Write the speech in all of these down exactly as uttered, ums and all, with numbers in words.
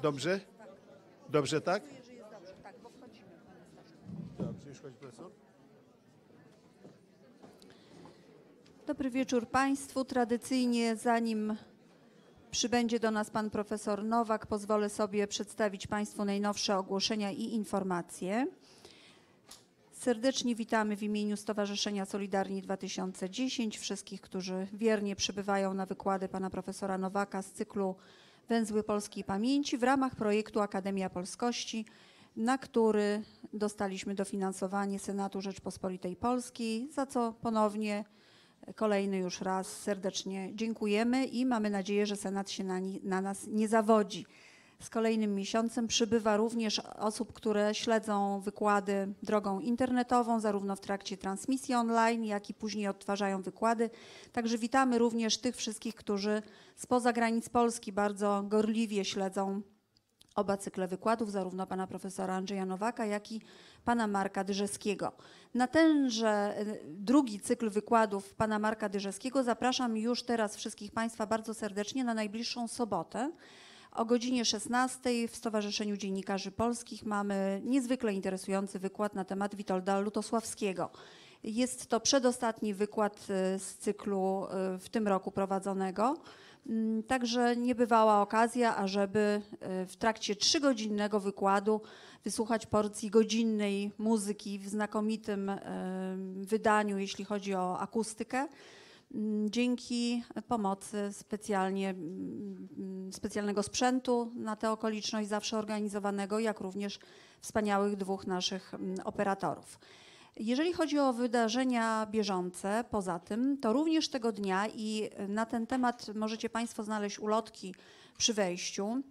Dobrze? Dobrze, tak? Tak, bo wchodzimy. Dobrze, już chodzi profesor. Dobry wieczór Państwu. Tradycyjnie, zanim przybędzie do nas pan profesor Nowak, pozwolę sobie przedstawić Państwu najnowsze ogłoszenia i informacje. Serdecznie witamy w imieniu Stowarzyszenia Solidarni dwa tysiące dziesięć wszystkich, którzy wiernie przybywają na wykłady pana profesora Nowaka z cyklu Węzły Polskiej Pamięci w ramach projektu Akademia Polskości, na który dostaliśmy dofinansowanie Senatu Rzeczpospolitej Polskiej, za co ponownie kolejny już raz serdecznie dziękujemy i mamy nadzieję, że Senat się na, ni na nas nie zawodzi. Z kolejnym miesiącem przybywa również osób, które śledzą wykłady drogą internetową, zarówno w trakcie transmisji online, jak i później odtwarzają wykłady. Także witamy również tych wszystkich, którzy spoza granic Polski bardzo gorliwie śledzą oba cykle wykładów, zarówno pana profesora Andrzeja Nowaka, jak i pana Marka Dyżewskiego. Na tenże drugi cykl wykładów pana Marka Dyżewskiego zapraszam już teraz wszystkich Państwa bardzo serdecznie na najbliższą sobotę. O godzinie szesnastej w Stowarzyszeniu Dziennikarzy Polskich mamy niezwykle interesujący wykład na temat Witolda Lutosławskiego. Jest to przedostatni wykład z cyklu w tym roku prowadzonego. Także niebywała okazja, ażeby w trakcie trzygodzinnego wykładu wysłuchać porcji godzinnej muzyki w znakomitym wydaniu, jeśli chodzi o akustykę, dzięki pomocy specjalnie, specjalnego sprzętu na tę okoliczność zawsze organizowanego, jak również wspaniałych dwóch naszych operatorów. Jeżeli chodzi o wydarzenia bieżące, poza tym, to również tego dnia i na ten temat możecie Państwo znaleźć ulotki przy wejściu.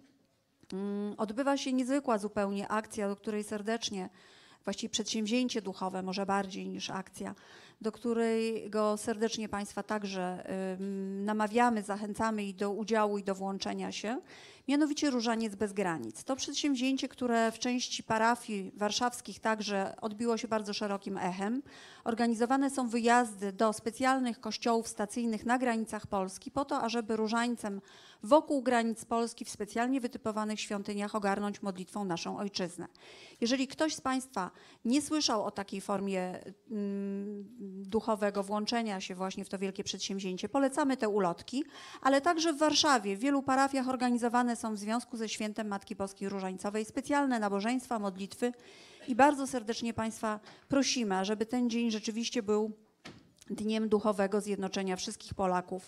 Odbywa się niezwykła zupełnie akcja, do której serdecznie, właściwie przedsięwzięcie duchowe, może bardziej niż akcja, do którego serdecznie Państwa także namawiamy, zachęcamy i do udziału, i do włączenia się, mianowicie Różaniec bez granic. To przedsięwzięcie, które w części parafii warszawskich także odbiło się bardzo szerokim echem. Organizowane są wyjazdy do specjalnych kościołów stacyjnych na granicach Polski po to, ażeby różańcem wokół granic Polski w specjalnie wytypowanych świątyniach ogarnąć modlitwą naszą Ojczyznę. Jeżeli ktoś z Państwa nie słyszał o takiej formie mm, duchowego włączenia się właśnie w to wielkie przedsięwzięcie, polecamy te ulotki, ale także w Warszawie w wielu parafiach organizowane są w związku ze świętem Matki Boskiej Różańcowej specjalne nabożeństwa, modlitwy i bardzo serdecznie Państwa prosimy, ażeby ten dzień rzeczywiście był dniem duchowego zjednoczenia wszystkich Polaków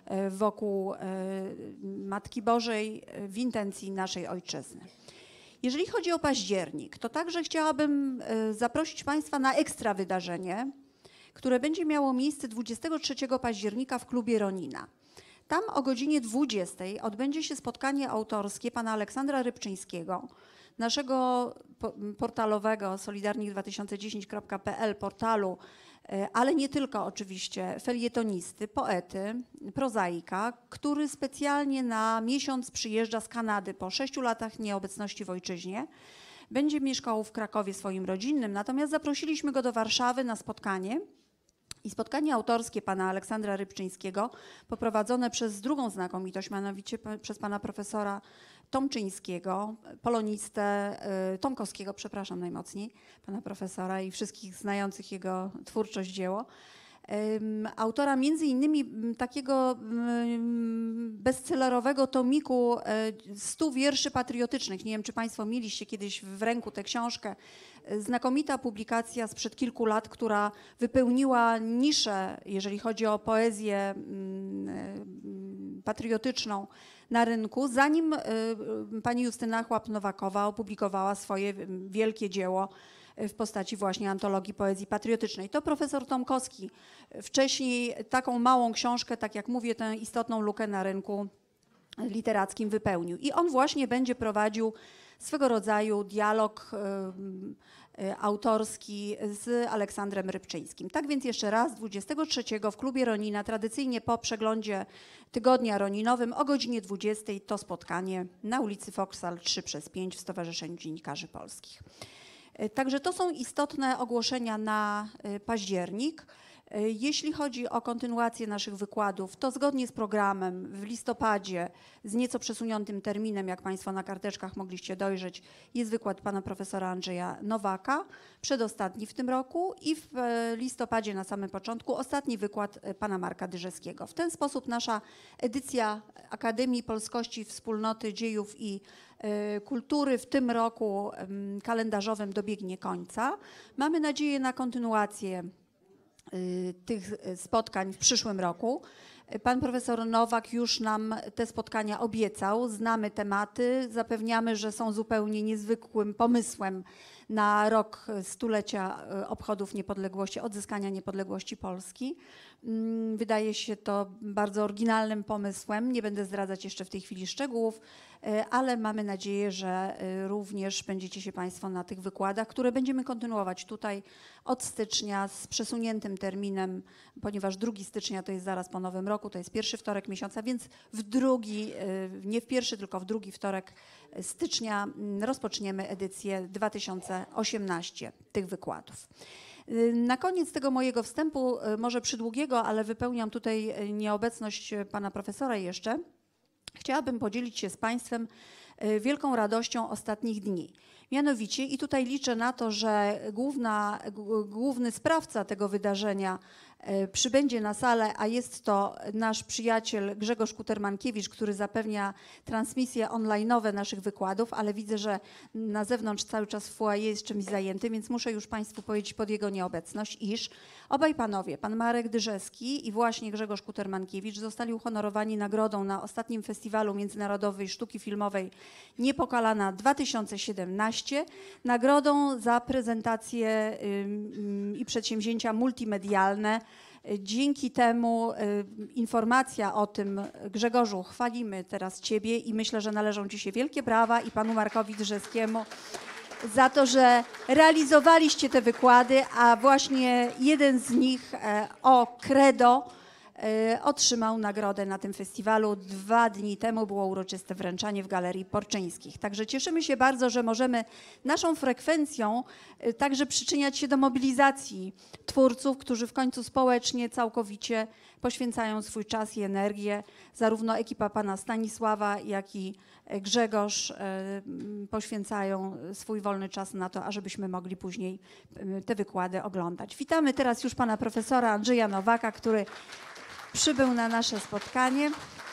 wokół Matki Bożej w intencji naszej Ojczyzny. Jeżeli chodzi o październik, to także chciałabym zaprosić Państwa na ekstra wydarzenie, które będzie miało miejsce dwudziestego trzeciego października w klubie Ronina. Tam o godzinie dwudziestej odbędzie się spotkanie autorskie pana Aleksandra Rybczyńskiego, naszego portalowego solidarni dwa tysiące dziesięć kropka p l portalu, ale nie tylko oczywiście, felietonisty, poety, prozaika, który specjalnie na miesiąc przyjeżdża z Kanady po sześciu latach nieobecności w ojczyźnie. Będzie mieszkał w Krakowie swoim rodzinnym, natomiast zaprosiliśmy go do Warszawy na spotkanie. I spotkanie autorskie pana Aleksandra Rybczyńskiego, poprowadzone przez drugą znakomitość, mianowicie przez pana profesora Tomczyńskiego, polonistę, Tomkowskiego, przepraszam najmocniej, pana profesora i wszystkich znających jego twórczość, dzieło. Autora między innymi takiego bestsellerowego tomiku stu wierszy patriotycznych. Nie wiem, czy Państwo mieliście kiedyś w ręku tę książkę. Znakomita publikacja sprzed kilku lat, która wypełniła niszę, jeżeli chodzi o poezję patriotyczną na rynku, zanim pani Justyna Chłap-Nowakowa opublikowała swoje wielkie dzieło w postaci właśnie antologii poezji patriotycznej. To profesor Tomkowski wcześniej taką małą książkę, tak jak mówię, tę istotną lukę na rynku literackim wypełnił. I on właśnie będzie prowadził swego rodzaju dialog y, y, autorski z Aleksandrem Rybczyńskim. Tak więc jeszcze raz, dwudziestego trzeciego w klubie Ronina, tradycyjnie po przeglądzie tygodnia roninowym o godzinie dwudziestej to spotkanie na ulicy Foksal trzy przez pięć w Stowarzyszeniu Dziennikarzy Polskich. Także to są istotne ogłoszenia na październik. Jeśli chodzi o kontynuację naszych wykładów, to zgodnie z programem w listopadzie z nieco przesuniętym terminem, jak Państwo na karteczkach mogliście dojrzeć, jest wykład pana profesora Andrzeja Nowaka, przedostatni w tym roku, i w listopadzie na samym początku ostatni wykład pana Marka Dyżewskiego. W ten sposób nasza edycja Akademii Polskości, Wspólnoty Dziejów i Kultury w tym roku kalendarzowym dobiegnie końca. Mamy nadzieję na kontynuację tych spotkań w przyszłym roku. Pan profesor Nowak już nam te spotkania obiecał, znamy tematy, zapewniamy, że są zupełnie niezwykłym pomysłem na rok stulecia obchodów niepodległości, odzyskania niepodległości Polski. Wydaje się to bardzo oryginalnym pomysłem. Nie będę zdradzać jeszcze w tej chwili szczegółów, ale mamy nadzieję, że również będziecie się Państwo na tych wykładach, które będziemy kontynuować tutaj od stycznia z przesuniętym terminem, ponieważ drugiego stycznia to jest zaraz po Nowym Roku, to jest pierwszy wtorek miesiąca, więc w drugi, nie w pierwszy, tylko w drugi wtorek stycznia rozpoczniemy edycję dwa tysiące osiemnastą tych wykładów. Na koniec tego mojego wstępu, może przydługiego, ale wypełniam tutaj nieobecność pana profesora jeszcze, chciałabym podzielić się z Państwem wielką radością ostatnich dni. Mianowicie, i tutaj liczę na to, że główna, główny sprawca tego wydarzenia przybędzie na salę, a jest to nasz przyjaciel Grzegorz Kutermankiewicz, który zapewnia transmisje online'owe naszych wykładów, ale widzę, że na zewnątrz cały czas w foyer jest czymś zajęty, więc muszę już Państwu powiedzieć pod jego nieobecność, iż obaj panowie, pan Marek Dyżewski i właśnie Grzegorz Kutermankiewicz, zostali uhonorowani nagrodą na ostatnim Festiwalu Międzynarodowej Sztuki Filmowej Niepokalana dwa tysiące siedemnaście, nagrodą za prezentacje i przedsięwzięcia multimedialne. Dzięki temu informacja o tym, Grzegorzu, chwalimy teraz Ciebie i myślę, że należą Ci się wielkie brawa i panu Markowi Dyżewskiemu za to, że realizowaliście te wykłady, a właśnie jeden z nich o Credo otrzymał nagrodę na tym festiwalu. Dwa dni temu było uroczyste wręczanie w Galerii Porczyńskich. Także cieszymy się bardzo, że możemy naszą frekwencją także przyczyniać się do mobilizacji twórców, którzy w końcu społecznie całkowicie poświęcają swój czas i energię. Zarówno ekipa pana Stanisława, jak i Grzegorz poświęcają swój wolny czas na to, ażebyśmy mogli później te wykłady oglądać. Witamy teraz już pana profesora Andrzeja Nowaka, który przybył na nasze spotkanie.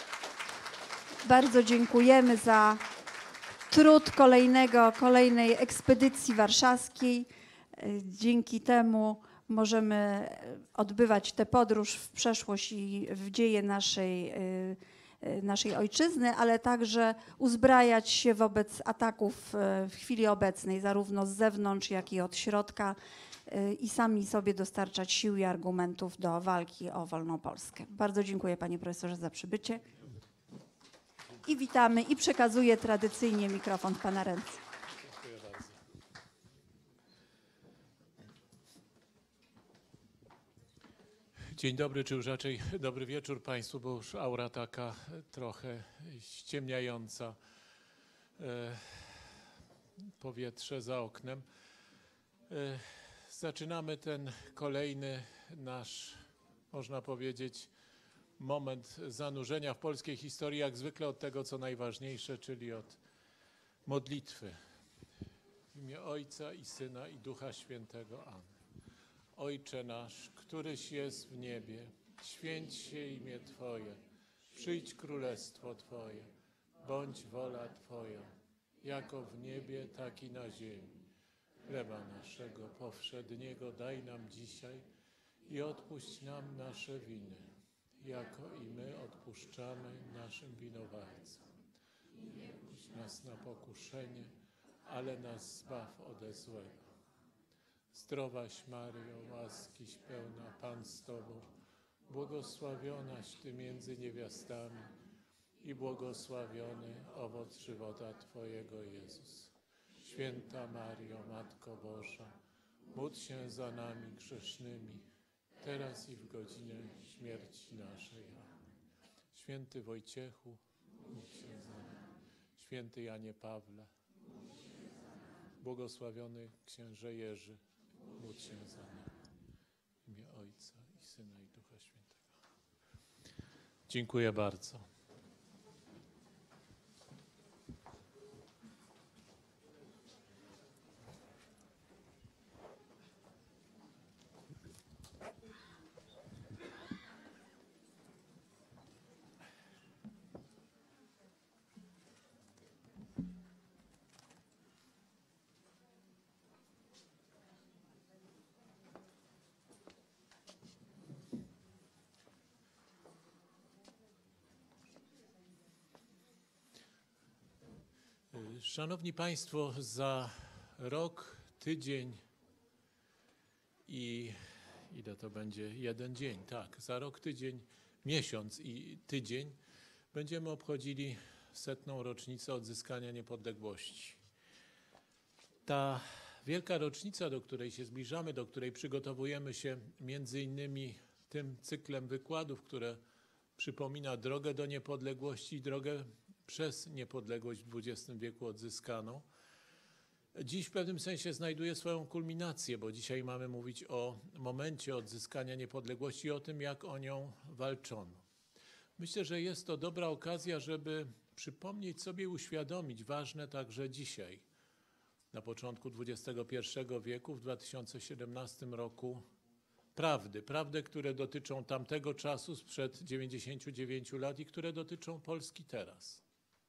Bardzo dziękujemy za trud kolejnego, kolejnej ekspedycji warszawskiej. Dzięki temu możemy odbywać tę podróż w przeszłość i w dzieje naszej, naszej ojczyzny, ale także uzbrajać się wobec ataków w chwili obecnej, zarówno z zewnątrz, jak i od środka, i sami sobie dostarczać sił i argumentów do walki o wolną Polskę. Bardzo dziękuję panie profesorze za przybycie. I witamy i przekazuję tradycyjnie mikrofon w pana ręce. Dziękuję bardzo. Dzień dobry, czy już raczej dobry wieczór Państwu, bo już aura taka trochę ściemniająca, e, powietrze za oknem. E, zaczynamy ten kolejny nasz, można powiedzieć, moment zanurzenia w polskiej historii, jak zwykle od tego, co najważniejsze, czyli od modlitwy. W imię Ojca i Syna i Ducha Świętego. Amen. Ojcze nasz, któryś jest w niebie, święć się imię Twoje, przyjdź królestwo Twoje, bądź wola Twoja, jako w niebie, tak i na ziemi. Chleba naszego powszedniego daj nam dzisiaj i odpuść nam nasze winy, jako i my odpuszczamy naszym winowajcom. Nie puść nas na pokuszenie, ale nas zbaw ode złego. Zdrowaś Maryjo, łaskiś pełna, Pan z Tobą, błogosławionaś Ty między niewiastami i błogosławiony owoc żywota Twojego, Jezus. Święta Maryjo, Matko Boża, módl się za nami grzesznymi, teraz i w godzinę śmierci naszej. Amen. Święty Wojciechu, módl się za nami. Święty Janie Pawle, błogosławiony księże Jerzy, módl się za nami. W imię Ojca i Syna i Ducha Świętego. Dziękuję bardzo. Szanowni Państwo, za rok, tydzień i ile to będzie? Jeden dzień, tak. Za rok, tydzień, miesiąc i tydzień będziemy obchodzili setną rocznicę odzyskania niepodległości. Ta wielka rocznica, do której się zbliżamy, do której przygotowujemy się między innymi tym cyklem wykładów, które przypomina drogę do niepodległości i drogę przez niepodległość w dwudziestym wieku odzyskaną. Dziś w pewnym sensie znajduje swoją kulminację, bo dzisiaj mamy mówić o momencie odzyskania niepodległości i o tym, jak o nią walczono. Myślę, że jest to dobra okazja, żeby przypomnieć sobie i uświadomić ważne także dzisiaj, na początku dwudziestego pierwszego wieku, w dwa tysiące siedemnastym roku, prawdy. Prawdy, które dotyczą tamtego czasu sprzed dziewięćdziesięciu dziewięciu lat i które dotyczą Polski teraz.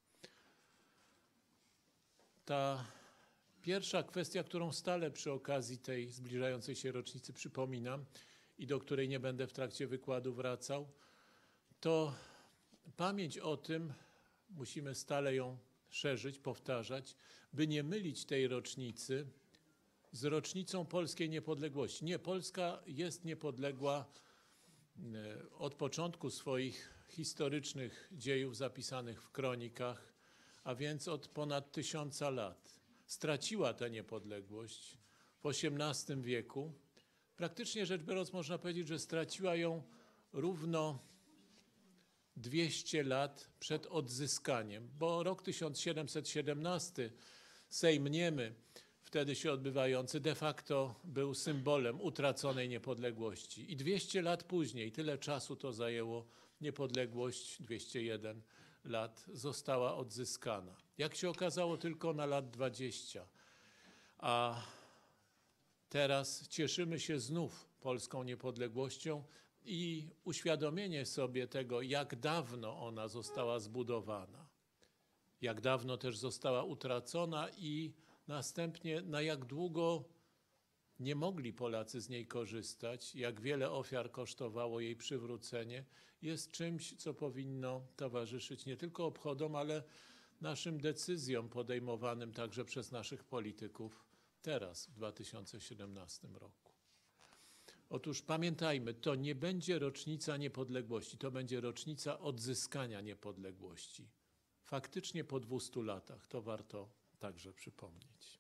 Ta pierwsza kwestia, którą stale przy okazji tej zbliżającej się rocznicy przypominam i do której nie będę w trakcie wykładu wracał, to pamięć o tym, musimy stale ją szerzyć, powtarzać, by nie mylić tej rocznicy z rocznicą polskiej niepodległości. Nie, Polska jest niepodległa od początku swoich historycznych dziejów zapisanych w kronikach, a więc od ponad tysiąca lat. Straciła tę niepodległość w osiemnastym wieku. Praktycznie rzecz biorąc można powiedzieć, że straciła ją równo dwieście lat przed odzyskaniem, bo rok tysiąc siedemset siedemnasty, Sejm Niemy, wtedy się odbywający, de facto był symbolem utraconej niepodległości. I dwieście lat później, tyle czasu to zajęło, niepodległość, dwieście jeden lat, została odzyskana. Jak się okazało, tylko na lat dwadzieścia. A teraz cieszymy się znów polską niepodległością i uświadomienie sobie tego, jak dawno ona została zbudowana, jak dawno też została utracona i następnie na jak długo nie mogli Polacy z niej korzystać, jak wiele ofiar kosztowało jej przywrócenie, jest czymś, co powinno towarzyszyć nie tylko obchodom, ale naszym decyzjom podejmowanym także przez naszych polityków teraz, w dwa tysiące siedemnastym roku. Otóż pamiętajmy, to nie będzie rocznica niepodległości, to będzie rocznica odzyskania niepodległości. Faktycznie po dwustu latach, to warto także przypomnieć.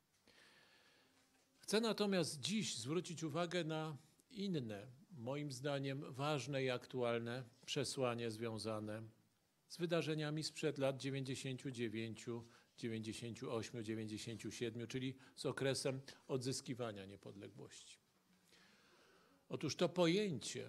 Chcę natomiast dziś zwrócić uwagę na inne, moim zdaniem ważne i aktualne przesłanie związane z wydarzeniami sprzed lat dziewięćdziesięciu dziewięciu, dziewięćdziesięciu ośmiu, dziewięćdziesięciu siedmiu, czyli z okresem odzyskiwania niepodległości. Otóż to pojęcie,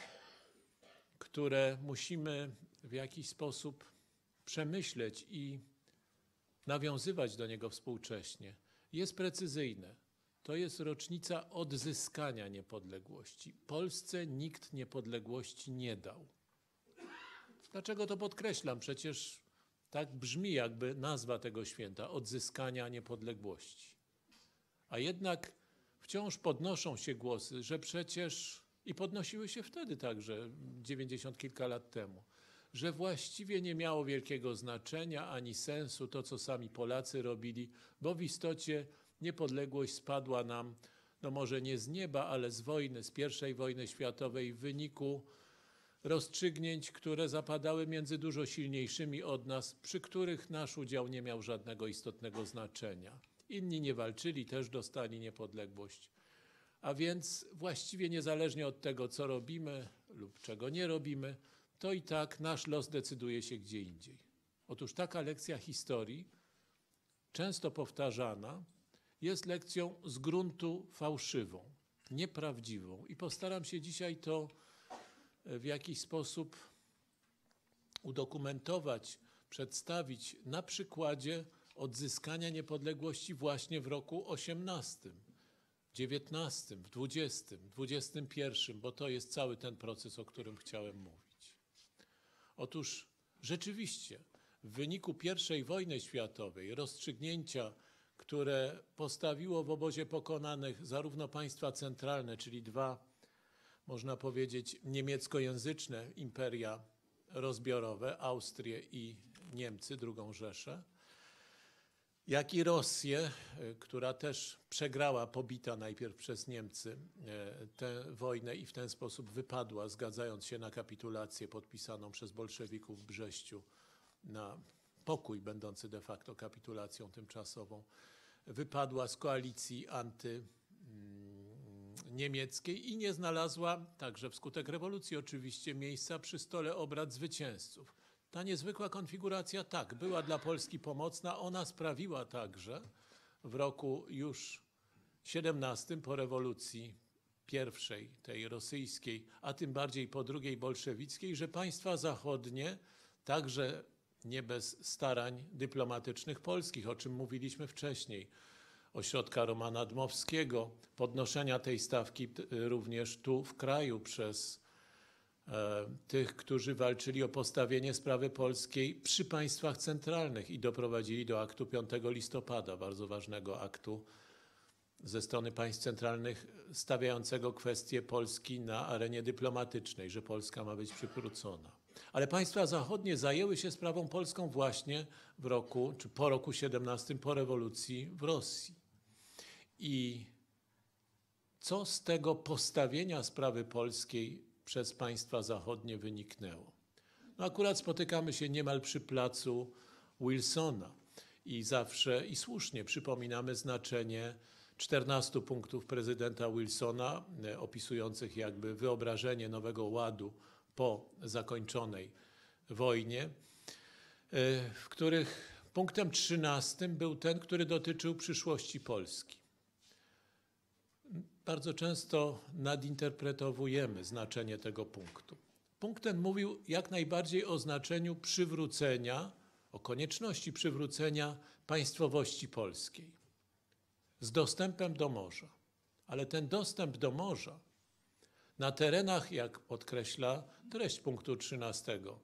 które musimy w jakiś sposób przemyśleć i nawiązywać do niego współcześnie, jest precyzyjne. To jest rocznica odzyskania niepodległości. Polsce nikt niepodległości nie dał. Dlaczego to podkreślam? Przecież tak brzmi jakby nazwa tego święta, odzyskania niepodległości. A jednak wciąż podnoszą się głosy, że przecież, i podnosiły się wtedy także, dziewięćdziesiąt kilka lat temu, że właściwie nie miało wielkiego znaczenia ani sensu to, co sami Polacy robili, bo w istocie niepodległość spadła nam, no może nie z nieba, ale z wojny, z pierwszej wojny światowej w wyniku rozstrzygnięć, które zapadały między dużo silniejszymi od nas, przy których nasz udział nie miał żadnego istotnego znaczenia. Inni nie walczyli, też dostali niepodległość. A więc właściwie niezależnie od tego, co robimy lub czego nie robimy, to i tak nasz los decyduje się gdzie indziej. Otóż taka lekcja historii, często powtarzana, jest lekcją z gruntu fałszywą. nieprawdziwą. I postaram się dzisiaj to w jakiś sposób udokumentować, przedstawić na przykładzie odzyskania niepodległości właśnie w roku osiemnastym, dziewiętnastym, w dwudziestym, dwudziestym pierwszym, bo to jest cały ten proces, o którym chciałem mówić. Otóż rzeczywiście w wyniku pierwszej wojny światowej, rozstrzygnięcia, które postawiło w obozie pokonanych zarówno państwa centralne, czyli dwa, można powiedzieć, niemieckojęzyczne imperia rozbiorowe, Austrię i Niemcy, drugą Rzeszę, jak i Rosję, która też przegrała, pobita najpierw przez Niemcy tę wojnę i w ten sposób wypadła, zgadzając się na kapitulację podpisaną przez bolszewików w Brześciu, na pokój będący de facto kapitulacją tymczasową, wypadła z koalicji antyniemieckiej i nie znalazła, także wskutek rewolucji oczywiście, miejsca przy stole obrad zwycięzców. Ta niezwykła konfiguracja, tak, była dla Polski pomocna. Ona sprawiła także w roku już siedemnastym, po rewolucji pierwszej, tej rosyjskiej, a tym bardziej po drugiej bolszewickiej, że państwa zachodnie, także nie bez starań dyplomatycznych polskich, o czym mówiliśmy wcześniej, ośrodka Romana Dmowskiego, podnoszenia tej stawki również tu w kraju przez tych, którzy walczyli o postawienie sprawy polskiej przy państwach centralnych i doprowadzili do aktu piątego listopada, bardzo ważnego aktu ze strony państw centralnych stawiającego kwestię Polski na arenie dyplomatycznej, że Polska ma być przywrócona. Ale państwa zachodnie zajęły się sprawą polską właśnie w roku, czy po roku siedemnastym, po rewolucji w Rosji. I co z tego postawienia sprawy polskiej przez państwa zachodnie wyniknęło? No akurat spotykamy się niemal przy placu Wilsona i zawsze i słusznie przypominamy znaczenie czternastu punktów prezydenta Wilsona, opisujących jakby wyobrażenie nowego ładu po zakończonej wojnie, w których punktem trzynastym był ten, który dotyczył przyszłości Polski. Bardzo często nadinterpretowujemy znaczenie tego punktu. Punkt ten mówił jak najbardziej o znaczeniu przywrócenia, o konieczności przywrócenia państwowości polskiej z dostępem do morza. Ale ten dostęp do morza na terenach, jak podkreśla treść punktu trzynastego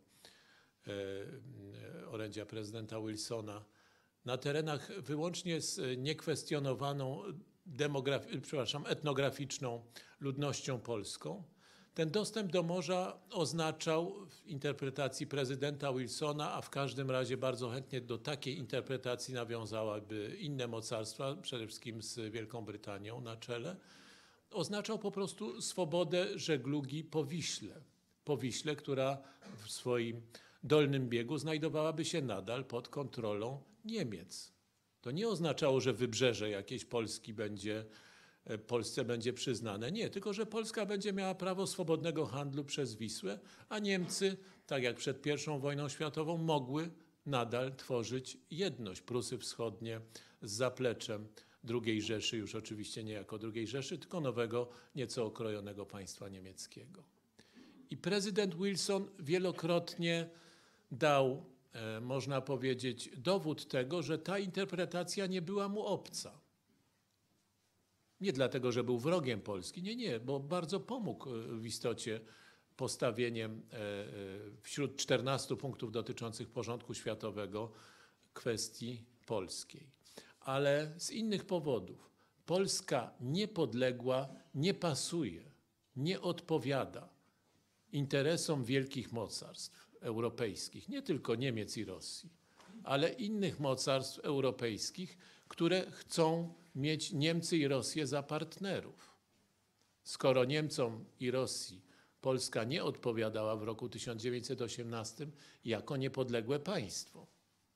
orędzia prezydenta Wilsona, na terenach wyłącznie z niekwestionowaną demografi- przepraszam, etnograficzną ludnością polską, ten dostęp do morza oznaczał w interpretacji prezydenta Wilsona, a w każdym razie bardzo chętnie do takiej interpretacji nawiązałaby inne mocarstwa, przede wszystkim z Wielką Brytanią na czele, oznaczał po prostu swobodę żeglugi po Wiśle. Po Wiśle, która w swoim dolnym biegu znajdowałaby się nadal pod kontrolą Niemiec. To nie oznaczało, że wybrzeże jakiejś Polski będzie, Polsce będzie przyznane. Nie, tylko że Polska będzie miała prawo swobodnego handlu przez Wisłę, a Niemcy, tak jak przed pierwszą wojną światową, mogły nadal tworzyć jedność. Prusy Wschodnie z zapleczem drugiej Rzeszy, już oczywiście nie jako drugiej Rzeszy, tylko nowego, nieco okrojonego państwa niemieckiego. I prezydent Wilson wielokrotnie dał, e, można powiedzieć, dowód tego, że ta interpretacja nie była mu obca. Nie dlatego, że był wrogiem Polski, nie, nie, bo bardzo pomógł w istocie postawieniem e, e, wśród czternastu punktów dotyczących porządku światowego kwestii polskiej. Ale z innych powodów. Polska niepodległa nie pasuje, nie odpowiada interesom wielkich mocarstw europejskich, nie tylko Niemiec i Rosji, ale innych mocarstw europejskich, które chcą mieć Niemcy i Rosję za partnerów. Skoro Niemcom i Rosji Polska nie odpowiadała w roku tysiąc dziewięćset osiemnastym jako niepodległe państwo,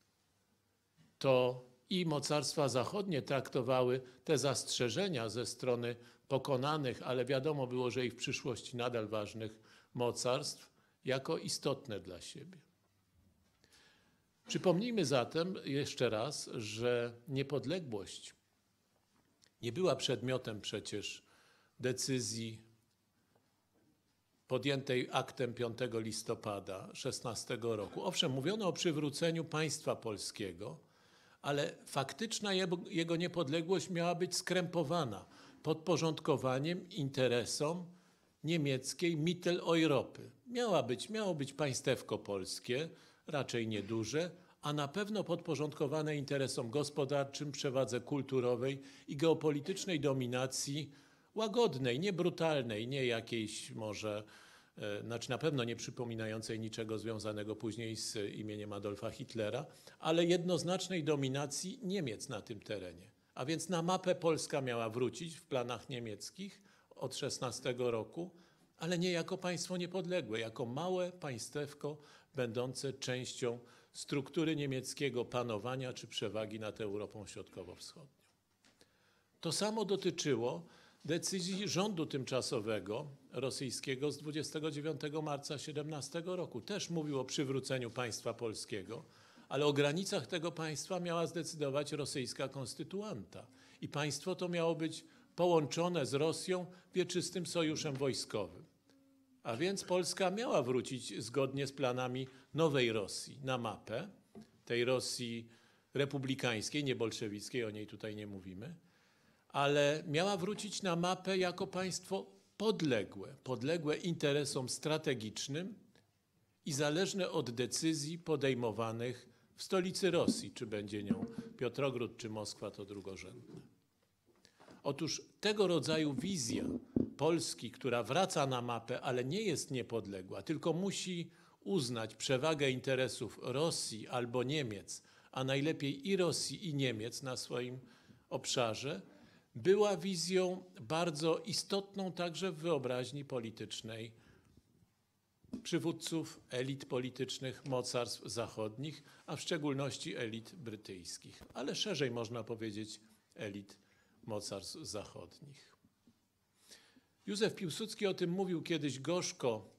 to i mocarstwa zachodnie traktowały te zastrzeżenia ze strony pokonanych, ale wiadomo było, że i w przyszłości nadal ważnych mocarstw, jako istotne dla siebie. Przypomnijmy zatem jeszcze raz, że niepodległość nie była przedmiotem przecież decyzji podjętej aktem piątego listopada szesnastego roku. Owszem, mówiono o przywróceniu państwa polskiego, ale faktyczna jego, jego niepodległość miała być skrępowana podporządkowaniem interesom niemieckiej Mitteleuropy. Miała być, miało być państewko polskie, raczej nieduże, a na pewno podporządkowane interesom gospodarczym, przewadze kulturowej i geopolitycznej dominacji łagodnej, nie brutalnej, nie jakiejś może, e, znaczy na pewno nie przypominającej niczego związanego później z imieniem Adolfa Hitlera, ale jednoznacznej dominacji Niemiec na tym terenie. A więc na mapę Polska miała wrócić w planach niemieckich od szesnastego roku, ale nie jako państwo niepodległe, jako małe państewko będące częścią struktury niemieckiego panowania czy przewagi nad Europą Środkowo-Wschodnią. To samo dotyczyło decyzji rządu tymczasowego rosyjskiego z dwudziestego dziewiątego marca siedemnastego roku. Też mówił o przywróceniu państwa polskiego, ale o granicach tego państwa miała zdecydować rosyjska konstytuanta. I państwo to miało być połączone z Rosją wieczystym sojuszem wojskowym. A więc Polska miała wrócić zgodnie z planami nowej Rosji na mapę, tej Rosji republikańskiej, nie bolszewickiej, o niej tutaj nie mówimy, ale miała wrócić na mapę jako państwo podległe, podległe interesom strategicznym i zależne od decyzji podejmowanych w stolicy Rosji, czy będzie nią Piotrogród, czy Moskwa, to drugorzędne. Otóż tego rodzaju wizja Polski, która wraca na mapę, ale nie jest niepodległa, tylko musi uznać przewagę interesów Rosji albo Niemiec, a najlepiej i Rosji, i Niemiec na swoim obszarze, była wizją bardzo istotną także w wyobraźni politycznej przywódców elit politycznych mocarstw zachodnich, a w szczególności elit brytyjskich, ale szerzej można powiedzieć elit mocarstw zachodnich. Józef Piłsudski o tym mówił kiedyś gorzko,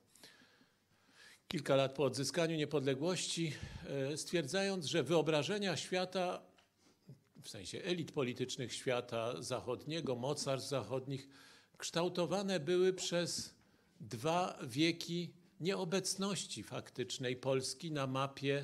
kilka lat po odzyskaniu niepodległości, stwierdzając, że wyobrażenia świata, w sensie elit politycznych świata zachodniego, mocarstw zachodnich, kształtowane były przez dwa wieki nieobecności faktycznej Polski na mapie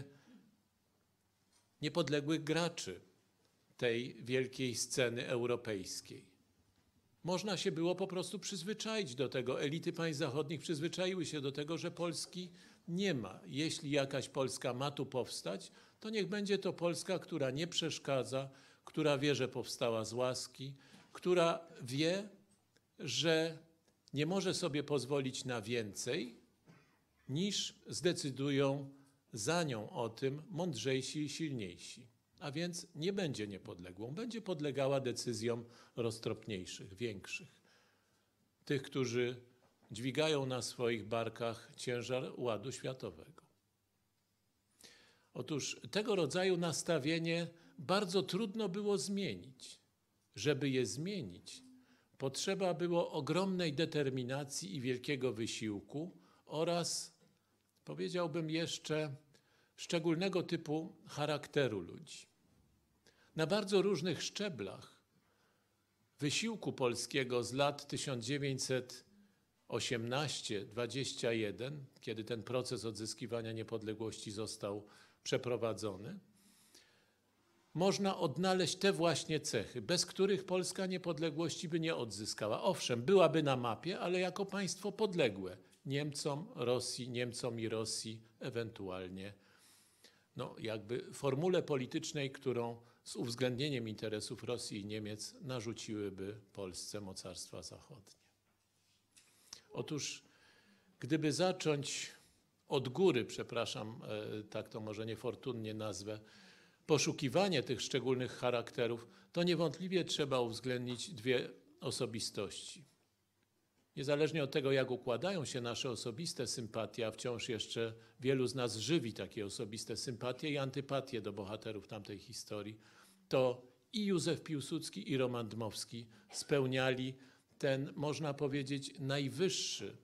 niepodległych graczy tej wielkiej sceny europejskiej. Można się było po prostu przyzwyczaić do tego. Elity państw zachodnich przyzwyczaiły się do tego, że Polski nie ma. Jeśli jakaś Polska ma tu powstać, to niech będzie to Polska, która nie przeszkadza, która wie, że powstała z łaski, która wie, że nie może sobie pozwolić na więcej, niż zdecydują za nią o tym mądrzejsi i silniejsi. A więc nie będzie niepodległą, będzie podlegała decyzjom roztropniejszych, większych. Tych, którzy dźwigają na swoich barkach ciężar ładu światowego. Otóż tego rodzaju nastawienie bardzo trudno było zmienić. Żeby je zmienić, potrzeba było ogromnej determinacji i wielkiego wysiłku oraz, powiedziałbym jeszcze, szczególnego typu charakteru ludzi. Na bardzo różnych szczeblach wysiłku polskiego z lat tysiąc dziewięćset osiemnasty do dwudziestego pierwszego, kiedy ten proces odzyskiwania niepodległości został przeprowadzony, można odnaleźć te właśnie cechy, bez których Polska niepodległości by nie odzyskała. Owszem, byłaby na mapie, ale jako państwo podległe Niemcom, Rosji, Niemcom i Rosji, ewentualnie no, jakby formule politycznej, którą z uwzględnieniem interesów Rosji i Niemiec narzuciłyby Polsce mocarstwa zachodnie. Otóż gdyby zacząć od góry, przepraszam, tak to może niefortunnie nazwę, poszukiwanie tych szczególnych charakterów, to niewątpliwie trzeba uwzględnić dwie osobistości. Niezależnie od tego, jak układają się nasze osobiste sympatie, a wciąż jeszcze wielu z nas żywi takie osobiste sympatie i antypatie do bohaterów tamtej historii, to i Józef Piłsudski, i Roman Dmowski spełniali ten, można powiedzieć, najwyższy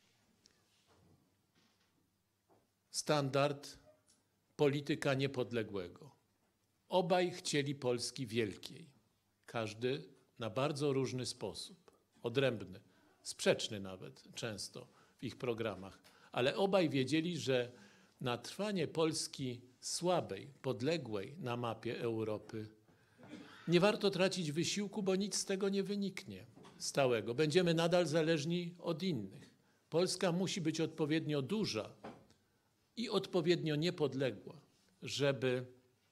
standard polityka niepodległego. Obaj chcieli Polski wielkiej, każdy na bardzo różny sposób. odrębny, sprzeczny nawet często w ich programach. Ale obaj wiedzieli, że na trwanie Polski słabej, podległej na mapie Europy nie warto tracić wysiłku, bo nic z tego nie wyniknie stałego. Będziemy nadal zależni od innych. Polska musi być odpowiednio duża i odpowiednio niepodległa, żeby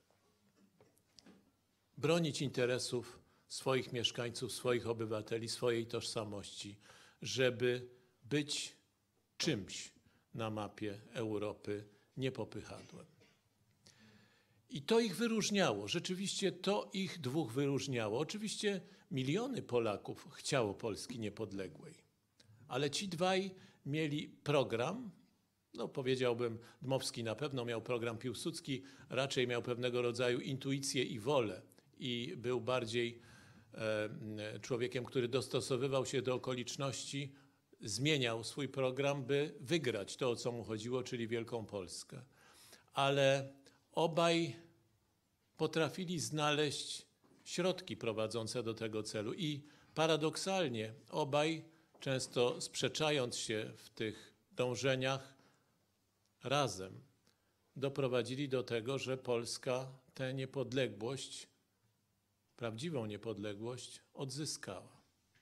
bronić interesów swoich mieszkańców, swoich obywateli, swojej tożsamości, żeby być czymś na mapie Europy, nie popychadłem. I to ich wyróżniało, rzeczywiście to ich dwóch wyróżniało. Oczywiście miliony Polaków chciało Polski niepodległej, ale ci dwaj mieli program, no powiedziałbym, Dmowski na pewno miał program, Piłsudski raczej miał pewnego rodzaju intuicję i wolę i był bardziej e, człowiekiem, który dostosowywał się do okoliczności, zmieniał swój program, by wygrać to, o co mu chodziło, czyli Wielką Polskę. Ale obaj potrafili znaleźć środki prowadzące do tego celu i paradoksalnie obaj, często sprzeczając się w tych dążeniach, razem doprowadzili do tego, że Polska tę niepodległość, prawdziwą niepodległość odzyskała.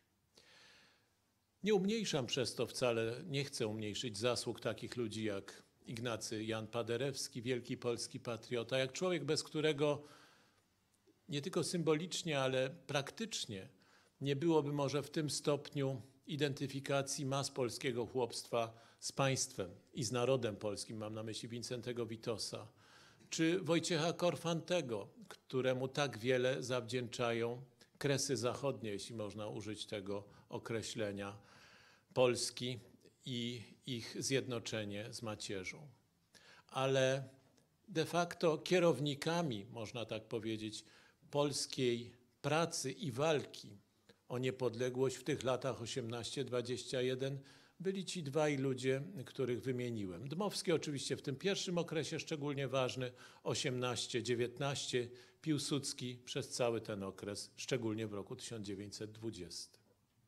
Nie umniejszam przez to wcale, nie chcę umniejszyć zasług takich ludzi jak Ignacy Jan Paderewski, wielki polski patriota, jak człowiek, bez którego nie tylko symbolicznie, ale praktycznie nie byłoby może w tym stopniu identyfikacji mas polskiego chłopstwa z państwem i z narodem polskim, mam na myśli Wincentego Witosa, czy Wojciecha Korfantego, któremu tak wiele zawdzięczają Kresy Zachodnie, jeśli można użyć tego określenia, Polski i ich zjednoczenie z macierzą. Ale de facto kierownikami, można tak powiedzieć, polskiej pracy i walki o niepodległość w tych latach osiemnaście dwadzieścia jeden byli ci dwaj ludzie, których wymieniłem. Dmowski oczywiście w tym pierwszym okresie szczególnie ważny, osiemnaście dziewiętnaście, Piłsudski przez cały ten okres, szczególnie w roku tysiąc dziewięćset dwudziestym.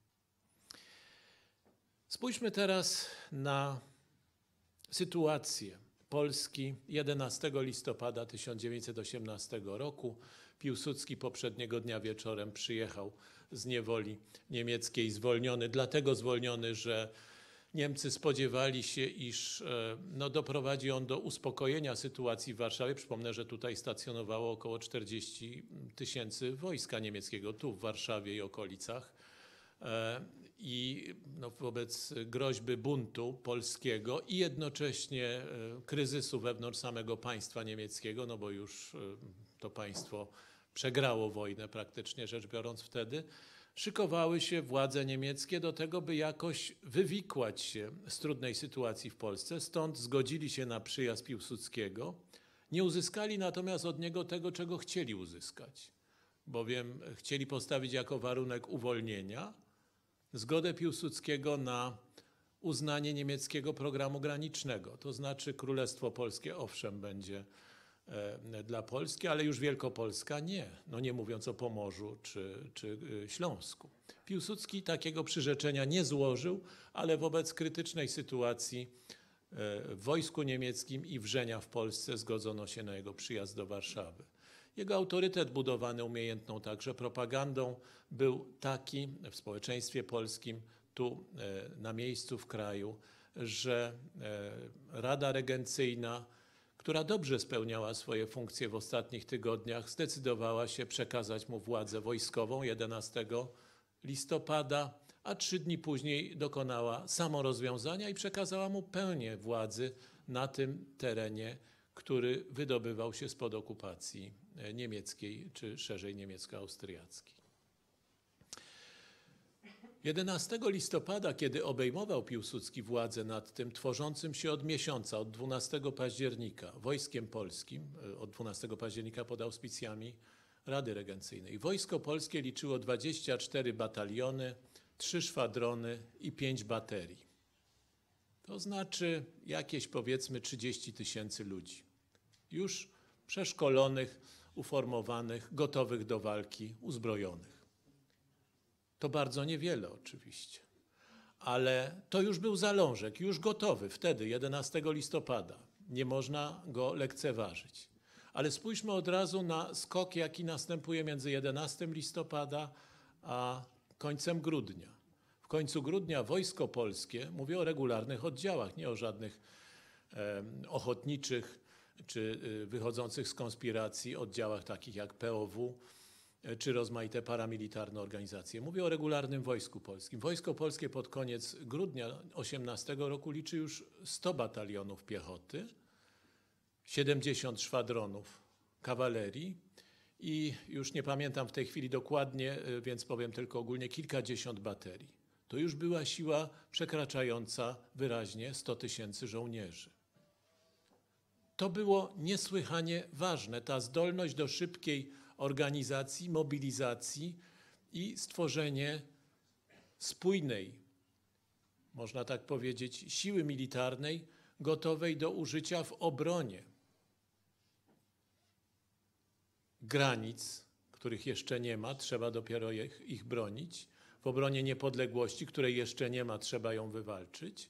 Spójrzmy teraz na sytuację Polski jedenastego listopada tysiąc dziewięćset osiemnastego roku. Piłsudski poprzedniego dnia wieczorem przyjechał z niewoli niemieckiej zwolniony, dlatego zwolniony, że Niemcy spodziewali się, iż no, doprowadzi on do uspokojenia sytuacji w Warszawie. Przypomnę, że tutaj stacjonowało około czterdzieści tysięcy wojska niemieckiego, tu w Warszawie i okolicach. I no, wobec groźby buntu polskiego i jednocześnie kryzysu wewnątrz samego państwa niemieckiego, no bo już to państwo przegrało wojnę praktycznie rzecz biorąc wtedy, szykowały się władze niemieckie do tego, by jakoś wywikłać się z trudnej sytuacji w Polsce. Stąd zgodzili się na przyjazd Piłsudskiego. Nie uzyskali natomiast od niego tego, czego chcieli uzyskać, bowiem chcieli postawić jako warunek uwolnienia zgodę Piłsudskiego na uznanie niemieckiego programu granicznego. To znaczy Królestwo Polskie owszem będzie e, dla Polski, ale już Wielkopolska nie. No nie mówiąc o Pomorzu czy, czy Śląsku. Piłsudski takiego przyrzeczenia nie złożył, ale wobec krytycznej sytuacji e, w wojsku niemieckim i wrzenia w Polsce zgodzono się na jego przyjazd do Warszawy. Jego autorytet budowany umiejętną także propagandą był taki w społeczeństwie polskim, tu na miejscu w kraju, że Rada Regencyjna, która dobrze spełniała swoje funkcje w ostatnich tygodniach, zdecydowała się przekazać mu władzę wojskową jedenastego listopada, a trzy dni później dokonała samorozwiązania i przekazała mu pełnię władzy na tym terenie, który wydobywał się spod okupacji niemieckiej, czy szerzej niemiecko-austriackiej. jedenastego listopada, kiedy obejmował Piłsudski władzę nad tym tworzącym się od miesiąca, od dwunastego października, wojskiem polskim, od dwunastego października pod auspicjami Rady Regencyjnej. Wojsko polskie liczyło dwadzieścia cztery bataliony, trzy szwadrony i pięć baterii. To znaczy jakieś powiedzmy trzydzieści tysięcy ludzi. Już przeszkolonych, uformowanych, gotowych do walki, uzbrojonych. To bardzo niewiele oczywiście, ale to już był zalążek, już gotowy wtedy, jedenastego listopada. Nie można go lekceważyć. Ale spójrzmy od razu na skok, jaki następuje między jedenastego listopada a końcem grudnia. W końcu grudnia Wojsko Polskie, mówię o regularnych oddziałach, nie o żadnych e, ochotniczych czy e, wychodzących z konspiracji oddziałach takich jak P O W e, czy rozmaite paramilitarne organizacje. Mówię o regularnym Wojsku Polskim. Wojsko Polskie pod koniec grudnia osiemnastego roku liczy już sto batalionów piechoty, siedemdziesiąt szwadronów kawalerii i już nie pamiętam w tej chwili dokładnie, więc powiem tylko ogólnie, kilkadziesiąt baterii. To już była siła przekraczająca wyraźnie sto tysięcy żołnierzy. To było niesłychanie ważne, ta zdolność do szybkiej organizacji, mobilizacji i stworzenie spójnej, można tak powiedzieć, siły militarnej gotowej do użycia w obronie granic, których jeszcze nie ma, trzeba dopiero ich, ich bronić, w obronie niepodległości, której jeszcze nie ma, trzeba ją wywalczyć.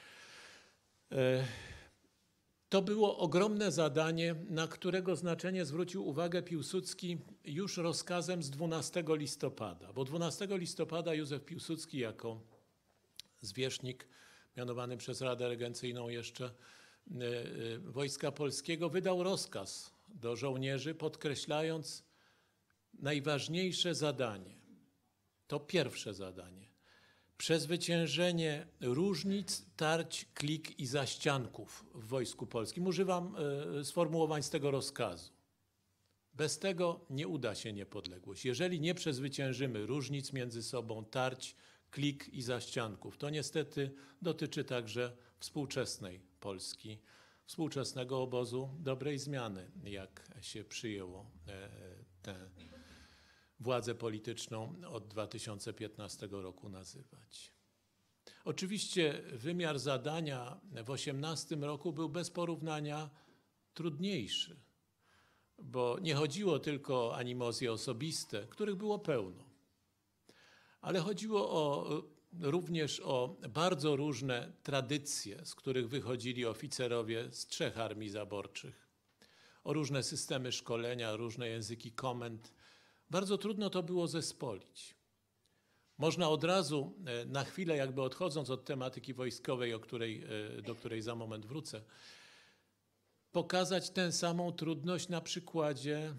To było ogromne zadanie, na którego znaczenie zwrócił uwagę Piłsudski już rozkazem z dwunastego listopada, bo dwunastego listopada Józef Piłsudski jako zwierzchnik mianowany przez Radę Regencyjną jeszcze Wojska Polskiego wydał rozkaz do żołnierzy, podkreślając najważniejsze zadanie. To pierwsze zadanie. Przezwyciężenie różnic, tarć, klik i zaścianków w Wojsku Polskim. Używam y, sformułowań z tego rozkazu. Bez tego nie uda się niepodległość. Jeżeli nie przezwyciężymy różnic między sobą, tarć, klik i zaścianków, to niestety dotyczy także współczesnej Polski, współczesnego obozu dobrej zmiany, jak się przyjęło tę władzę polityczną od dwa tysiące piętnastego roku nazywać. Oczywiście wymiar zadania w osiemnastym roku był bez porównania trudniejszy, bo nie chodziło tylko o animozje osobiste, których było pełno, ale chodziło o, również o bardzo różne tradycje, z których wychodzili oficerowie z trzech armii zaborczych, o różne systemy szkolenia, różne języki komend. Bardzo trudno to było zespolić. Można od razu, na chwilę jakby odchodząc od tematyki wojskowej, o której, do której za moment wrócę, pokazać tę samą trudność na przykładzie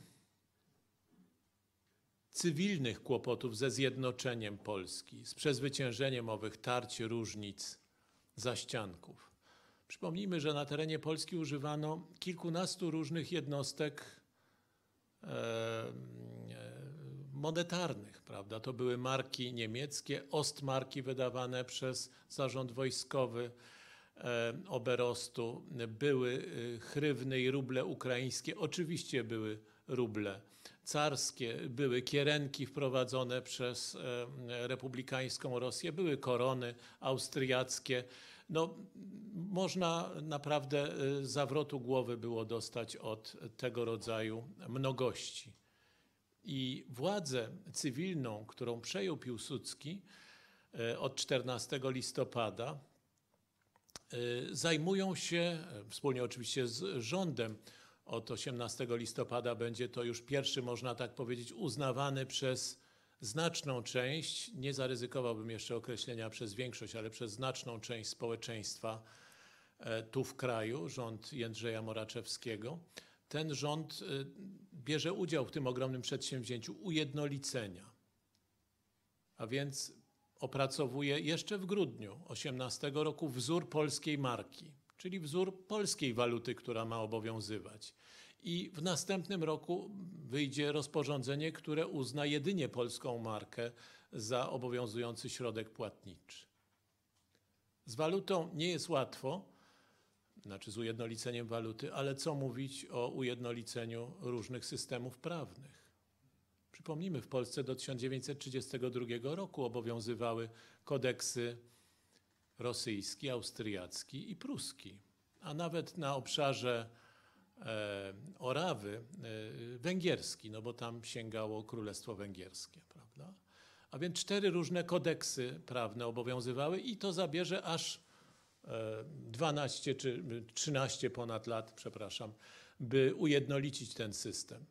cywilnych kłopotów ze zjednoczeniem Polski, z przezwyciężeniem owych tarć, różnic, zaścianków. Przypomnijmy, że na terenie Polski używano kilkunastu różnych jednostek e, monetarnych, prawda? To były marki niemieckie, ostmarki wydawane przez zarząd wojskowy e, Oberostu, były hrywny i ruble ukraińskie, oczywiście były ruble carskie, były kierenki wprowadzone przez e, republikańską Rosję, były korony austriackie. No, można naprawdę zawrotu głowy było dostać od tego rodzaju mnogości. I władzę cywilną, którą przejął Piłsudski od czternastego listopada, zajmują się, wspólnie oczywiście z rządem, od osiemnastego listopada będzie to już pierwszy, można tak powiedzieć, uznawany przez znaczną część, nie zaryzykowałbym jeszcze określenia przez większość, ale przez znaczną część społeczeństwa tu w kraju, rząd Jędrzeja Moraczewskiego. Ten rząd bierze udział w tym ogromnym przedsięwzięciu ujednolicenia, a więc opracowuje jeszcze w grudniu osiemnastego roku wzór polskiej marki, czyli wzór polskiej waluty, która ma obowiązywać. I w następnym roku wyjdzie rozporządzenie, które uzna jedynie polską markę za obowiązujący środek płatniczy. Z walutą nie jest łatwo, znaczy z ujednoliceniem waluty, ale co mówić o ujednoliceniu różnych systemów prawnych. Przypomnijmy, w Polsce do tysiąc dziewięćset trzydziestego drugiego roku obowiązywały kodeksy rosyjski, austriacki i pruski, a nawet na obszarze e, Orawy e, węgierski, no bo tam sięgało Królestwo Węgierskie, prawda? A więc cztery różne kodeksy prawne obowiązywały i to zabierze aż dwanaście czy trzynaście ponad lat, przepraszam, by ujednolicić ten system.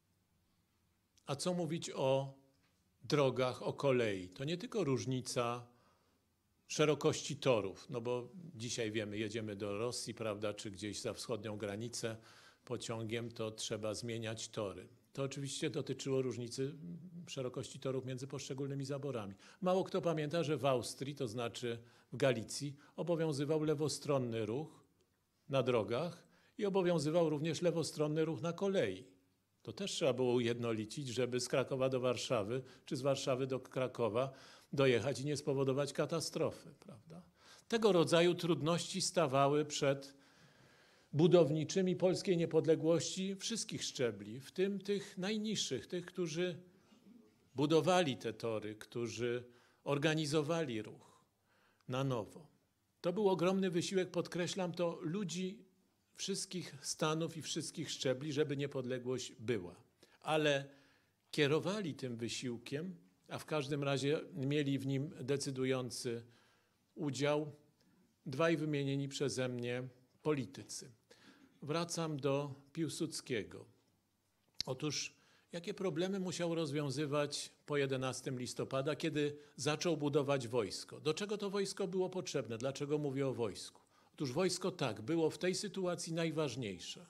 A co mówić o drogach, o kolei? To nie tylko różnica szerokości torów, no bo dzisiaj wiemy, jedziemy do Rosji, prawda, czy gdzieś za wschodnią granicę pociągiem, to trzeba zmieniać tory. To oczywiście dotyczyło różnicy szerokości torów między poszczególnymi zaborami. Mało kto pamięta, że w Austrii, to znaczy w Galicji, obowiązywał lewostronny ruch na drogach i obowiązywał również lewostronny ruch na kolei. To też trzeba było ujednolicić, żeby z Krakowa do Warszawy, czy z Warszawy do Krakowa dojechać i nie spowodować katastrofy, prawda? Tego rodzaju trudności stawały przed budowniczymi polskiej niepodległości wszystkich szczebli, w tym tych najniższych, tych, którzy budowali te tory, którzy organizowali ruch na nowo. To był ogromny wysiłek, podkreślam to, ludzi wszystkich stanów i wszystkich szczebli, żeby niepodległość była. Ale kierowali tym wysiłkiem, a w każdym razie mieli w nim decydujący udział dwaj wymienieni przeze mnie politycy. Wracam do Piłsudskiego. Otóż jakie problemy musiał rozwiązywać po jedenastego listopada, kiedy zaczął budować wojsko? Do czego to wojsko było potrzebne? Dlaczego mówię o wojsku? Otóż wojsko tak, było w tej sytuacji najważniejsze.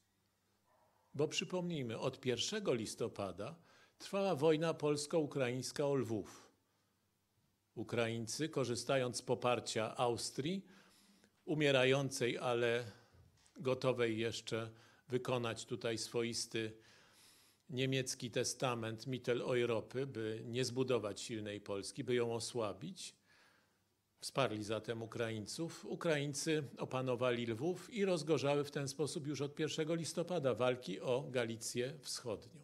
Bo przypomnijmy, od pierwszego listopada trwała wojna polsko-ukraińska o Lwów. Ukraińcy, korzystając z poparcia Austrii, umierającej, ale gotowej jeszcze wykonać tutaj swoisty niemiecki testament Mittel Europy, by nie zbudować silnej Polski, by ją osłabić. Wsparli zatem Ukraińców. Ukraińcy opanowali Lwów i rozgorzały w ten sposób już od pierwszego listopada walki o Galicję Wschodnią.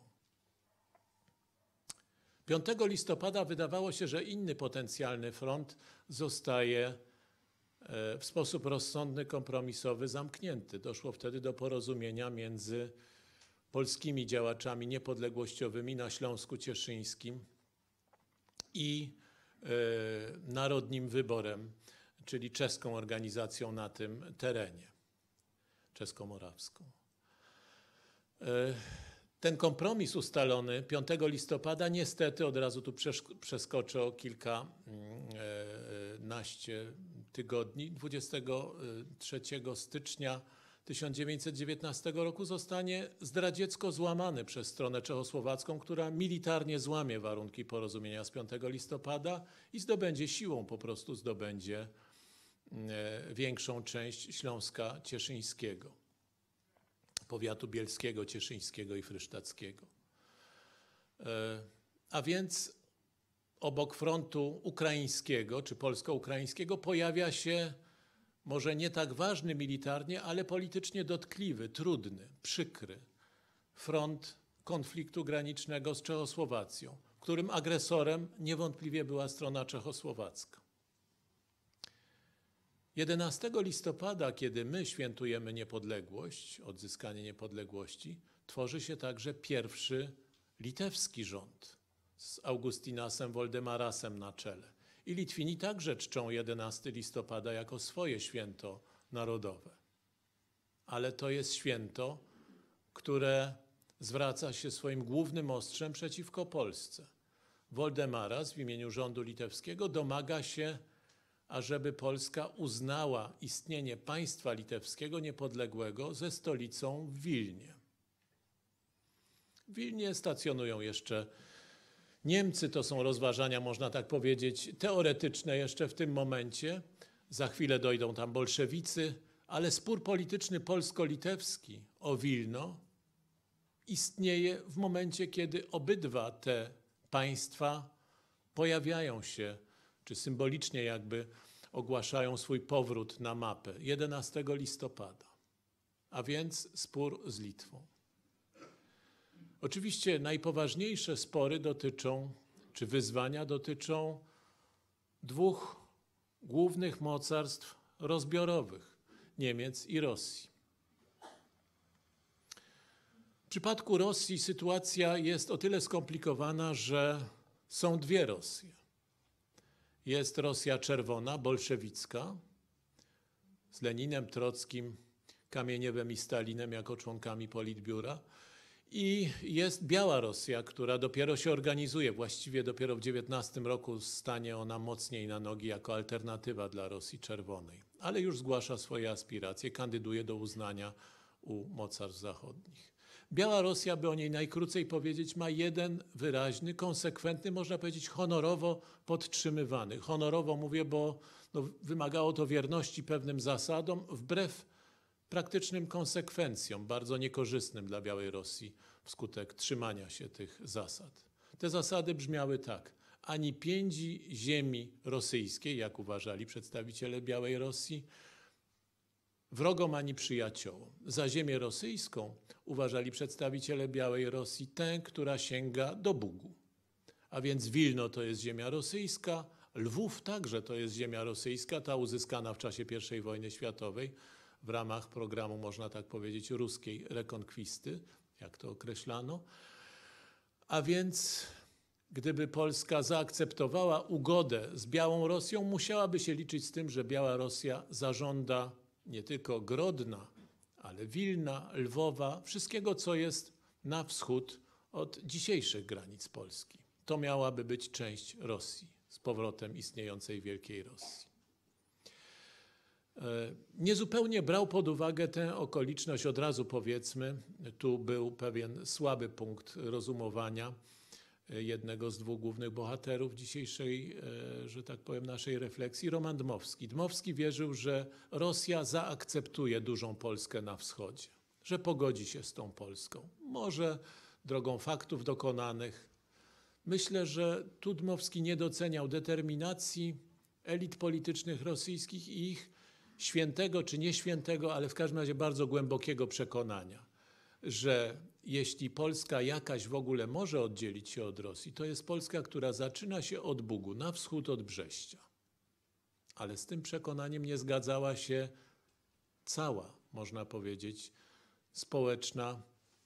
piątego listopada wydawało się, że inny potencjalny front zostaje w sposób rozsądny, kompromisowy zamknięty. Doszło wtedy do porozumienia między polskimi działaczami niepodległościowymi na Śląsku Cieszyńskim i e, Narodnim Wyborem, czyli czeską organizacją na tym terenie, czesko-morawską. E, ten kompromis ustalony piątego listopada niestety, od razu tu przeskoczę o kilkanaście tygodni, dwudziestego trzeciego stycznia tysiąc dziewięćset dziewiętnastego roku zostanie zdradziecko złamany przez stronę czechosłowacką, która militarnie złamie warunki porozumienia z piątego listopada i zdobędzie siłą, po prostu zdobędzie większą część Śląska Cieszyńskiego, powiatu bielskiego, cieszyńskiego i frysztackiego. A więc obok frontu ukraińskiego czy polsko-ukraińskiego pojawia się może nie tak ważny militarnie, ale politycznie dotkliwy, trudny, przykry front konfliktu granicznego z Czechosłowacją, którym agresorem niewątpliwie była strona czechosłowacka. jedenastego listopada, kiedy my świętujemy niepodległość, odzyskanie niepodległości, tworzy się także pierwszy litewski rząd z Augustinasem Woldemarasem na czele. I Litwini także czczą jedenastego listopada jako swoje święto narodowe. Ale to jest święto, które zwraca się swoim głównym ostrzem przeciwko Polsce. Woldemaras w imieniu rządu litewskiego domaga się, ażeby Polska uznała istnienie państwa litewskiego niepodległego ze stolicą w Wilnie. W Wilnie stacjonują jeszcze Niemcy, to są rozważania, można tak powiedzieć, teoretyczne jeszcze w tym momencie. Za chwilę dojdą tam bolszewicy, ale spór polityczny polsko-litewski o Wilno istnieje w momencie, kiedy obydwa te państwa pojawiają się, czy symbolicznie jakby ogłaszają swój powrót na mapę jedenastego listopada, a więc spór z Litwą. Oczywiście najpoważniejsze spory dotyczą, czy wyzwania dotyczą dwóch głównych mocarstw rozbiorowych, Niemiec i Rosji. W przypadku Rosji sytuacja jest o tyle skomplikowana, że Są dwie Rosje. Jest Rosja czerwona, bolszewicka, z Leninem, Trockim, Kamieniewem i Stalinem jako członkami Politbiura. I jest biała Rosja, która dopiero się organizuje. Właściwie dopiero w dziewiętnastym roku stanie ona mocniej na nogi jako alternatywa dla Rosji czerwonej. Ale już zgłasza swoje aspiracje, kandyduje do uznania u mocarstw zachodnich. Biała Rosja, by o niej najkrócej powiedzieć, ma jeden wyraźny, konsekwentny, można powiedzieć honorowo podtrzymywany. Honorowo mówię, bo no, wymagało to wierności pewnym zasadom, wbrew praktycznym konsekwencjom, bardzo niekorzystnym dla Białej Rosji wskutek trzymania się tych zasad. Te zasady brzmiały tak: ani piędzi ziemi rosyjskiej, jak uważali przedstawiciele Białej Rosji, wrogom ani przyjaciołom. Za ziemię rosyjską uważali przedstawiciele Białej Rosji tę, która sięga do Bugu. A więc Wilno to jest ziemia rosyjska, Lwów także to jest ziemia rosyjska, ta uzyskana w czasie pierwszej wojny światowej w ramach programu, można tak powiedzieć, ruskiej rekonkwisty, jak to określano. A więc gdyby Polska zaakceptowała ugodę z Białą Rosją, musiałaby się liczyć z tym, że Biała Rosja zażąda nie tylko Grodna, ale Wilna, Lwowa, wszystkiego, co jest na wschód od dzisiejszych granic Polski. To miałaby być część Rosji, z powrotem istniejącej Wielkiej Rosji. Niezupełnie brał pod uwagę tę okoliczność, od razu powiedzmy, tu był pewien słaby punkt rozumowania jednego z dwóch głównych bohaterów dzisiejszej, że tak powiem, naszej refleksji, Roman Dmowski. Dmowski wierzył, że Rosja zaakceptuje dużą Polskę na wschodzie, że pogodzi się z tą Polską. Może drogą faktów dokonanych. Myślę, że tu Dmowski nie doceniał determinacji elit politycznych rosyjskich i ich świętego czy nieświętego, ale w każdym razie bardzo głębokiego przekonania, że jeśli Polska jakaś w ogóle może oddzielić się od Rosji, to jest Polska, która zaczyna się od Bugu, na wschód od Brześcia. Ale z tym przekonaniem nie zgadzała się cała, można powiedzieć, społeczna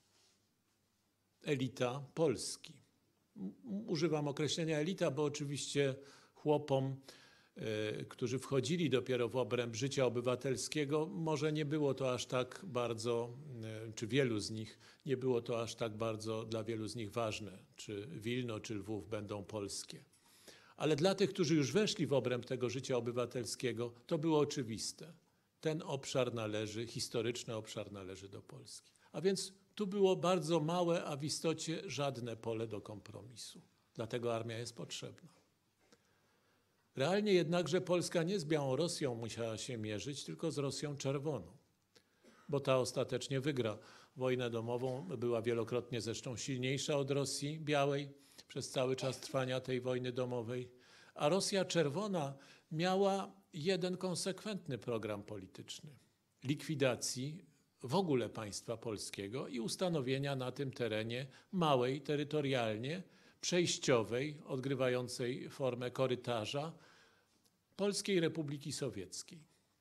elita Polski. Używam określenia elita, bo oczywiście chłopom, którzy wchodzili dopiero w obręb życia obywatelskiego, może nie było to aż tak bardzo, czy wielu z nich, nie było to aż tak bardzo dla wielu z nich ważne, czy Wilno, czy Lwów będą polskie. Ale dla tych, którzy już weszli w obręb tego życia obywatelskiego, to było oczywiste. Ten obszar należy, historyczny obszar należy do Polski. A więc tu było bardzo małe, a w istocie żadne pole do kompromisu. Dlatego armia jest potrzebna. Realnie jednakże Polska nie z Białą Rosją musiała się mierzyć, tylko z Rosją Czerwoną, bo ta ostatecznie wygra wojnę domową, była wielokrotnie zresztą silniejsza od Rosji Białej przez cały czas trwania tej wojny domowej, a Rosja Czerwona miała jeden konsekwentny program polityczny likwidacji w ogóle państwa polskiego i ustanowienia na tym terenie małej, terytorialnie, przejściowej, odgrywającej formę korytarza Polskiej Republiki Sowieckiej.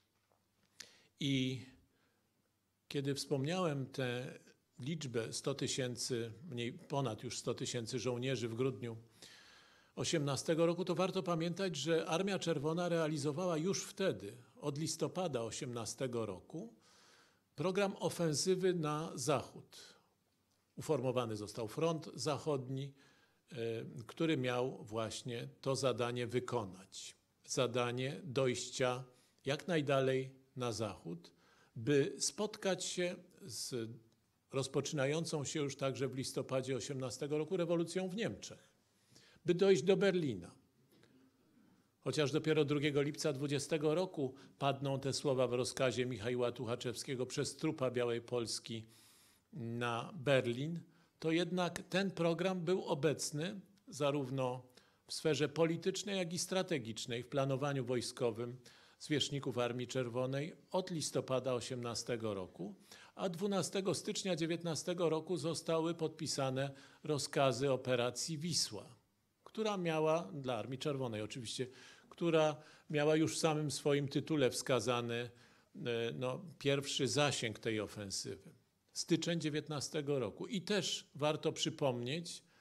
I kiedy wspomniałem tę liczbę sto tysięcy, mniej ponad już sto tysięcy żołnierzy w grudniu osiemnastego roku, to warto pamiętać, że Armia Czerwona realizowała już wtedy, od listopada osiemnastego roku, program ofensywy na zachód. Uformowany został front zachodni, który miał właśnie to zadanie wykonać. Zadanie dojścia jak najdalej na zachód, by spotkać się z rozpoczynającą się już także w listopadzie osiemnastego roku rewolucją w Niemczech, by dojść do Berlina. Chociaż dopiero drugiego lipca dwudziestego roku padną te słowa w rozkazie Michaiła Tuchaczewskiego przez trupa Białej Polski na Berlin, to jednak ten program był obecny zarówno w sferze politycznej, jak i strategicznej, w planowaniu wojskowym zwierzchników Armii Czerwonej od listopada osiemnastego roku, a dwunastego stycznia dziewiętnastego roku zostały podpisane rozkazy operacji Wisła, która miała, dla Armii Czerwonej oczywiście, która miała już w samym swoim tytule wskazany no, pierwszy zasięg tej ofensywy. Styczeń dziewiętnastego roku. I też warto przypomnieć,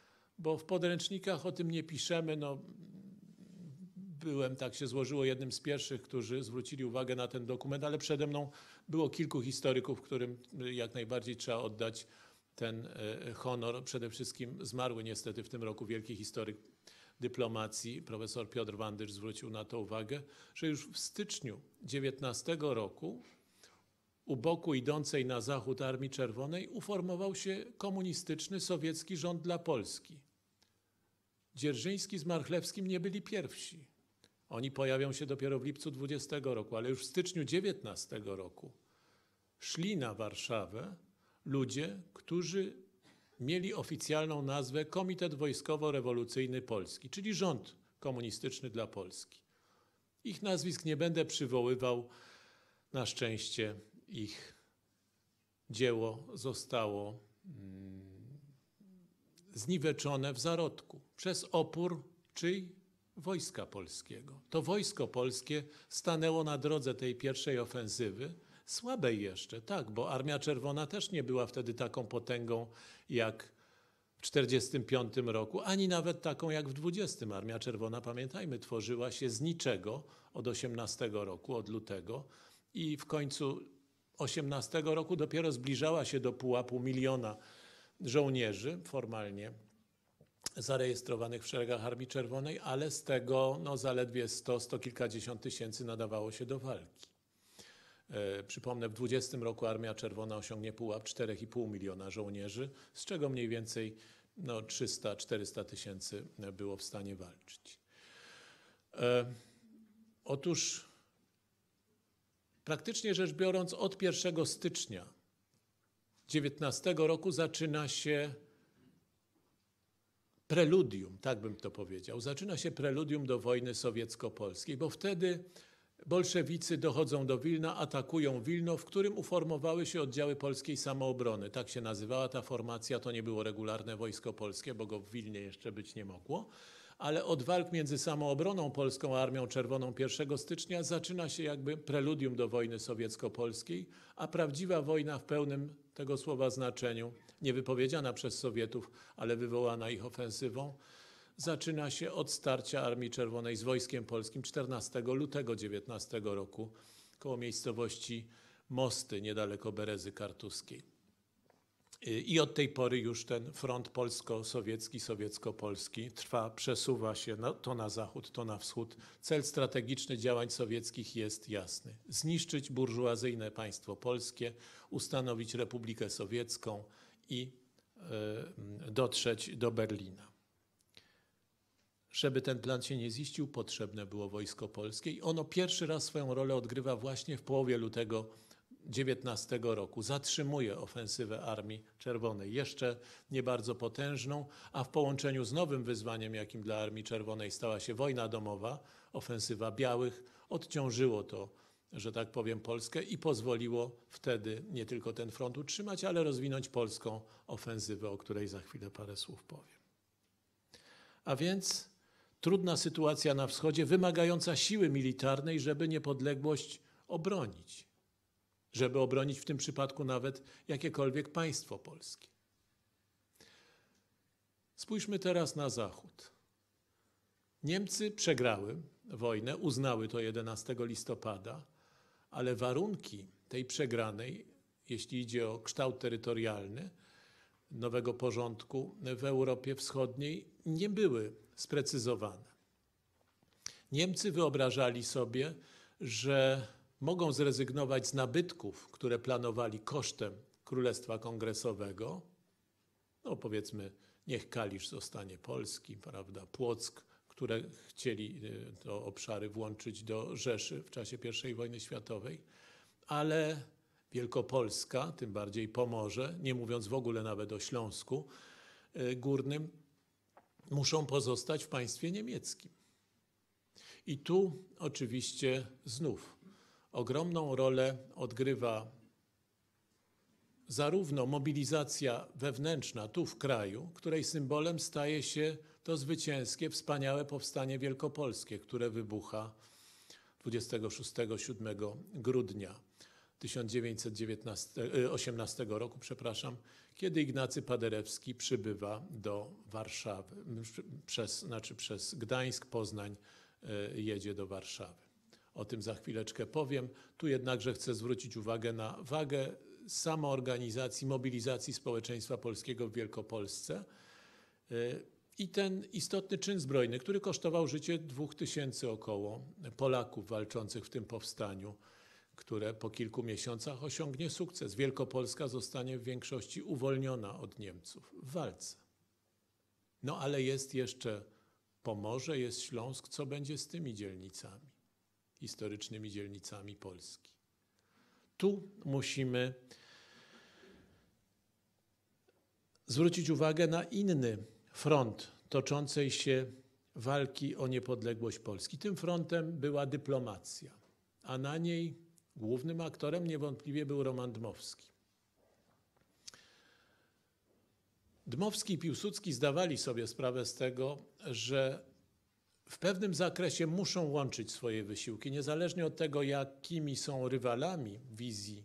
bo w podręcznikach o tym nie piszemy. No, byłem, tak się złożyło, jednym z pierwszych, którzy zwrócili uwagę na ten dokument, ale przede mną było kilku historyków, którym jak najbardziej trzeba oddać ten honor. Przede wszystkim zmarły niestety w tym roku wielki historyk dyplomacji, profesor Piotr Wandysz, zwrócił na to uwagę, że już w styczniu dziewiętnastego roku u boku idącej na zachód Armii Czerwonej uformował się komunistyczny, sowiecki rząd dla Polski. Dzierżyński z Marchlewskim nie byli pierwsi. Oni pojawią się dopiero w lipcu dwudziestego roku, ale już w styczniu dziewiętnastego roku szli na Warszawę ludzie, którzy mieli oficjalną nazwę Komitet Wojskowo-Rewolucyjny Polski, czyli rząd komunistyczny dla Polski. Ich nazwisk nie będę przywoływał. Na szczęście ich dzieło zostało mm, zniweczone w zarodku przez opór czyj? Wojska polskiego. To wojsko polskie stanęło na drodze tej pierwszej ofensywy, słabej jeszcze, tak, bo Armia Czerwona też nie była wtedy taką potęgą jak w tysiąc dziewięćset czterdziestym piątym roku, ani nawet taką jak w dwudziestym. Armia Czerwona, pamiętajmy, tworzyła się z niczego od osiemnastego roku, od lutego i w końcu osiemnastego roku dopiero zbliżała się do pułapu miliona żołnierzy formalnie zarejestrowanych w szeregach Armii Czerwonej, ale z tego no, zaledwie sto, sto kilkadziesiąt tysięcy nadawało się do walki. E, przypomnę, w dwudziestym roku Armia Czerwona osiągnie pułap cztery i pół miliona żołnierzy, z czego mniej więcej no, trzysta czterysta tysięcy było w stanie walczyć. E, otóż praktycznie rzecz biorąc od pierwszego stycznia dziewiętnastego roku zaczyna się preludium, tak bym to powiedział, zaczyna się preludium do wojny sowiecko-polskiej, bo wtedy bolszewicy dochodzą do Wilna, atakują Wilno, w którym uformowały się oddziały polskiej samoobrony. Tak się nazywała ta formacja, to nie było regularne wojsko polskie, bo go w Wilnie jeszcze być nie mogło, ale od walk między samoobroną polską a Armią Czerwoną pierwszego stycznia zaczyna się jakby preludium do wojny sowiecko-polskiej, a prawdziwa wojna w pełnym tego słowa znaczeniu, nie wypowiedziana przez Sowietów, ale wywołana ich ofensywą, zaczyna się od starcia Armii Czerwonej z Wojskiem Polskim czternastego lutego dziewiętnastego roku koło miejscowości Mosty, niedaleko Berezy Kartuskiej. I od tej pory już ten front polsko-sowiecki, sowiecko-polski trwa, przesuwa się no, to na zachód, to na wschód. Cel strategiczny działań sowieckich jest jasny. Zniszczyć burżuazyjne państwo polskie, ustanowić Republikę Sowiecką i y, dotrzeć do Berlina. Żeby ten plan się nie ziścił, potrzebne było wojsko polskie i ono pierwszy raz swoją rolę odgrywa właśnie w połowie lutego dziewiętnastego roku. Zatrzymuje ofensywę Armii Czerwonej, jeszcze nie bardzo potężną, a w połączeniu z nowym wyzwaniem, jakim dla Armii Czerwonej stała się wojna domowa, ofensywa białych, odciążyło to, że tak powiem, Polskę i pozwoliło wtedy nie tylko ten front utrzymać, ale rozwinąć polską ofensywę, o której za chwilę parę słów powiem. A więc trudna sytuacja na wschodzie, wymagająca siły militarnej, żeby niepodległość obronić. Żeby obronić w tym przypadku nawet jakiekolwiek państwo polskie. Spójrzmy teraz na zachód. Niemcy przegrały wojnę, uznały to jedenastego listopada, ale warunki tej przegranej, jeśli idzie o kształt terytorialny nowego porządku w Europie Wschodniej, nie były sprecyzowane. Niemcy wyobrażali sobie, że mogą zrezygnować z nabytków, które planowali kosztem Królestwa Kongresowego. No powiedzmy, niech Kalisz zostanie polski, prawda, Płock, które chcieli te obszary włączyć do Rzeszy w czasie pierwszej wojny światowej, ale Wielkopolska, tym bardziej Pomorze, nie mówiąc w ogóle nawet o Śląsku Górnym, muszą pozostać w państwie niemieckim. I tu oczywiście znów ogromną rolę odgrywa zarówno mobilizacja wewnętrzna tu w kraju, której symbolem staje się to zwycięskie, wspaniałe powstanie wielkopolskie, które wybucha dwudziestego szóstego do siódmego grudnia tysiąc dziewięćset osiemnastego roku, przepraszam, kiedy Ignacy Paderewski przybywa do Warszawy, przez, znaczy przez Gdańsk, Poznań jedzie do Warszawy. O tym za chwileczkę powiem. Tu jednakże chcę zwrócić uwagę na wagę samoorganizacji, mobilizacji społeczeństwa polskiego w Wielkopolsce i ten istotny czyn zbrojny, który kosztował życie dwóch tysięcy około Polaków walczących w tym powstaniu, które po kilku miesiącach osiągnie sukces. Wielkopolska zostanie w większości uwolniona od Niemców w walce. No ale jest jeszcze Pomorze, jest Śląsk. Co będzie z tymi dzielnicami, historycznymi dzielnicami Polski? Tu musimy zwrócić uwagę na inny front toczącej się walki o niepodległość Polski. Tym frontem była dyplomacja, a na niej głównym aktorem niewątpliwie był Roman Dmowski. Dmowski i Piłsudski zdawali sobie sprawę z tego, że w pewnym zakresie muszą łączyć swoje wysiłki, niezależnie od tego, jakimi są rywalami wizji,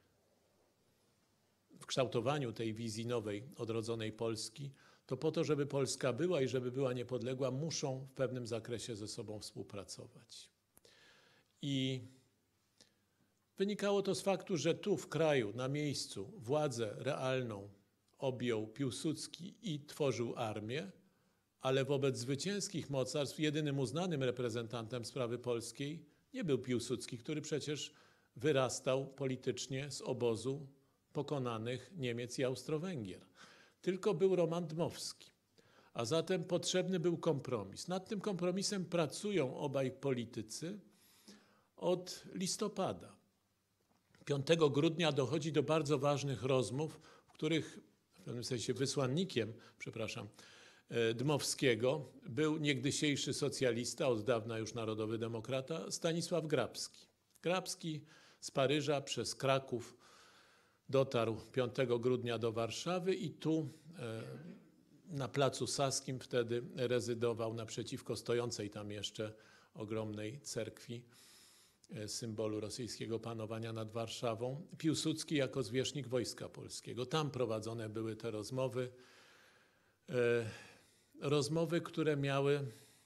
w kształtowaniu tej wizji nowej, odrodzonej Polski, to po to, żeby Polska była i żeby była niepodległa, muszą w pewnym zakresie ze sobą współpracować. I wynikało to z faktu, że tu w kraju, na miejscu, władzę realną objął Piłsudski i tworzył armię, ale wobec zwycięskich mocarstw jedynym uznanym reprezentantem sprawy polskiej nie był Piłsudski, który przecież wyrastał politycznie z obozu pokonanych Niemiec i Austro-Węgier, tylko był Roman Dmowski. A zatem potrzebny był kompromis. Nad tym kompromisem pracują obaj politycy od listopada. piątego grudnia dochodzi do bardzo ważnych rozmów, w których w pewnym sensie wysłannikiem, przepraszam, Dmowskiego był niegdysiejszy socjalista, od dawna już narodowy demokrata, Stanisław Grabski. Grabski z Paryża przez Kraków dotarł piątego grudnia do Warszawy i tu na Placu Saskim wtedy rezydował naprzeciwko stojącej tam jeszcze ogromnej cerkwi, symbolu rosyjskiego panowania nad Warszawą, Piłsudski jako zwierzchnik Wojska Polskiego. Tam prowadzone były te rozmowy, rozmowy, które miały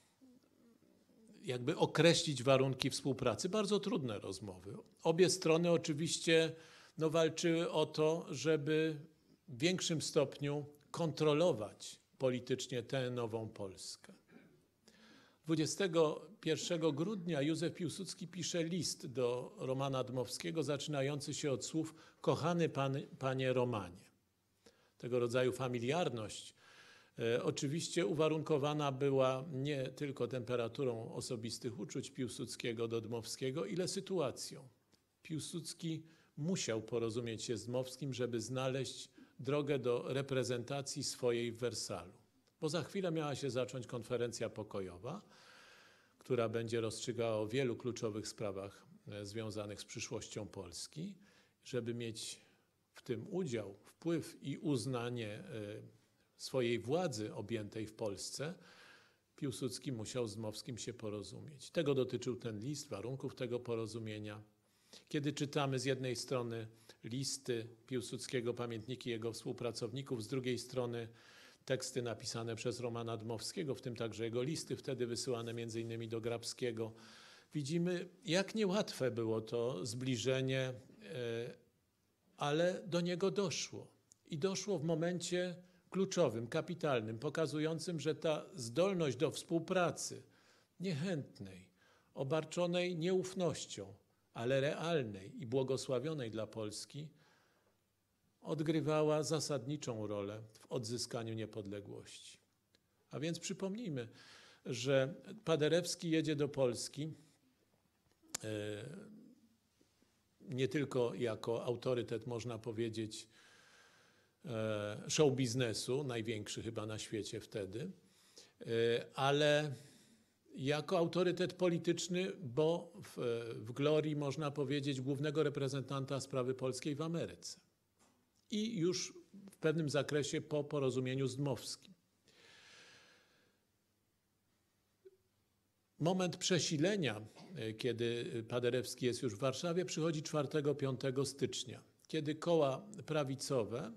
jakby określić warunki współpracy. Bardzo trudne rozmowy. Obie strony oczywiście no, walczyły o to, żeby w większym stopniu kontrolować politycznie tę nową Polskę. dwudziestego pierwszego grudnia Józef Piłsudski pisze list do Romana Dmowskiego, zaczynający się od słów: kochany pan, panie Romanie. Tego rodzaju familiarność e, oczywiście uwarunkowana była nie tylko temperaturą osobistych uczuć Piłsudskiego do Dmowskiego, ile sytuacją. Piłsudski musiał porozumieć się z Dmowskim, żeby znaleźć drogę do reprezentacji swojej w Wersalu. Bo za chwilę miała się zacząć konferencja pokojowa, która będzie rozstrzygała o wielu kluczowych sprawach związanych z przyszłością Polski. Żeby mieć w tym udział, wpływ i uznanie swojej władzy objętej w Polsce, Piłsudski musiał z Dmowskim się porozumieć. Tego dotyczył ten list, warunków tego porozumienia. Kiedy czytamy z jednej strony listy Piłsudskiego, pamiętniki jego współpracowników, z drugiej strony teksty napisane przez Romana Dmowskiego, w tym także jego listy, wtedy wysyłane między innymi do Grabskiego, widzimy, jak niełatwe było to zbliżenie, ale do niego doszło. I doszło w momencie kluczowym, kapitalnym, pokazującym, że ta zdolność do współpracy niechętnej, obarczonej nieufnością, ale realnej i błogosławionej dla Polski, odgrywała zasadniczą rolę w odzyskaniu niepodległości. A więc przypomnijmy, że Paderewski jedzie do Polski nie tylko jako autorytet, można powiedzieć, show biznesu, największy chyba na świecie wtedy, ale jako autorytet polityczny, bo w, w glorii, można powiedzieć, głównego reprezentanta sprawy polskiej w Ameryce. I już w pewnym zakresie po porozumieniu z Dmowskim. Moment przesilenia, e, kiedy Paderewski jest już w Warszawie, przychodzi czwartego piątego stycznia, kiedy koła prawicowe,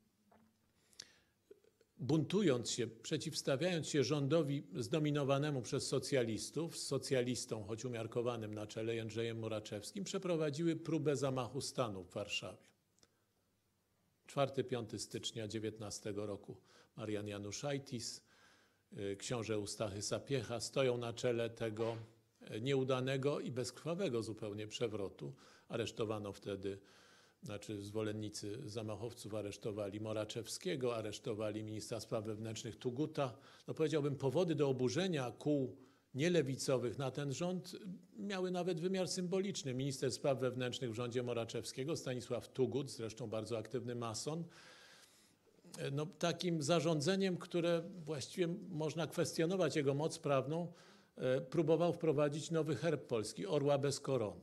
buntując się, przeciwstawiając się rządowi zdominowanemu przez socjalistów, z socjalistą, choć umiarkowanym na czele Jędrzejem Moraczewskim, przeprowadziły próbę zamachu stanu w Warszawie. czwartego piątego stycznia dziewiętnastego roku Marian Januszajtis, książę Eustachy Sapiecha stoją na czele tego nieudanego i bezkrwawego zupełnie przewrotu. Aresztowano wtedy, znaczy zwolennicy zamachowców aresztowali Moraczewskiego, aresztowali ministra spraw wewnętrznych Tuguta. No powiedziałbym, powody do oburzenia kół nielewicowych na ten rząd miały nawet wymiar symboliczny. Minister spraw wewnętrznych w rządzie Moraczewskiego, Stanisław Tugut, zresztą bardzo aktywny mason, no, takim zarządzeniem, które właściwie można kwestionować jego moc prawną, e, próbował wprowadzić nowy herb polski, orła bez korony.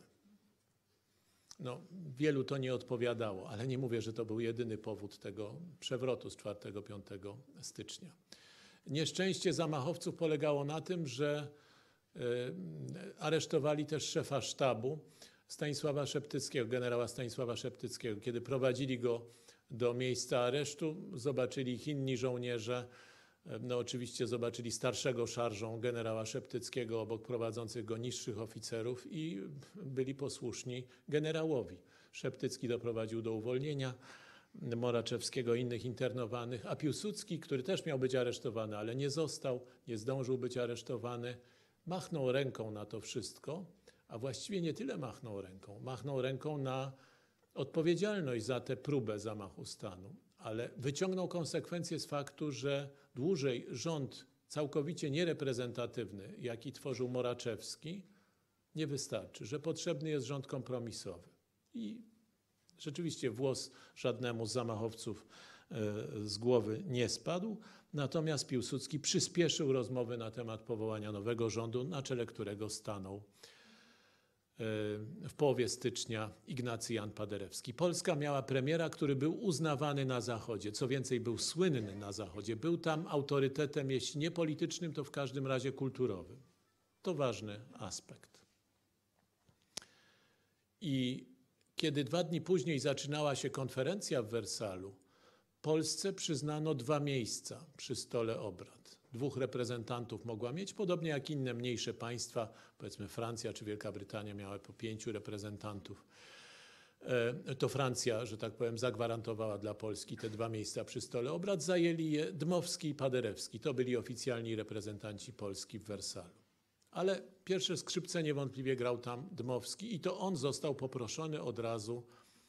No, wielu to nie odpowiadało, ale nie mówię, że to był jedyny powód tego przewrotu z czwartego piątego stycznia. Nieszczęście zamachowców polegało na tym, że e, aresztowali też szefa sztabu Stanisława Szeptyckiego, generała Stanisława Szeptyckiego. Kiedy prowadzili go do miejsca aresztu, zobaczyli ich inni żołnierze. No oczywiście zobaczyli starszego szarżą generała Szeptyckiego obok prowadzących go niższych oficerów i byli posłuszni generałowi. Szeptycki doprowadził do uwolnienia Moraczewskiego i innych internowanych, a Piłsudski, który też miał być aresztowany, ale nie został, nie zdążył być aresztowany, machnął ręką na to wszystko, a właściwie nie tyle machnął ręką, machnął ręką na odpowiedzialność za tę próbę zamachu stanu, ale wyciągnął konsekwencje z faktu, że dłużej rząd całkowicie niereprezentatywny, jaki tworzył Moraczewski, nie wystarczy, że potrzebny jest rząd kompromisowy. I rzeczywiście włos żadnemu z zamachowców z głowy nie spadł, natomiast Piłsudski przyspieszył rozmowy na temat powołania nowego rządu, na czele którego stanął w połowie stycznia Ignacy Jan Paderewski. Polska miała premiera, który był uznawany na Zachodzie, co więcej był słynny na Zachodzie. Był tam autorytetem, jeśli nie politycznym, to w każdym razie kulturowym. To ważny aspekt. I kiedy dwa dni później zaczynała się konferencja w Wersalu, Polsce przyznano dwa miejsca przy stole obrad. Dwóch reprezentantów mogła mieć, podobnie jak inne mniejsze państwa, powiedzmy Francja czy Wielka Brytania miały po pięciu reprezentantów. To Francja, że tak powiem, zagwarantowała dla Polski te dwa miejsca przy stole obrad. Zajęli je Dmowski i Paderewski. To byli oficjalni reprezentanci Polski w Wersalu. Ale pierwsze skrzypce niewątpliwie grał tam Dmowski i to on został poproszony od razu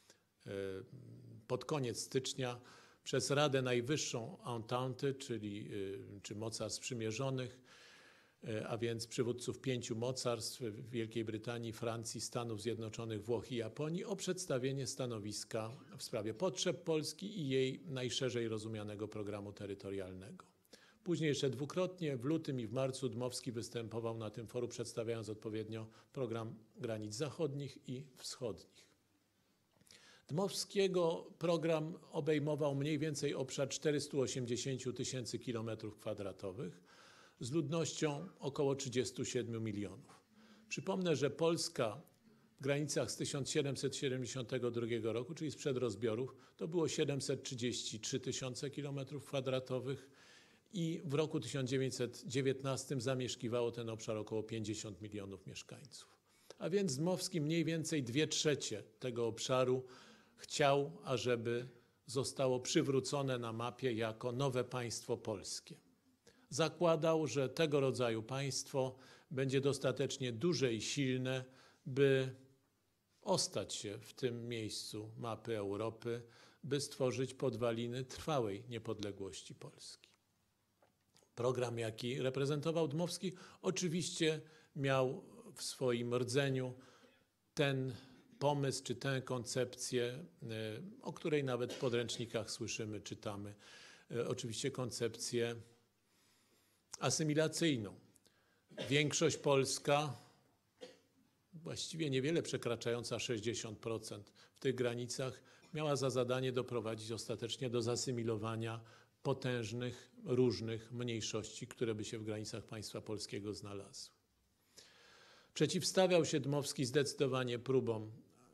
pod koniec stycznia przez Radę Najwyższą Entente, czyli czy mocarstw sprzymierzonych, a więc przywódców pięciu mocarstw Wielkiej Brytanii, Francji, Stanów Zjednoczonych, Włoch i Japonii o przedstawienie stanowiska w sprawie potrzeb Polski i jej najszerzej rozumianego programu terytorialnego. Później jeszcze dwukrotnie, w lutym i w marcu, Dmowski występował na tym forum, przedstawiając odpowiednio program granic zachodnich i wschodnich. Dmowskiego program obejmował mniej więcej obszar czterysta osiemdziesiąt tysięcy kilometrów kwadratowych z ludnością około trzydziestu siedmiu milionów. Przypomnę, że Polska w granicach z tysiąc siedemset siedemdziesiątego drugiego roku, czyli sprzed rozbiorów, to było siedemset trzydzieści trzy tysiące kilometrów kwadratowych i w roku tysiąc dziewięćset dziewiętnastym zamieszkiwało ten obszar około pięćdziesiąt milionów mieszkańców. A więc Dmowski mniej więcej dwie trzecie tego obszaru chciał, ażeby zostało przywrócone na mapie jako nowe państwo polskie. Zakładał, że tego rodzaju państwo będzie dostatecznie duże i silne, by ostać się w tym miejscu mapy Europy, by stworzyć podwaliny trwałej niepodległości Polski. Program, jaki reprezentował Dmowski, oczywiście miał w swoim rdzeniu ten pomysł czy tę koncepcję, o której nawet w podręcznikach słyszymy, czytamy. Oczywiście koncepcję asymilacyjną. Większość polska, właściwie niewiele przekraczająca sześćdziesiąt procent w tych granicach, miała za zadanie doprowadzić ostatecznie do zasymilowania potężnych, różnych mniejszości, które by się w granicach państwa polskiego znalazły. Przeciwstawiał się Dmowski zdecydowanie próbom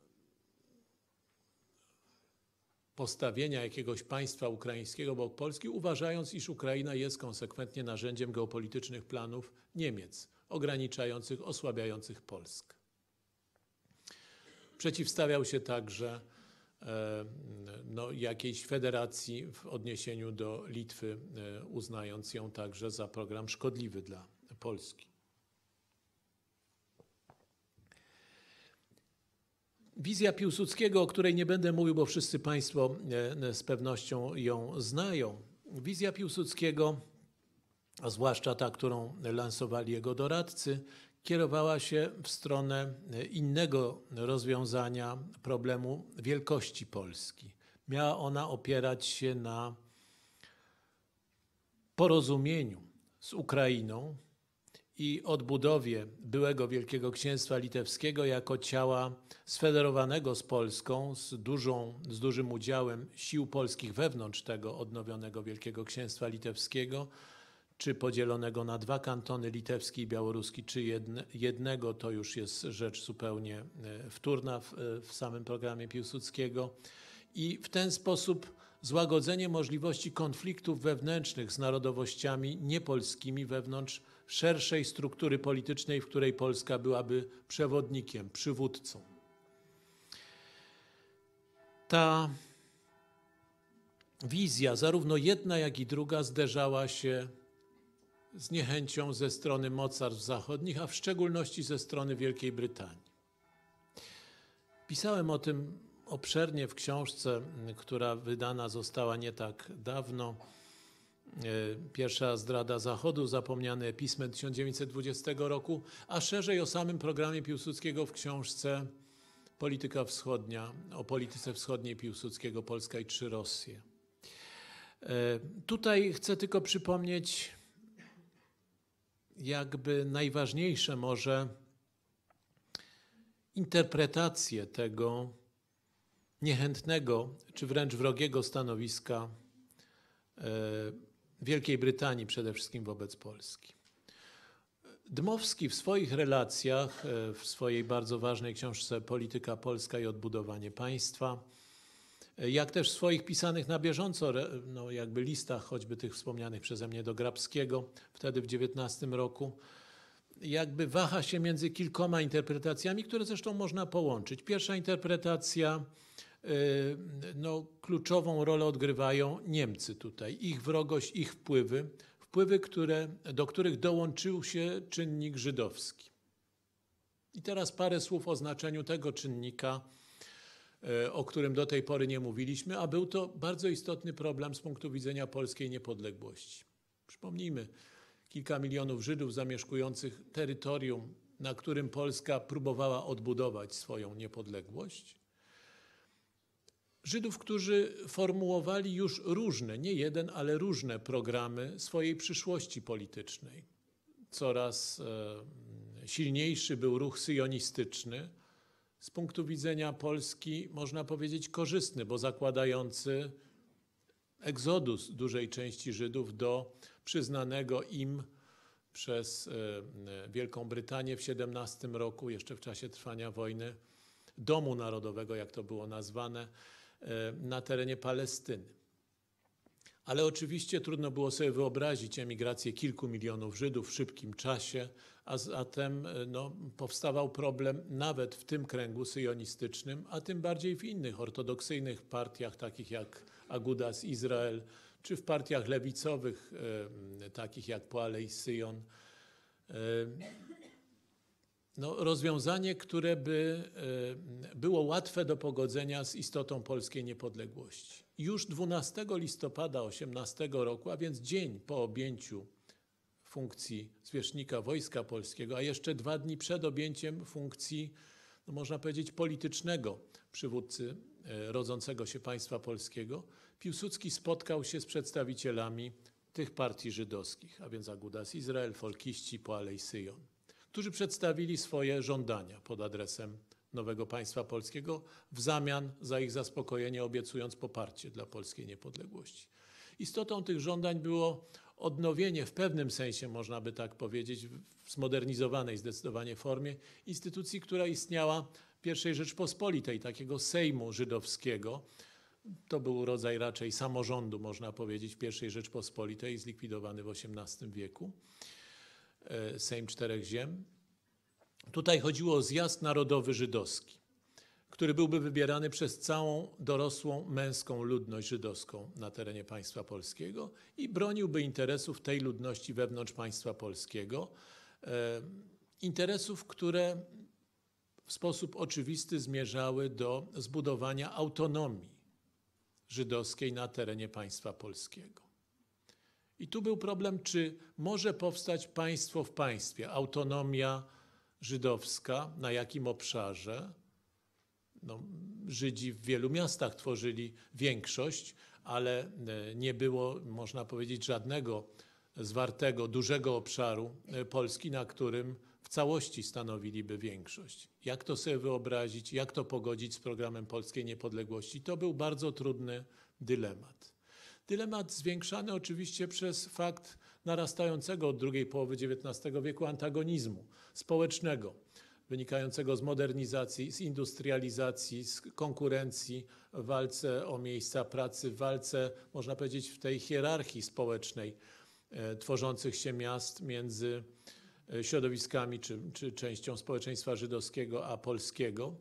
postawienia jakiegoś państwa ukraińskiego obok Polski, uważając, iż Ukraina jest konsekwentnie narzędziem geopolitycznych planów Niemiec, ograniczających, osłabiających Polskę. Przeciwstawiał się także e, no, jakiejś federacji w odniesieniu do Litwy, e, uznając ją także za program szkodliwy dla Polski. Wizja Piłsudskiego, o której nie będę mówił, bo wszyscy Państwo z pewnością ją znają. Wizja Piłsudskiego, a zwłaszcza ta, którą lansowali jego doradcy, kierowała się w stronę innego rozwiązania problemu wielkości Polski. Miała ona opierać się na porozumieniu z Ukrainą i odbudowie byłego Wielkiego Księstwa Litewskiego jako ciała sfederowanego z Polską, z, dużą, z dużym udziałem sił polskich wewnątrz tego odnowionego Wielkiego Księstwa Litewskiego, czy podzielonego na dwa kantony, litewski i białoruski, czy jedne, jednego, to już jest rzecz zupełnie wtórna w, w samym programie Piłsudskiego. I w ten sposób złagodzenie możliwości konfliktów wewnętrznych z narodowościami niepolskimi wewnątrz szerszej struktury politycznej, w której Polska byłaby przewodnikiem, przywódcą. Ta wizja, zarówno jedna, jak i druga, zderzała się z niechęcią ze strony mocarstw zachodnich, a w szczególności ze strony Wielkiej Brytanii. Pisałem o tym obszernie w książce, która wydana została nie tak dawno. Pierwsza zdrada Zachodu, zapomniane pismem tysiąc dziewięćset dwudziestego roku, a szerzej o samym programie Piłsudskiego w książce Polityka Wschodnia, o polityce wschodniej Piłsudskiego, Polska i trzy Rosje. Tutaj chcę tylko przypomnieć jakby najważniejsze może interpretacje tego niechętnego, czy wręcz wrogiego stanowiska Wielkiej Brytanii przede wszystkim wobec Polski. Dmowski w swoich relacjach, w swojej bardzo ważnej książce Polityka Polska i odbudowanie państwa, jak też w swoich pisanych na bieżąco no jakby listach, choćby tych wspomnianych przeze mnie do Grabskiego, wtedy w dziewiętnastym roku, jakby waha się między kilkoma interpretacjami, które zresztą można połączyć. Pierwsza interpretacja, no, kluczową rolę odgrywają Niemcy tutaj, ich wrogość, ich wpływy, wpływy, które, do których dołączył się czynnik żydowski. I teraz parę słów o znaczeniu tego czynnika, o którym do tej pory nie mówiliśmy, a był to bardzo istotny problem z punktu widzenia polskiej niepodległości. Przypomnijmy, kilka milionów Żydów zamieszkujących terytorium, na którym Polska próbowała odbudować swoją niepodległość. Żydów, którzy formułowali już różne, nie jeden, ale różne programy swojej przyszłości politycznej. Coraz e, silniejszy był ruch syjonistyczny, z punktu widzenia Polski można powiedzieć korzystny, bo zakładający egzodus dużej części Żydów do przyznanego im przez e, Wielką Brytanię w siedemnastym roku, jeszcze w czasie trwania wojny, Domu Narodowego, jak to było nazwane, na terenie Palestyny. Ale oczywiście trudno było sobie wyobrazić emigrację kilku milionów Żydów w szybkim czasie, a zatem no, powstawał problem nawet w tym kręgu syjonistycznym, a tym bardziej w innych ortodoksyjnych partiach, takich jak Agudas Izrael, czy w partiach lewicowych, e, takich jak Poalei Syjon. E, No, rozwiązanie, które by było łatwe do pogodzenia z istotą polskiej niepodległości. Już dwunastego listopada osiemnastego roku, a więc dzień po objęciu funkcji zwierzchnika Wojska Polskiego, a jeszcze dwa dni przed objęciem funkcji, no można powiedzieć, politycznego przywódcy rodzącego się państwa polskiego, Piłsudski spotkał się z przedstawicielami tych partii żydowskich, a więc Agudas Izrael, folkiści, Poalei Syjon, którzy przedstawili swoje żądania pod adresem nowego państwa polskiego w zamian za ich zaspokojenie, obiecując poparcie dla polskiej niepodległości. Istotą tych żądań było odnowienie w pewnym sensie, można by tak powiedzieć, w zmodernizowanej zdecydowanie formie instytucji, która istniała w pierwszej Rzeczpospolitej, takiego Sejmu Żydowskiego. To był rodzaj raczej samorządu, można powiedzieć, w pierwszej Rzeczpospolitej, zlikwidowany w osiemnastym wieku. Sejm Czterech Ziem. Tutaj chodziło o zjazd narodowy żydowski, który byłby wybierany przez całą dorosłą męską ludność żydowską na terenie państwa polskiego i broniłby interesów tej ludności wewnątrz państwa polskiego. E, interesów, które w sposób oczywisty zmierzały do zbudowania autonomii żydowskiej na terenie państwa polskiego. I tu był problem, czy może powstać państwo w państwie, autonomia żydowska, na jakim obszarze. No, Żydzi w wielu miastach tworzyli większość, ale nie było, można powiedzieć, żadnego zwartego, dużego obszaru Polski, na którym w całości stanowiliby większość. Jak to sobie wyobrazić, jak to pogodzić z programem polskiej niepodległości? To był bardzo trudny dylemat. Dylemat zwiększany oczywiście przez fakt narastającego od drugiej połowy dziewiętnastego wieku antagonizmu społecznego, wynikającego z modernizacji, z industrializacji, z konkurencji, w walce o miejsca pracy, w walce, można powiedzieć, w tej hierarchii społecznej e, tworzących się miast między środowiskami czy, czy częścią społeczeństwa żydowskiego a polskiego.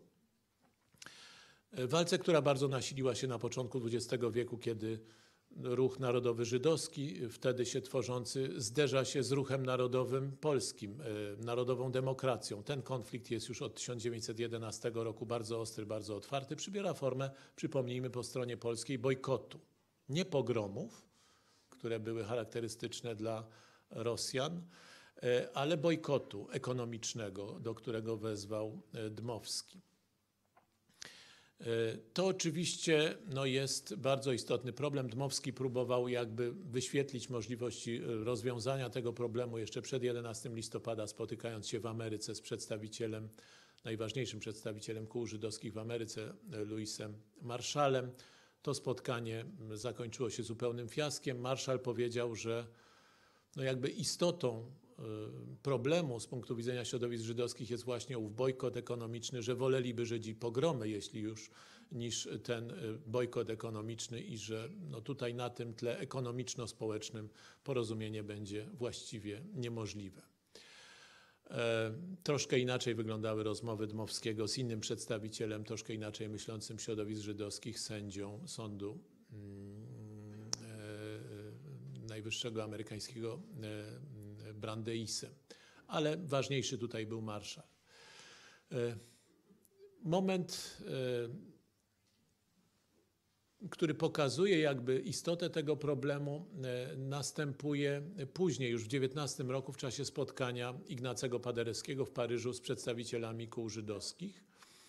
W walce, która bardzo nasiliła się na początku dwudziestego wieku, kiedy ruch narodowy żydowski, wtedy się tworzący, zderza się z ruchem narodowym polskim, narodową demokracją. Ten konflikt jest już od tysiąc dziewięćset jedenastego roku bardzo ostry, bardzo otwarty. Przybiera formę, przypomnijmy, po stronie polskiej bojkotu. Nie pogromów, które były charakterystyczne dla Rosjan, ale bojkotu ekonomicznego, do którego wezwał Dmowski. To oczywiście no, jest bardzo istotny problem. Dmowski próbował jakby wyświetlić możliwości rozwiązania tego problemu jeszcze przed jedenastego listopada, spotykając się w Ameryce z przedstawicielem, najważniejszym przedstawicielem kół żydowskich w Ameryce, Louisem Marshallem. To spotkanie zakończyło się zupełnym fiaskiem. Marshall powiedział, że no, jakby istotą problemu z punktu widzenia środowisk żydowskich jest właśnie ów bojkot ekonomiczny, że woleliby Żydzi pogromy, jeśli już, niż ten bojkot ekonomiczny i że no tutaj na tym tle ekonomiczno-społecznym porozumienie będzie właściwie niemożliwe. E, troszkę inaczej wyglądały rozmowy Dmowskiego z innym przedstawicielem, troszkę inaczej myślącym środowisk żydowskich, sędzią sądu mm, e, najwyższego amerykańskiego e, Brandeisem, ale ważniejszy tutaj był Marshall. Moment, który pokazuje jakby istotę tego problemu, następuje później, już w dziewiętnastym roku, w czasie spotkania Ignacego Paderewskiego w Paryżu z przedstawicielami kół żydowskich.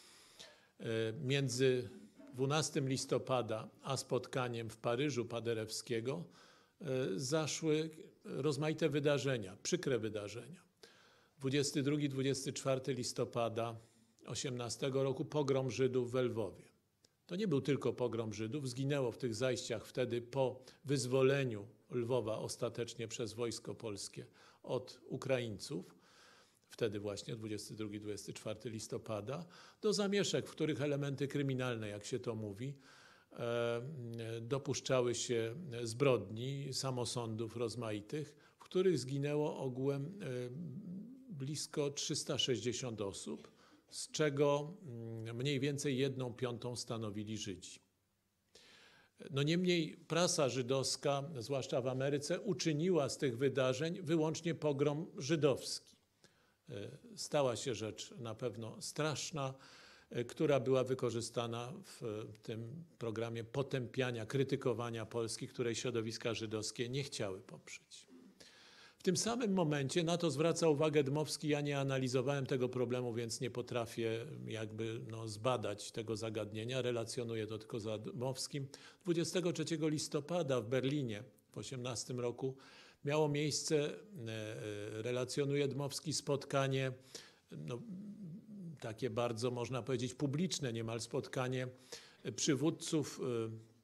Między dwunastego listopada a spotkaniem w Paryżu Paderewskiego zaszły rozmaite wydarzenia, przykre wydarzenia. dwudziestego drugiego do dwudziestego czwartego listopada osiemnastego roku pogrom Żydów w Lwowie. To nie był tylko pogrom Żydów, zginęło w tych zajściach wtedy po wyzwoleniu Lwowa ostatecznie przez wojsko polskie od Ukraińców, wtedy właśnie dwudziestego drugiego do dwudziestego czwartego listopada, do zamieszek, w których elementy kryminalne, jak się to mówi, dopuszczały się zbrodni, samosądów rozmaitych, w których zginęło ogółem blisko trzysta sześćdziesiąt osób, z czego mniej więcej jedną piątą stanowili Żydzi. No niemniej prasa żydowska, zwłaszcza w Ameryce, uczyniła z tych wydarzeń wyłącznie pogrom żydowski. Stała się rzecz na pewno straszna, która była wykorzystana w tym programie potępiania, krytykowania Polski, której środowiska żydowskie nie chciały poprzeć. W tym samym momencie na to zwraca uwagę Dmowski. Ja nie analizowałem tego problemu, więc nie potrafię jakby no, zbadać tego zagadnienia. Relacjonuję to tylko za Dmowskim. dwudziestego trzeciego listopada w Berlinie w osiemnastym roku miało miejsce, relacjonuje Dmowski, spotkanie no, takie bardzo, można powiedzieć, publiczne niemal spotkanie przywódców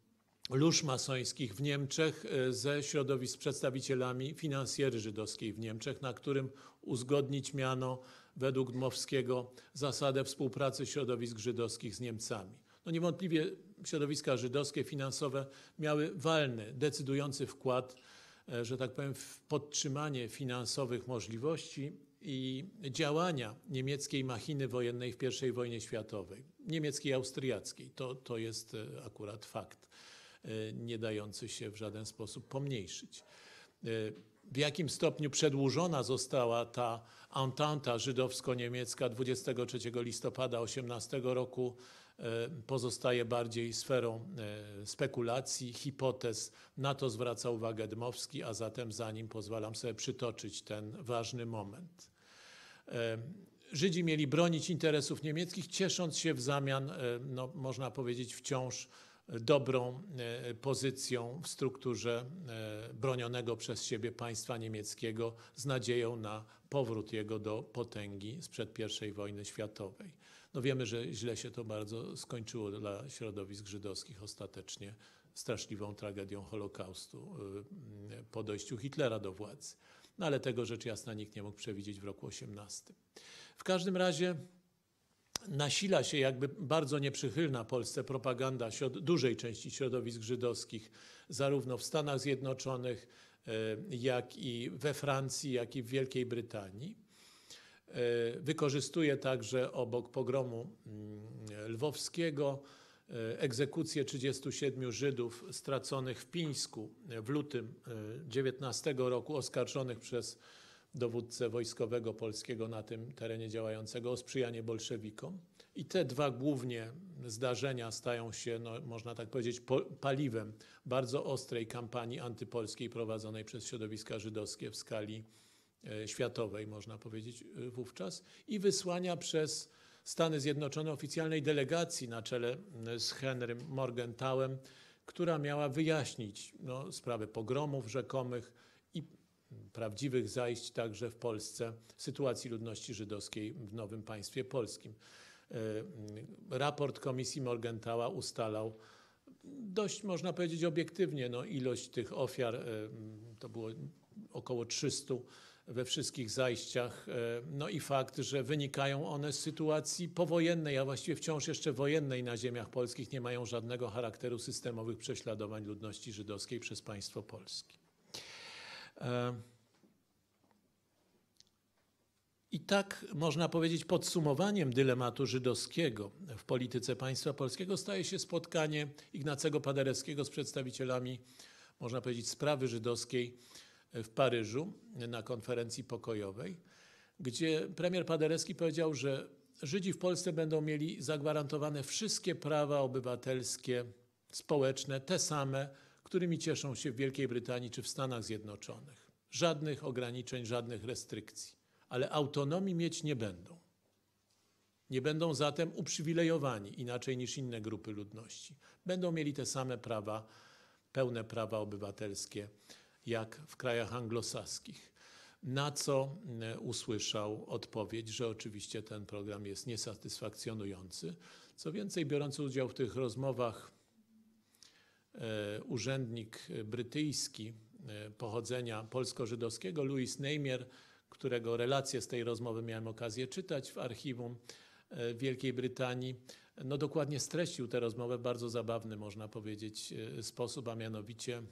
lóż masońskich w Niemczech ze środowisk z przedstawicielami finansjery żydowskiej w Niemczech, na którym uzgodnić miano według Dmowskiego zasadę współpracy środowisk żydowskich z Niemcami. No niewątpliwie środowiska żydowskie finansowe miały walny, decydujący wkład, że tak powiem, w podtrzymanie finansowych możliwości i działania niemieckiej machiny wojennej w pierwszej wojnie światowej, niemieckiej, austriackiej. To, to jest akurat fakt, nie dający się w żaden sposób pomniejszyć. W jakim stopniu przedłużona została ta entente żydowsko-niemiecka dwudziestego trzeciego listopada osiemnastego roku pozostaje bardziej sferą spekulacji, hipotez. Na to zwraca uwagę Dmowski, a zatem za nim pozwalam sobie przytoczyć ten ważny moment. Żydzi mieli bronić interesów niemieckich, ciesząc się w zamian, no, można powiedzieć, wciąż dobrą pozycją w strukturze bronionego przez siebie państwa niemieckiego z nadzieją na powrót jego do potęgi sprzed pierwszej wojny światowej. No wiemy, że źle się to bardzo skończyło dla środowisk żydowskich ostatecznie straszliwą tragedią Holokaustu po dojściu Hitlera do władzy. No ale tego rzecz jasna nikt nie mógł przewidzieć w roku osiemnastym. W każdym razie nasila się jakby bardzo nieprzychylna Polsce propaganda dużej części środowisk żydowskich, zarówno w Stanach Zjednoczonych, jak i we Francji, jak i w Wielkiej Brytanii. Wykorzystuje także obok pogromu lwowskiego egzekucję trzydziestu siedmiu Żydów straconych w Pińsku w lutym dziewiętnastego roku, oskarżonych przez dowódcę wojskowego polskiego na tym terenie działającego o sprzyjanie bolszewikom. I te dwa głównie zdarzenia stają się, no, można tak powiedzieć, paliwem bardzo ostrej kampanii antypolskiej prowadzonej przez środowiska żydowskie w skali światowej, można powiedzieć wówczas, i wysłania przez Stany Zjednoczone oficjalnej delegacji na czele z Henrym Morgenthauem, która miała wyjaśnić no, sprawę pogromów rzekomych i prawdziwych zajść także w Polsce sytuacji ludności żydowskiej w nowym państwie polskim. Raport Komisji Morgenthaua ustalał dość, można powiedzieć, obiektywnie no, ilość tych ofiar, to było około trzystu we wszystkich zajściach, no i fakt, że wynikają one z sytuacji powojennej, a właściwie wciąż jeszcze wojennej na ziemiach polskich, nie mają żadnego charakteru systemowych prześladowań ludności żydowskiej przez państwo polskie. I tak można powiedzieć, podsumowaniem dylematu żydowskiego w polityce państwa polskiego staje się spotkanie Ignacego Paderewskiego z przedstawicielami, można powiedzieć, sprawy żydowskiej w Paryżu na konferencji pokojowej, gdzie premier Paderewski powiedział, że Żydzi w Polsce będą mieli zagwarantowane wszystkie prawa obywatelskie, społeczne, te same, którymi cieszą się w Wielkiej Brytanii czy w Stanach Zjednoczonych. Żadnych ograniczeń, żadnych restrykcji, ale autonomii mieć nie będą. Nie będą zatem uprzywilejowani inaczej niż inne grupy ludności. Będą mieli te same prawa, pełne prawa obywatelskie, jak w krajach anglosaskich. Na co usłyszał odpowiedź, że oczywiście ten program jest niesatysfakcjonujący. Co więcej, biorąc udział w tych rozmowach, e, urzędnik brytyjski e, pochodzenia polsko-żydowskiego, Louis Neymier, którego relacje z tej rozmowy miałem okazję czytać w archiwum e, Wielkiej Brytanii, no dokładnie streścił tę rozmowę w bardzo zabawny, można powiedzieć, e, sposób, a mianowicie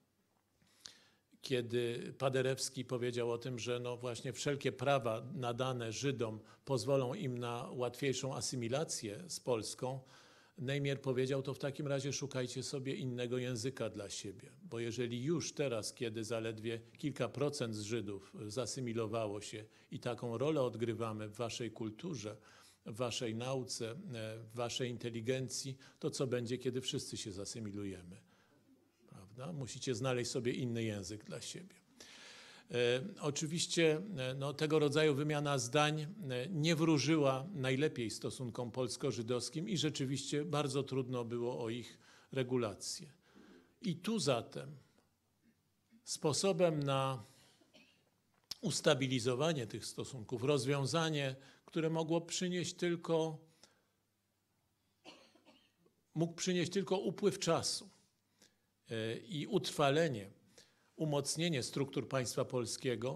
kiedy Paderewski powiedział o tym, że no właśnie wszelkie prawa nadane Żydom pozwolą im na łatwiejszą asymilację z Polską, Neymier powiedział, to w takim razie szukajcie sobie innego języka dla siebie, bo jeżeli już teraz, kiedy zaledwie kilka procent z Żydów zasymilowało się i taką rolę odgrywamy w waszej kulturze, w waszej nauce, w waszej inteligencji, to co będzie, kiedy wszyscy się zasymilujemy? Prawda? Musicie znaleźć sobie inny język dla siebie. E, oczywiście no, tego rodzaju wymiana zdań nie wróżyła najlepiej stosunkom polsko-żydowskim i rzeczywiście bardzo trudno było o ich regulację. I tu zatem sposobem na ustabilizowanie tych stosunków, rozwiązanie, które mogło przynieść tylko, mógł przynieść tylko upływ czasu, i utrwalenie, umocnienie struktur państwa polskiego,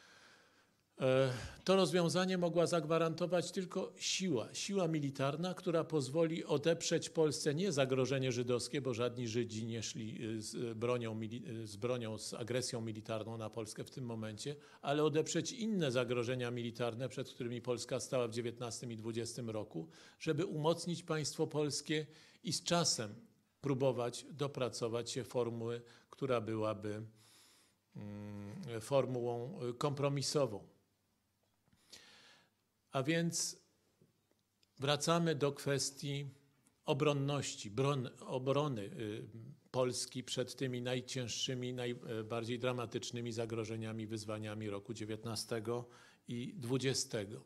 to rozwiązanie mogła zagwarantować tylko siła, siła militarna, która pozwoli odeprzeć Polsce nie zagrożenie żydowskie, bo żadni Żydzi nie szli z bronią, z bronią, z agresją militarną na Polskę w tym momencie, ale odeprzeć inne zagrożenia militarne, przed którymi Polska stała w dziewiętnastym i dwudziestym roku, żeby umocnić państwo polskie i z czasem próbować dopracować się formuły, która byłaby formułą kompromisową. A więc wracamy do kwestii obronności, bron, obrony Polski przed tymi najcięższymi, najbardziej dramatycznymi zagrożeniami, wyzwaniami roku dziewiętnastego i dwudziestego.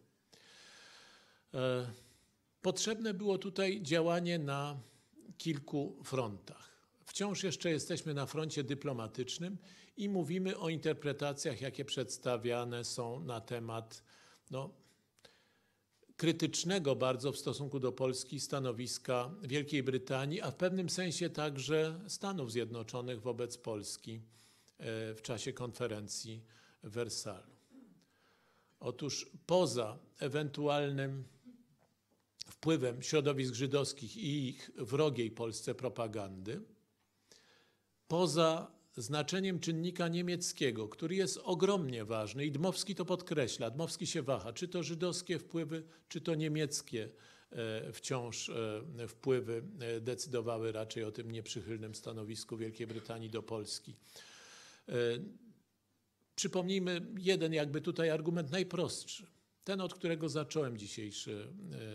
Potrzebne było tutaj działanie na kilku frontach. Wciąż jeszcze jesteśmy na froncie dyplomatycznym i mówimy o interpretacjach, jakie przedstawiane są na temat no, krytycznego bardzo w stosunku do Polski stanowiska Wielkiej Brytanii, a w pewnym sensie także Stanów Zjednoczonych wobec Polski w czasie konferencji w Wersalu. Otóż poza ewentualnym wpływem środowisk żydowskich i ich wrogiej Polsce propagandy, poza znaczeniem czynnika niemieckiego, który jest ogromnie ważny i Dmowski to podkreśla, Dmowski się waha, czy to żydowskie wpływy, czy to niemieckie wciąż wpływy decydowały raczej o tym nieprzychylnym stanowisku Wielkiej Brytanii do Polski. Przypomnijmy jeden jakby tutaj argument najprostszy, ten od którego zacząłem dzisiejszy,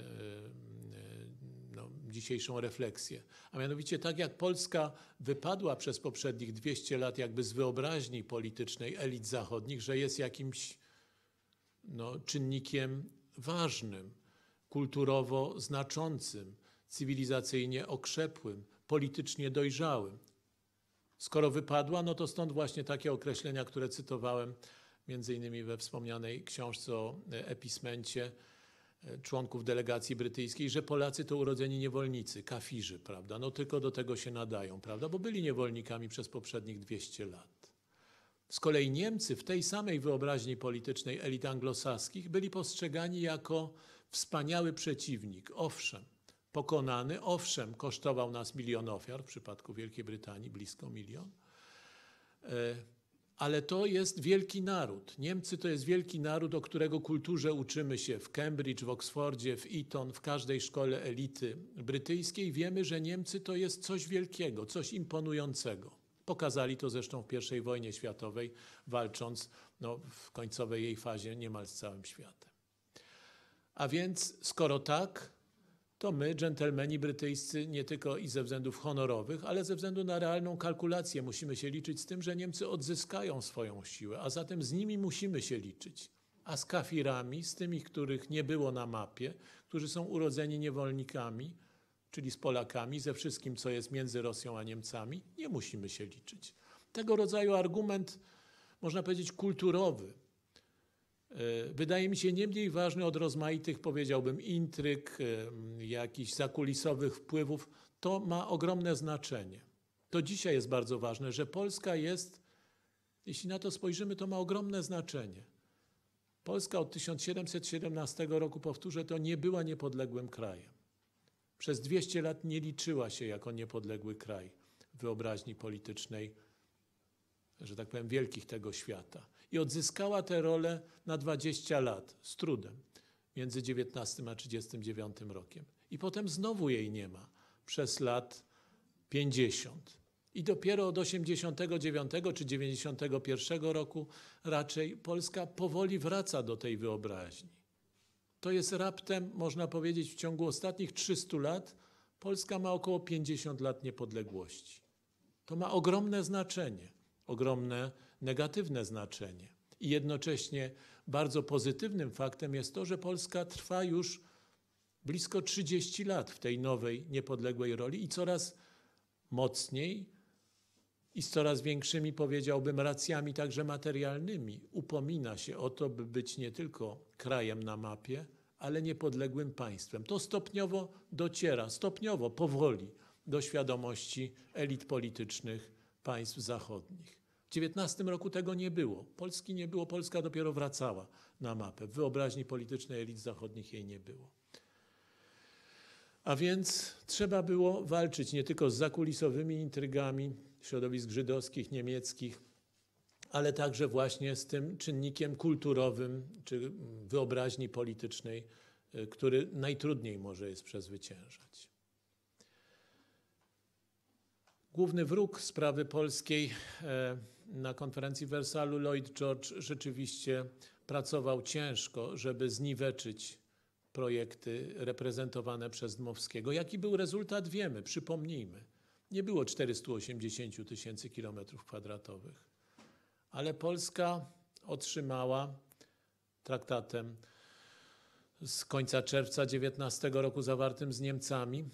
no, dzisiejszą refleksję. A mianowicie tak jak Polska wypadła przez poprzednich dwieście lat jakby z wyobraźni politycznej elit zachodnich, że jest jakimś no, czynnikiem ważnym, kulturowo znaczącym, cywilizacyjnie okrzepłym, politycznie dojrzałym. Skoro wypadła, no to stąd właśnie takie określenia, które cytowałem między innymi we wspomnianej książce o epismencie członków delegacji brytyjskiej, że Polacy to urodzeni niewolnicy, kafirzy, prawda? No tylko do tego się nadają, prawda? Bo byli niewolnikami przez poprzednich dwieście lat. Z kolei Niemcy w tej samej wyobraźni politycznej elit anglosaskich byli postrzegani jako wspaniały przeciwnik. Owszem, pokonany, owszem, kosztował nas milion ofiar, w przypadku Wielkiej Brytanii blisko milion, ale to jest wielki naród. Niemcy to jest wielki naród, o którego kulturze uczymy się w Cambridge, w Oksfordzie, w Eton, w każdej szkole elity brytyjskiej. Wiemy, że Niemcy to jest coś wielkiego, coś imponującego. Pokazali to zresztą w pierwszej wojnie światowej, walcząc no, w końcowej jej fazie niemal z całym światem. A więc skoro tak, to my, dżentelmeni brytyjscy, nie tylko i ze względów honorowych, ale ze względu na realną kalkulację musimy się liczyć z tym, że Niemcy odzyskają swoją siłę, a zatem z nimi musimy się liczyć. A z kafirami, z tymi, których nie było na mapie, którzy są urodzeni niewolnikami, czyli z Polakami, ze wszystkim, co jest między Rosją a Niemcami, nie musimy się liczyć. Tego rodzaju argument, można powiedzieć, kulturowy, wydaje mi się nie mniej ważny od rozmaitych, powiedziałbym, intryg, jakichś zakulisowych wpływów. To ma ogromne znaczenie. To dzisiaj jest bardzo ważne, że Polska jest, jeśli na to spojrzymy, to ma ogromne znaczenie. Polska od tysiąc siedemset siedemnastego roku, powtórzę, to nie była niepodległym krajem. Przez dwieście lat nie liczyła się jako niepodległy kraj w wyobraźni politycznej, że tak powiem, wielkich tego świata. I odzyskała tę rolę na dwadzieścia lat, z trudem, między dziewiętnastym a trzydziestym dziewiątym rokiem. I potem znowu jej nie ma, przez lat pięćdziesiąt. I dopiero od osiemdziesiątego dziewiątego czy dziewięćdziesiątego pierwszego roku raczej Polska powoli wraca do tej wyobraźni. To jest raptem, można powiedzieć, w ciągu ostatnich trzystu lat Polska ma około pięćdziesiąt lat niepodległości. To ma ogromne znaczenie, ogromne negatywne znaczenie. I jednocześnie bardzo pozytywnym faktem jest to, że Polska trwa już blisko trzydzieści lat w tej nowej, niepodległej roli i coraz mocniej i z coraz większymi, powiedziałbym, racjami także materialnymi upomina się o to, by być nie tylko krajem na mapie, ale niepodległym państwem. To stopniowo dociera, stopniowo, powoli do świadomości elit politycznych państw zachodnich. W dziewiętnastym roku tego nie było. Polski nie było, Polska dopiero wracała na mapę. W wyobraźni politycznej elit zachodnich jej nie było. A więc trzeba było walczyć nie tylko z zakulisowymi intrygami środowisk żydowskich, niemieckich, ale także właśnie z tym czynnikiem kulturowym czy wyobraźni politycznej, który najtrudniej może jest przezwyciężać. Główny wróg sprawy polskiej na konferencji w Wersalu, Lloyd George, rzeczywiście pracował ciężko, żeby zniweczyć projekty reprezentowane przez Dmowskiego. Jaki był rezultat, wiemy, przypomnijmy. Nie było czterysta osiemdziesiąt tysięcy kilometrów kwadratowych, ale Polska otrzymała traktatem z końca czerwca dziewiętnastego roku zawartym z Niemcami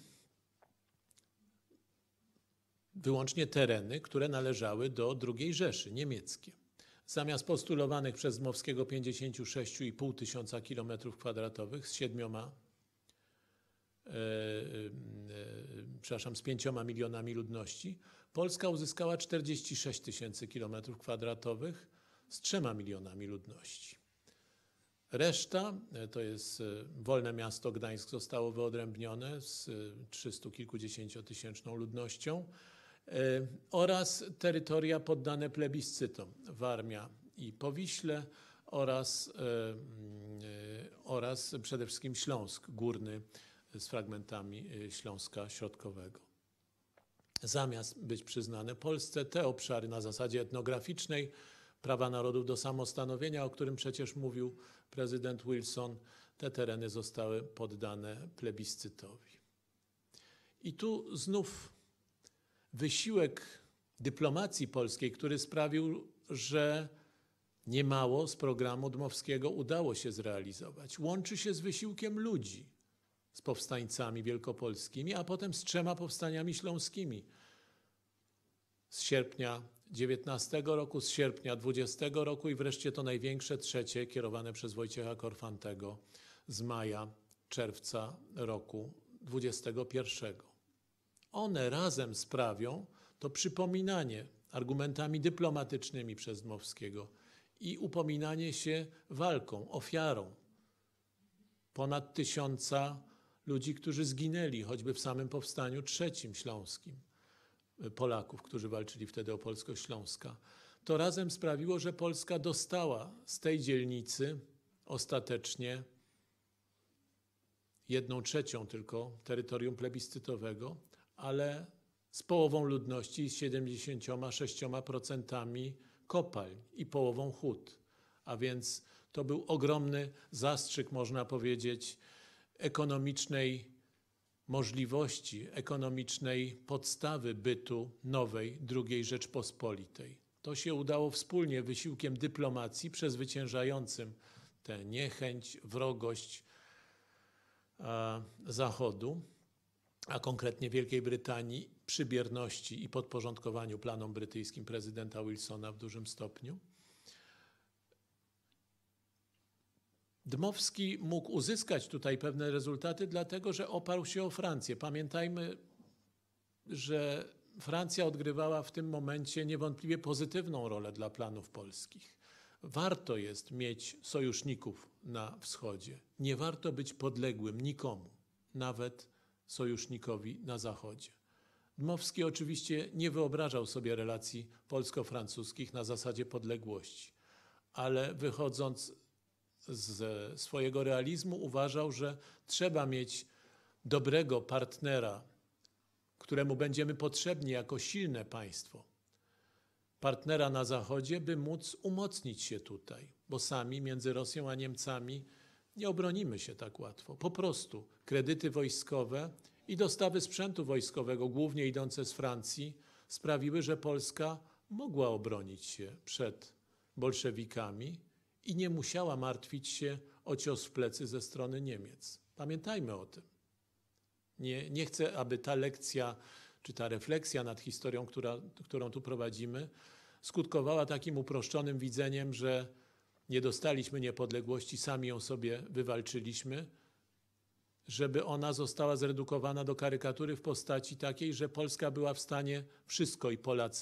wyłącznie tereny, które należały do drugiej Rzeszy, niemieckie. Zamiast postulowanych przez Dmowskiego pięćdziesiąt sześć i pół tysiąca kilometrów kwadratowych z siedmioma, e, e, przepraszam, z pięcioma milionami ludności, Polska uzyskała czterdzieści sześć tysięcy kilometrów kwadratowych z trzema milionami ludności. Reszta, to jest wolne miasto Gdańsk, zostało wyodrębnione z trzystu kilkudziesięciotysięczną ludnością oraz terytoria poddane plebiscytom, Warmia i Powiśle oraz, oraz przede wszystkim Śląsk Górny z fragmentami Śląska Środkowego. Zamiast być przyznane Polsce, te obszary na zasadzie etnograficznej, prawa narodów do samostanowienia, o którym przecież mówił prezydent Wilson, te tereny zostały poddane plebiscytowi. I tu znów wysiłek dyplomacji polskiej, który sprawił, że niemało z programu Dmowskiego udało się zrealizować, łączy się z wysiłkiem ludzi, z powstańcami wielkopolskimi, a potem z trzema powstaniami śląskimi. Z sierpnia dziewiętnastego roku, z sierpnia dwudziestego roku i wreszcie to największe, trzecie, kierowane przez Wojciecha Korfantego z maja, czerwca roku dwudziestego pierwszego. One razem sprawią to przypominanie argumentami dyplomatycznymi przez Dmowskiego i upominanie się walką, ofiarą ponad tysiąca ludzi, którzy zginęli choćby w samym powstaniu trzecim śląskim, Polaków, którzy walczyli wtedy o polskość Śląska. To razem sprawiło, że Polska dostała z tej dzielnicy ostatecznie jedną trzecią tylko terytorium plebiscytowego, ale z połową ludności i z siedemdziesięcioma sześcioma procentami kopalń i połową hut. A więc to był ogromny zastrzyk, można powiedzieć, ekonomicznej możliwości, ekonomicznej podstawy bytu nowej drugiej Rzeczpospolitej. To się udało wspólnie wysiłkiem dyplomacji przezwyciężającym tę niechęć, wrogość a, Zachodu, a konkretnie Wielkiej Brytanii, przy bierności i podporządkowaniu planom brytyjskim prezydenta Wilsona w dużym stopniu. Dmowski mógł uzyskać tutaj pewne rezultaty, dlatego że oparł się o Francję. Pamiętajmy, że Francja odgrywała w tym momencie niewątpliwie pozytywną rolę dla planów polskich. Warto jest mieć sojuszników na wschodzie. Nie warto być podległym nikomu, nawet sojusznikowi na zachodzie. Dmowski oczywiście nie wyobrażał sobie relacji polsko-francuskich na zasadzie podległości, ale wychodząc ze swojego realizmu uważał, że trzeba mieć dobrego partnera, któremu będziemy potrzebni jako silne państwo. Partnera na Zachodzie, by móc umocnić się tutaj, bo sami między Rosją a Niemcami nie obronimy się tak łatwo. Po prostu kredyty wojskowe i dostawy sprzętu wojskowego, głównie idące z Francji, sprawiły, że Polska mogła obronić się przed bolszewikami i nie musiała martwić się o cios w plecy ze strony Niemiec. Pamiętajmy o tym. Nie, nie chcę, aby ta lekcja, czy ta refleksja nad historią, która, którą tu prowadzimy, skutkowała takim uproszczonym widzeniem, że nie dostaliśmy niepodległości, sami ją sobie wywalczyliśmy, żeby ona została zredukowana do karykatury w postaci takiej, że Polska była w stanie wszystko i Polacy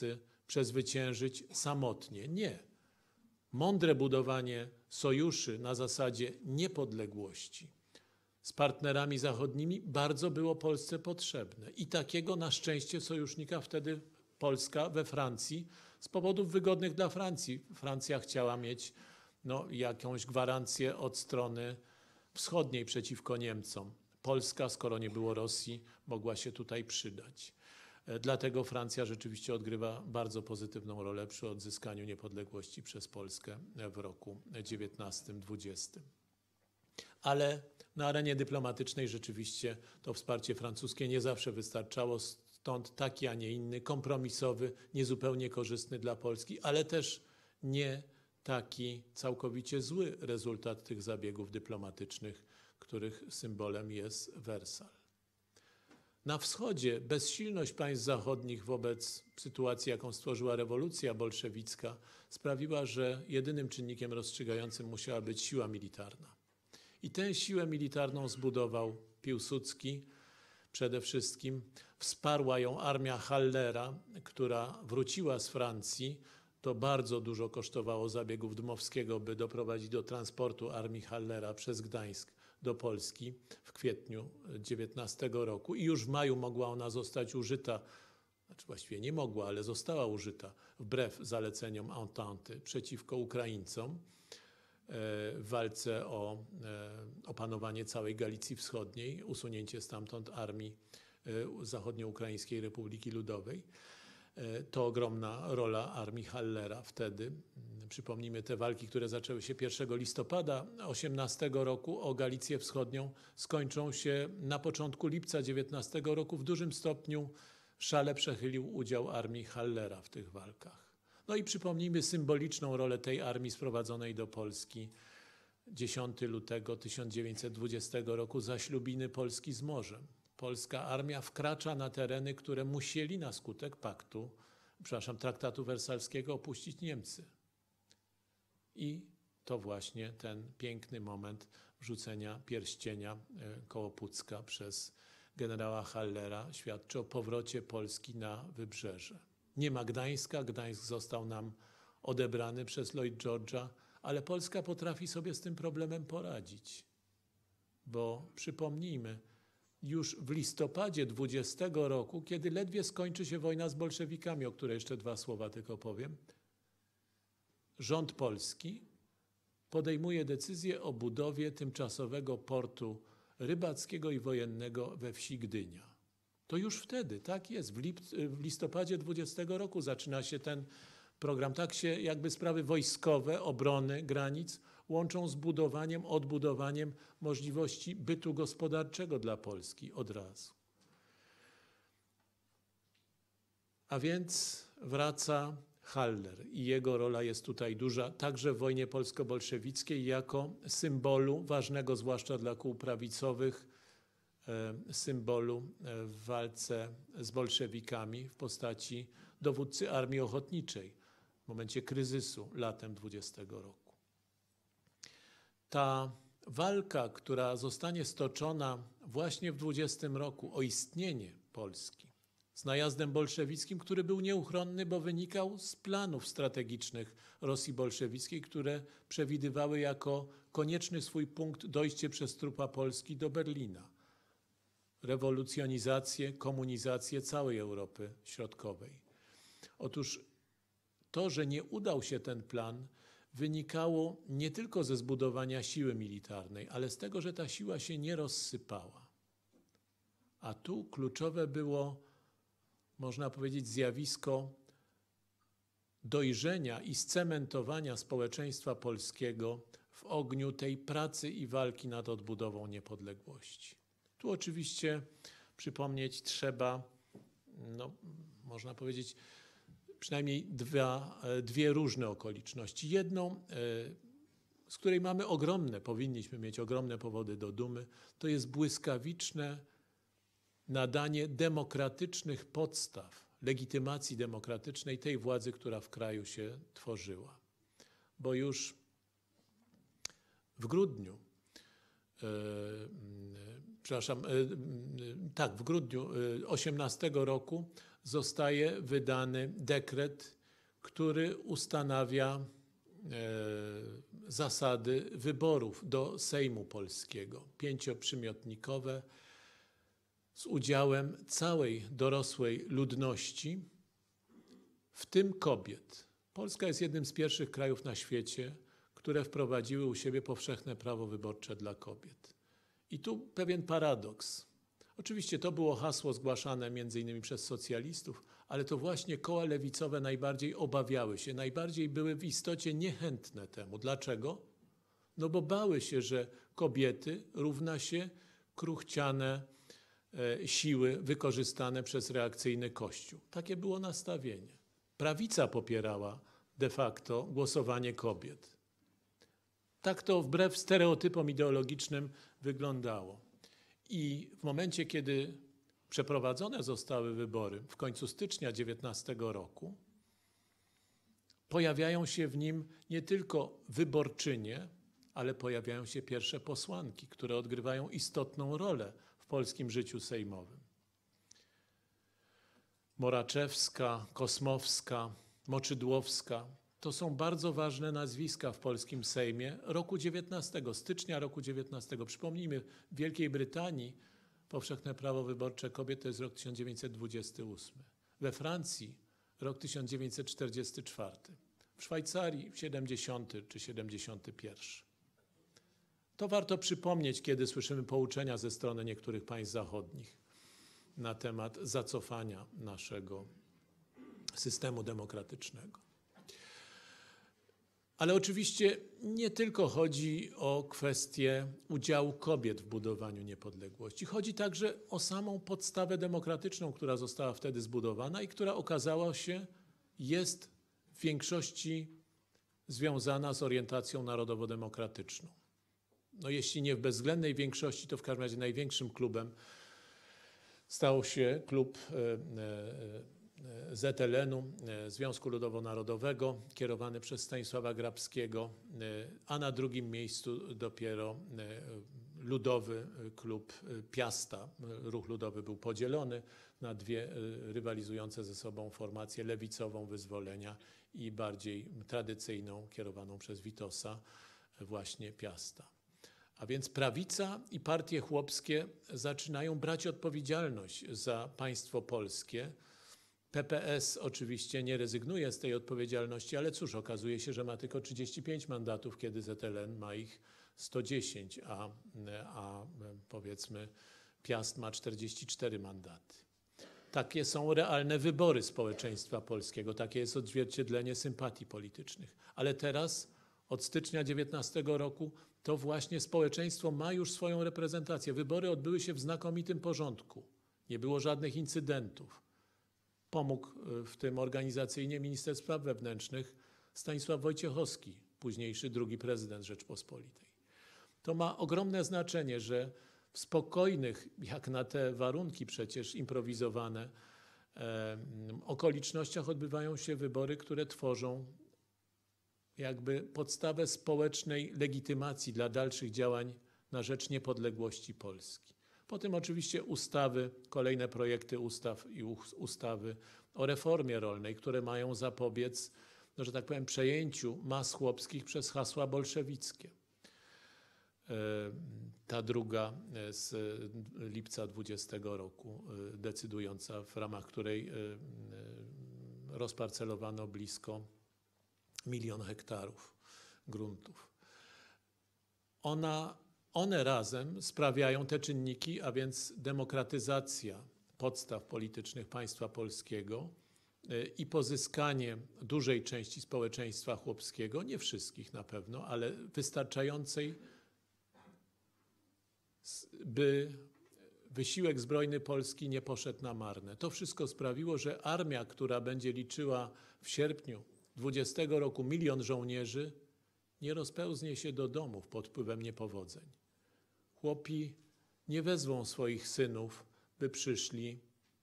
przezwyciężyć samotnie. Nie. Mądre budowanie sojuszy na zasadzie niepodległości z partnerami zachodnimi bardzo było Polsce potrzebne. I takiego na szczęście sojusznika wtedy Polska we Francji z powodów wygodnych dla Francji. Francja chciała mieć no, jakąś gwarancję od strony wschodniej przeciwko Niemcom. Polska, skoro nie było Rosji, mogła się tutaj przydać. Dlatego Francja rzeczywiście odgrywa bardzo pozytywną rolę przy odzyskaniu niepodległości przez Polskę w roku dziewiętnastym dwudziestym. Ale na arenie dyplomatycznej rzeczywiście to wsparcie francuskie nie zawsze wystarczało, stąd taki, a nie inny, kompromisowy, niezupełnie korzystny dla Polski, ale też nie taki całkowicie zły rezultat tych zabiegów dyplomatycznych, których symbolem jest Wersal. Na wschodzie bezsilność państw zachodnich wobec sytuacji, jaką stworzyła rewolucja bolszewicka, sprawiła, że jedynym czynnikiem rozstrzygającym musiała być siła militarna. I tę siłę militarną zbudował Piłsudski przede wszystkim. Wsparła ją armia Hallera, która wróciła z Francji. To bardzo dużo kosztowało zabiegów Dmowskiego, by doprowadzić do transportu armii Hallera przez Gdańsk do Polski w kwietniu dziewiętnastego roku i już w maju mogła ona zostać użyta, znaczy właściwie nie mogła, ale została użyta wbrew zaleceniom Entente przeciwko Ukraińcom w walce o opanowanie całej Galicji Wschodniej, usunięcie stamtąd armii Zachodnioukraińskiej Republiki Ludowej. To ogromna rola armii Hallera wtedy. Przypomnijmy te walki, które zaczęły się pierwszego listopada osiemnastego roku o Galicję Wschodnią, skończą się na początku lipca dziewiętnastego roku. W dużym stopniu w szale przechylił udział armii Hallera w tych walkach. No i przypomnijmy symboliczną rolę tej armii sprowadzonej do Polski dziesiątego lutego tysiąc dziewięćset dwudziestego roku, zaślubiny Polski z morzem. Polska armia wkracza na tereny, które musieli na skutek paktu, przepraszam, traktatu wersalskiego opuścić Niemcy. I to właśnie ten piękny moment wrzucenia pierścienia koło Pucka przez generała Hallera świadczy o powrocie Polski na wybrzeże. Nie ma Gdańska, Gdańsk został nam odebrany przez Lloyd George'a, ale Polska potrafi sobie z tym problemem poradzić. Bo przypomnijmy, już w listopadzie dwudziestego roku, kiedy ledwie skończy się wojna z bolszewikami, o której jeszcze dwa słowa tylko powiem, rząd polski podejmuje decyzję o budowie tymczasowego portu rybackiego i wojennego we wsi Gdynia. To już wtedy, tak jest, w, lip, w listopadzie dwudziestego roku zaczyna się ten program. Tak się jakby sprawy wojskowe, obrony granic łączą z budowaniem, odbudowaniem możliwości bytu gospodarczego dla Polski od razu. A więc wraca Haller i jego rola jest tutaj duża, także w wojnie polsko-bolszewickiej jako symbolu ważnego, zwłaszcza dla kół prawicowych, symbolu w walce z bolszewikami w postaci dowódcy Armii Ochotniczej w momencie kryzysu latem dwudziestego roku. Ta walka, która zostanie stoczona właśnie w dwudziestym roku o istnienie Polski z najazdem bolszewickim, który był nieuchronny, bo wynikał z planów strategicznych Rosji bolszewickiej, które przewidywały jako konieczny swój punkt dojście przez trupa Polski do Berlina. Rewolucjonizację, komunizację całej Europy Środkowej. Otóż to, że nie udał się ten plan, wynikało nie tylko ze zbudowania siły militarnej, ale z tego, że ta siła się nie rozsypała. A tu kluczowe było, można powiedzieć, zjawisko dojrzenia i scementowania społeczeństwa polskiego w ogniu tej pracy i walki nad odbudową niepodległości. Tu oczywiście przypomnieć trzeba, no, można powiedzieć, przynajmniej dwa, dwie różne okoliczności. Jedną, z której mamy ogromne, powinniśmy mieć ogromne powody do dumy, to jest błyskawiczne nadanie demokratycznych podstaw, legitymacji demokratycznej tej władzy, która w kraju się tworzyła. Bo już w grudniu, e, przepraszam, e, tak, w grudniu osiemnastego roku zostaje wydany dekret który ustanawia e, zasady wyborów do Sejmu Polskiego, pięcioprzymiotnikowe, z udziałem całej dorosłej ludności, w tym kobiet. Polska jest jednym z pierwszych krajów na świecie, które wprowadziły u siebie powszechne prawo wyborcze dla kobiet. I tu pewien paradoks. Oczywiście to było hasło zgłaszane między innymi przez socjalistów, ale to właśnie koła lewicowe najbardziej obawiały się, najbardziej były w istocie niechętne temu. Dlaczego? No bo bały się, że kobiety równa się kruchciane e, siły wykorzystane przez reakcyjny Kościół. Takie było nastawienie. Prawica popierała de facto głosowanie kobiet. Tak to wbrew stereotypom ideologicznym wyglądało. I w momencie, kiedy przeprowadzone zostały wybory w końcu stycznia dziewiętnastego roku, pojawiają się w nim nie tylko wyborczynie, ale pojawiają się pierwsze posłanki, które odgrywają istotną rolę w polskim życiu sejmowym. Moraczewska, Kosmowska, Moczydłowska to są bardzo ważne nazwiska w polskim Sejmie roku dziewiętnastego, stycznia roku dziewiętnastego. Przypomnijmy, w Wielkiej Brytanii powszechne prawo wyborcze kobiet to jest rok tysiąc dziewięćset dwudziesty ósmy. We Francji rok tysiąc dziewięćset czterdziesty czwarty. W Szwajcarii siedemdziesiąty czy siedemdziesiąty pierwszy. To warto przypomnieć, kiedy słyszymy pouczenia ze strony niektórych państw zachodnich na temat zacofania naszego systemu demokratycznego. Ale oczywiście nie tylko chodzi o kwestię udziału kobiet w budowaniu niepodległości. Chodzi także o samą podstawę demokratyczną, która została wtedy zbudowana i która okazała się jest w większości związana z orientacją narodowo-demokratyczną. No jeśli nie w bezwzględnej większości, to w każdym razie największym klubem stał się klub Z L N-u, Związku Ludowo-Narodowego, kierowany przez Stanisława Grabskiego, a na drugim miejscu dopiero Ludowy Klub Piasta. Ruch ludowy był podzielony na dwie rywalizujące ze sobą formacje: lewicową Wyzwolenia i bardziej tradycyjną, kierowaną przez Witosa, właśnie Piasta. A więc prawica i partie chłopskie zaczynają brać odpowiedzialność za państwo polskie. P P S oczywiście nie rezygnuje z tej odpowiedzialności, ale cóż, okazuje się, że ma tylko trzydzieści pięć mandatów, kiedy Z L N ma ich sto dziesięć, a, a powiedzmy Piast ma czterdzieści cztery mandaty. Takie są realne wybory społeczeństwa polskiego, takie jest odzwierciedlenie sympatii politycznych. Ale teraz, od stycznia dziewiętnastego roku, to właśnie społeczeństwo ma już swoją reprezentację. Wybory odbyły się w znakomitym porządku. Nie było żadnych incydentów. Pomógł w tym organizacyjnie minister spraw wewnętrznych Stanisław Wojciechowski, późniejszy drugi prezydent Rzeczpospolitej. To ma ogromne znaczenie, że w spokojnych, jak na te warunki przecież improwizowane, e, okolicznościach odbywają się wybory, które tworzą jakby podstawę społecznej legitymacji dla dalszych działań na rzecz niepodległości Polski. Potem oczywiście ustawy, kolejne projekty ustaw i ustawy o reformie rolnej, które mają zapobiec, no, że tak powiem, przejęciu mas chłopskich przez hasła bolszewickie. Ta druga z lipca dwudziestego roku, decydująca, w ramach której rozparcelowano blisko milion hektarów gruntów. Ona One razem sprawiają te czynniki, a więc demokratyzacja podstaw politycznych państwa polskiego i pozyskanie dużej części społeczeństwa chłopskiego, nie wszystkich na pewno, ale wystarczającej, by wysiłek zbrojny Polski nie poszedł na marne. To wszystko sprawiło, że armia, która będzie liczyła w sierpniu dwudziestego roku milion żołnierzy, nie rozpełznie się do domów pod wpływem niepowodzeń. Chłopi nie wezwą swoich synów, by przyszli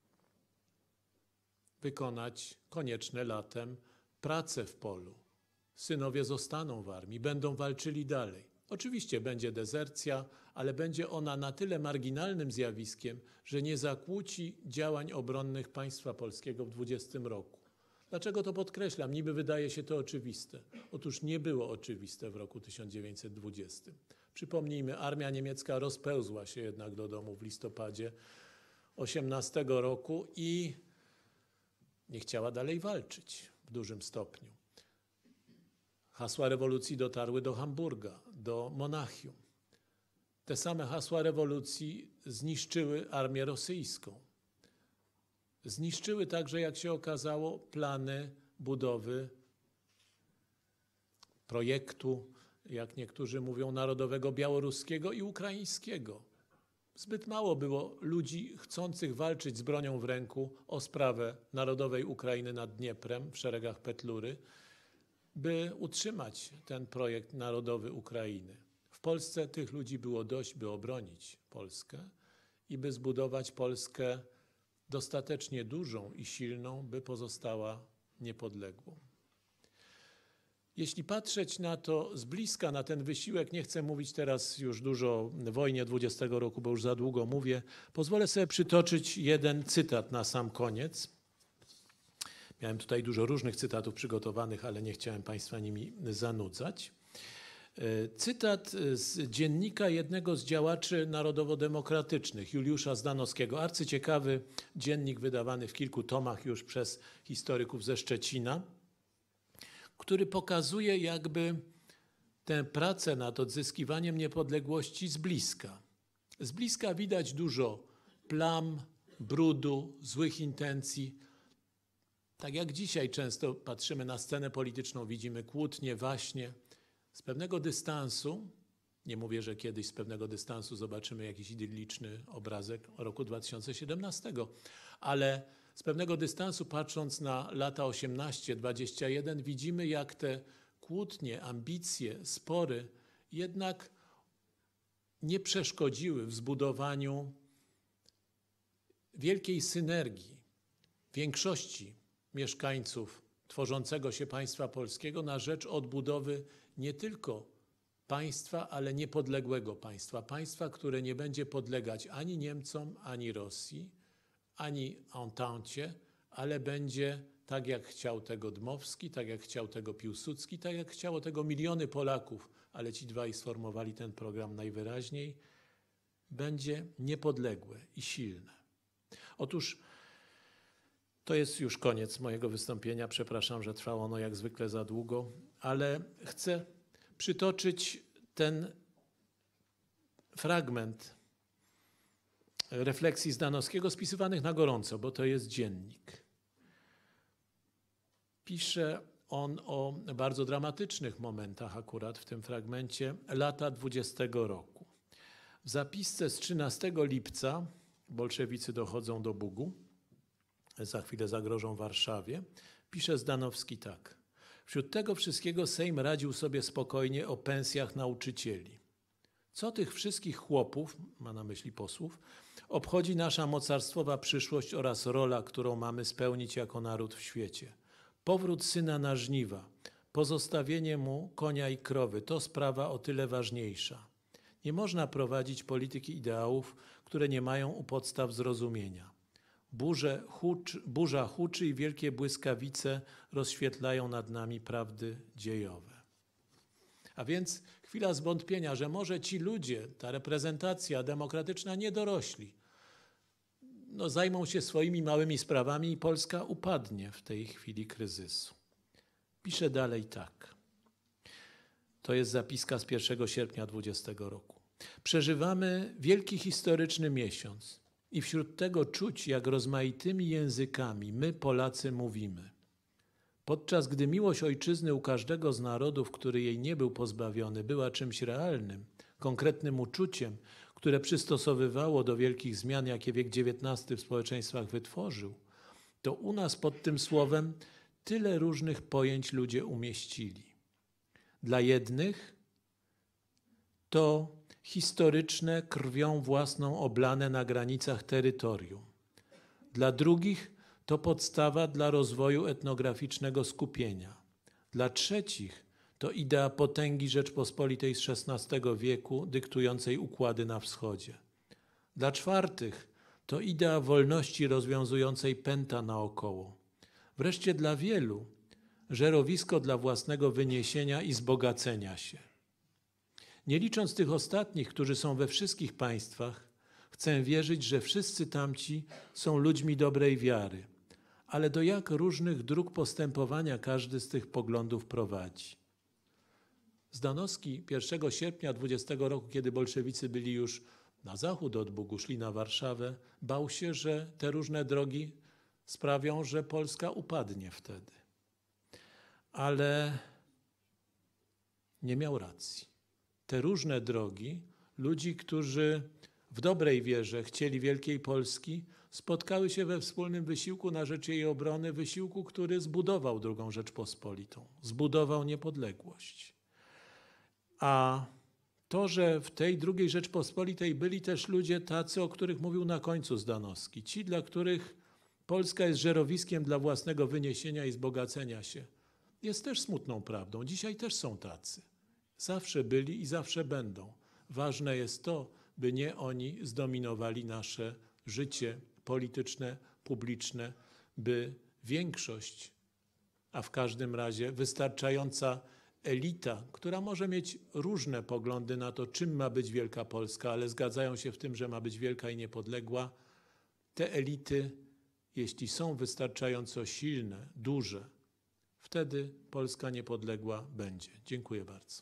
wykonać konieczne latem prace w polu. Synowie zostaną w armii, będą walczyli dalej. Oczywiście będzie dezercja, ale będzie ona na tyle marginalnym zjawiskiem, że nie zakłóci działań obronnych państwa polskiego w dwudziestym roku. Dlaczego to podkreślam? Niby wydaje się to oczywiste. Otóż nie było oczywiste w roku tysiąc dziewięćset dwudziestym. Przypomnijmy, armia niemiecka rozpełzła się jednak do domu w listopadzie osiemnastego roku i nie chciała dalej walczyć w dużym stopniu. Hasła rewolucji dotarły do Hamburga, do Monachium. Te same hasła rewolucji zniszczyły armię rosyjską. Zniszczyły także, jak się okazało, plany budowy projektu, jak niektórzy mówią, narodowego białoruskiego i ukraińskiego. Zbyt mało było ludzi chcących walczyć z bronią w ręku o sprawę narodowej Ukrainy nad Dnieprem w szeregach Petlury, by utrzymać ten projekt narodowy Ukrainy. W Polsce tych ludzi było dość, by obronić Polskę i by zbudować Polskę dostatecznie dużą i silną, by pozostała niepodległą. Jeśli patrzeć na to z bliska, na ten wysiłek, nie chcę mówić teraz już dużo o wojnie dwudziestego roku, bo już za długo mówię, pozwolę sobie przytoczyć jeden cytat na sam koniec. Miałem tutaj dużo różnych cytatów przygotowanych, ale nie chciałem Państwa nimi zanudzać. Cytat z dziennika jednego z działaczy narodowo-demokratycznych, Juliusza Zdanowskiego. Arcyciekawy dziennik wydawany w kilku tomach już przez historyków ze Szczecina, który pokazuje jakby tę pracę nad odzyskiwaniem niepodległości z bliska. Z bliska widać dużo plam, brudu, złych intencji. Tak jak dzisiaj często patrzymy na scenę polityczną, widzimy kłótnie, waśnie. Z pewnego dystansu, nie mówię, że kiedyś z pewnego dystansu zobaczymy jakiś idylliczny obrazek roku dwa tysiące siedemnastego, ale z pewnego dystansu, patrząc na lata osiemnaście dwadzieścia jeden, widzimy, jak te kłótnie, ambicje, spory jednak nie przeszkodziły w zbudowaniu wielkiej synergii większości mieszkańców tworzącego się państwa polskiego na rzecz odbudowy nie tylko państwa, ale niepodległego państwa. Państwa, które nie będzie podlegać ani Niemcom, ani Rosji, ani Entencie, ale będzie tak, jak chciał tego Dmowski, tak jak chciał tego Piłsudski, tak jak chciało tego miliony Polaków, ale ci dwaj sformowali ten program najwyraźniej, będzie niepodległe i silne. Otóż to jest już koniec mojego wystąpienia. Przepraszam, że trwało ono jak zwykle za długo, ale chcę przytoczyć ten fragment refleksji Zdanowskiego spisywanych na gorąco, bo to jest dziennik. Pisze on o bardzo dramatycznych momentach akurat w tym fragmencie lata dwudziestego roku. W zapisce z trzynastego lipca bolszewicy dochodzą do Bugu, za chwilę zagrożą Warszawie, pisze Zdanowski tak. Wśród tego wszystkiego Sejm radził sobie spokojnie o pensjach nauczycieli. Co tych wszystkich chłopów, ma na myśli posłów, obchodzi nasza mocarstwowa przyszłość oraz rola, którą mamy spełnić jako naród w świecie. Powrót syna na żniwa, pozostawienie mu konia i krowy, to sprawa o tyle ważniejsza. Nie można prowadzić polityki ideałów, które nie mają u podstaw zrozumienia. Burze, hucz, burza huczy i wielkie błyskawice rozświetlają nad nami prawdy dziejowe. A więc chwila zwątpienia, że może ci ludzie, ta reprezentacja demokratyczna nie dorośli, no, zajmą się swoimi małymi sprawami i Polska upadnie w tej chwili kryzysu. Pisze dalej tak. To jest zapiska z pierwszego sierpnia dwudziestego roku. Przeżywamy wielki historyczny miesiąc i wśród tego czuć, jak rozmaitymi językami my, Polacy, mówimy. Podczas gdy miłość ojczyzny u każdego z narodów, który jej nie był pozbawiony, była czymś realnym, konkretnym uczuciem, które przystosowywało do wielkich zmian, jakie wiek dziewiętnasty w społeczeństwach wytworzył, to u nas pod tym słowem tyle różnych pojęć ludzie umieścili. Dla jednych to historyczne, krwią własną oblane na granicach terytorium. Dla drugich to podstawa dla rozwoju etnograficznego skupienia. Dla trzecich to idea potęgi Rzeczpospolitej z szesnastego wieku, dyktującej układy na wschodzie. Dla czwartych to idea wolności rozwiązującej pęta naokoło. Wreszcie dla wielu żerowisko dla własnego wyniesienia i wzbogacenia się. Nie licząc tych ostatnich, którzy są we wszystkich państwach, chcę wierzyć, że wszyscy tamci są ludźmi dobrej wiary, ale do jak różnych dróg postępowania każdy z tych poglądów prowadzi. Zdanowski pierwszego sierpnia dwudziestego roku, kiedy bolszewicy byli już na zachód od Bugu, szli na Warszawę, bał się, że te różne drogi sprawią, że Polska upadnie wtedy. Ale nie miał racji. Te różne drogi, ludzi, którzy w dobrej wierze chcieli wielkiej Polski, spotkały się we wspólnym wysiłku na rzecz jej obrony, wysiłku, który zbudował drugą Rzeczpospolitą, zbudował niepodległość. A to, że w tej drugiej Rzeczpospolitej byli też ludzie tacy, o których mówił na końcu Zdanowski, ci, dla których Polska jest żerowiskiem dla własnego wyniesienia i wzbogacenia się, jest też smutną prawdą. Dzisiaj też są tacy. Zawsze byli i zawsze będą. Ważne jest to, by nie oni zdominowali nasze życie polityczne, publiczne, by większość, a w każdym razie wystarczająca elita, która może mieć różne poglądy na to, czym ma być Wielka Polska, ale zgadzają się w tym, że ma być wielka i niepodległa, te elity, jeśli są wystarczająco silne, duże, wtedy Polska niepodległa będzie. Dziękuję bardzo.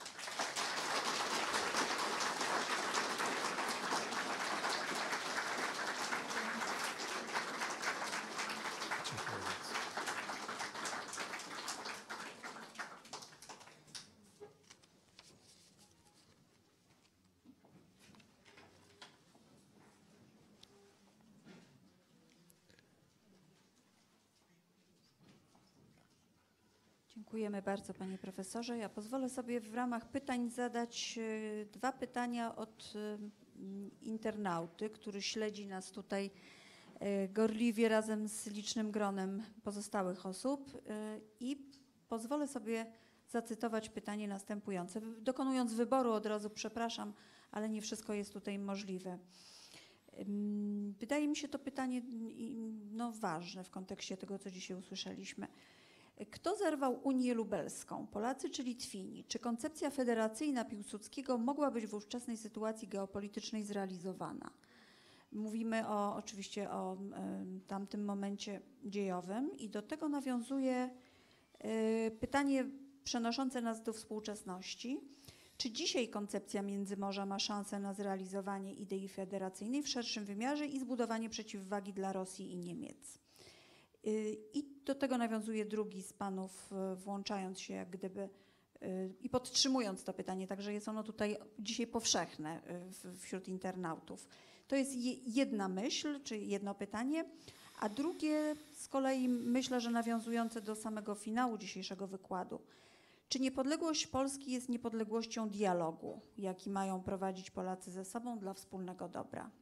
Dziękujemy bardzo, panie profesorze. Ja pozwolę sobie w ramach pytań zadać y, dwa pytania od y, internauty, który śledzi nas tutaj y, gorliwie razem z licznym gronem pozostałych osób y, i pozwolę sobie zacytować pytanie następujące. Dokonując wyboru od razu przepraszam, ale nie wszystko jest tutaj możliwe. Ym, Wydaje mi się to pytanie no, ważne w kontekście tego, co dzisiaj usłyszeliśmy. Kto zerwał Unię Lubelską? Polacy czy Litwini? Czy koncepcja federacyjna Piłsudskiego mogła być w ówczesnej sytuacji geopolitycznej zrealizowana? Mówimy o, oczywiście o y, tamtym momencie dziejowym i do tego nawiązuje y, pytanie przenoszące nas do współczesności. Czy dzisiaj koncepcja Międzymorza ma szansę na zrealizowanie idei federacyjnej w szerszym wymiarze i zbudowanie przeciwwagi dla Rosji i Niemiec? I do tego nawiązuje drugi z panów, włączając się jak gdyby i podtrzymując to pytanie, także jest ono tutaj dzisiaj powszechne wśród internautów. To jest jedna myśl, czy jedno pytanie, a drugie z kolei myślę, że nawiązujące do samego finału dzisiejszego wykładu. Czy niepodległość Polski jest niepodległością dialogu, jaki mają prowadzić Polacy ze sobą dla wspólnego dobra?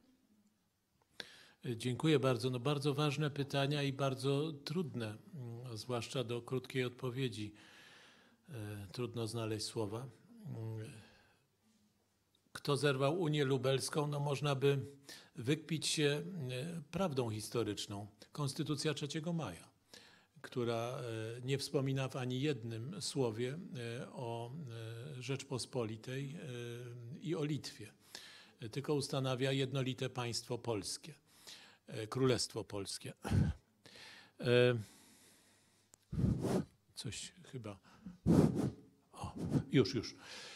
Dziękuję bardzo. No bardzo ważne pytania i bardzo trudne, zwłaszcza do krótkiej odpowiedzi. Trudno znaleźć słowa. Kto zerwał Unię Lubelską? No można by wykpić się prawdą historyczną. Konstytucja trzeciego maja, która nie wspomina w ani jednym słowie o Rzeczpospolitej i o Litwie, tylko ustanawia jednolite państwo polskie. Królestwo Polskie. Coś chyba... O, już, już.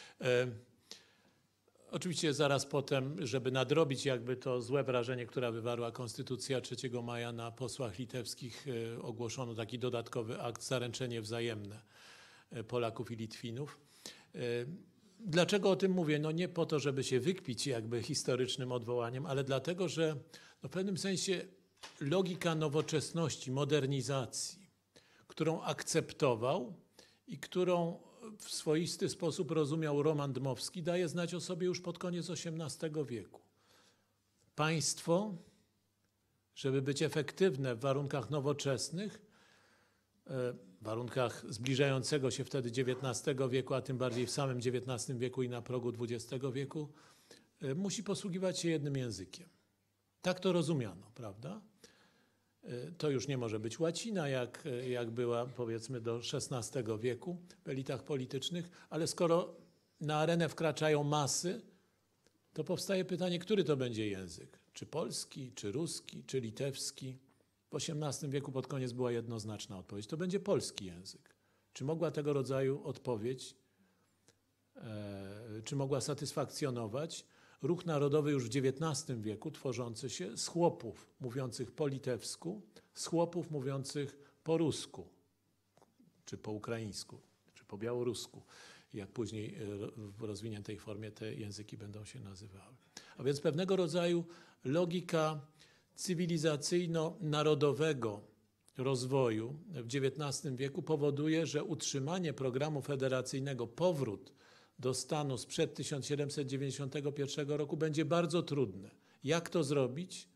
Oczywiście zaraz potem, żeby nadrobić jakby to złe wrażenie, które wywarła Konstytucja trzeciego maja na posłach litewskich, ogłoszono taki dodatkowy akt, zaręczenie wzajemne Polaków i Litwinów. Dlaczego o tym mówię? No nie po to, żeby się wykpić jakby historycznym odwołaniem, ale dlatego, że no w pewnym sensie logika nowoczesności, modernizacji, którą akceptował i którą w swoisty sposób rozumiał Roman Dmowski, daje znać o sobie już pod koniec osiemnastego wieku. Państwo, żeby być efektywne w warunkach nowoczesnych, w warunkach zbliżającego się wtedy dziewiętnastego wieku, a tym bardziej w samym dziewiętnastym wieku i na progu dwudziestego wieku, musi posługiwać się jednym językiem. Tak to rozumiano, prawda? to już nie może być łacina, jak, jak była powiedzmy do szesnastego wieku w elitach politycznych, ale skoro na arenę wkraczają masy, to powstaje pytanie, który to będzie język? Czy polski, czy ruski, czy litewski? W osiemnastym wieku pod koniec była jednoznaczna odpowiedź. To będzie polski język. Czy mogła tego rodzaju odpowiedź, e, czy mogła satysfakcjonować ruch narodowy już w dziewiętnastym wieku, tworzący się z chłopów mówiących po litewsku, z chłopów mówiących po rusku, czy po ukraińsku, czy po białorusku, jak później w rozwiniętej formie te języki będą się nazywały. A więc pewnego rodzaju logika cywilizacyjno-narodowego rozwoju w dziewiętnastym wieku powoduje, że utrzymanie programu federacyjnego, powrót do stanu sprzed tysiąc siedemset dziewięćdziesiątego pierwszego roku będzie bardzo trudne. Jak to zrobić?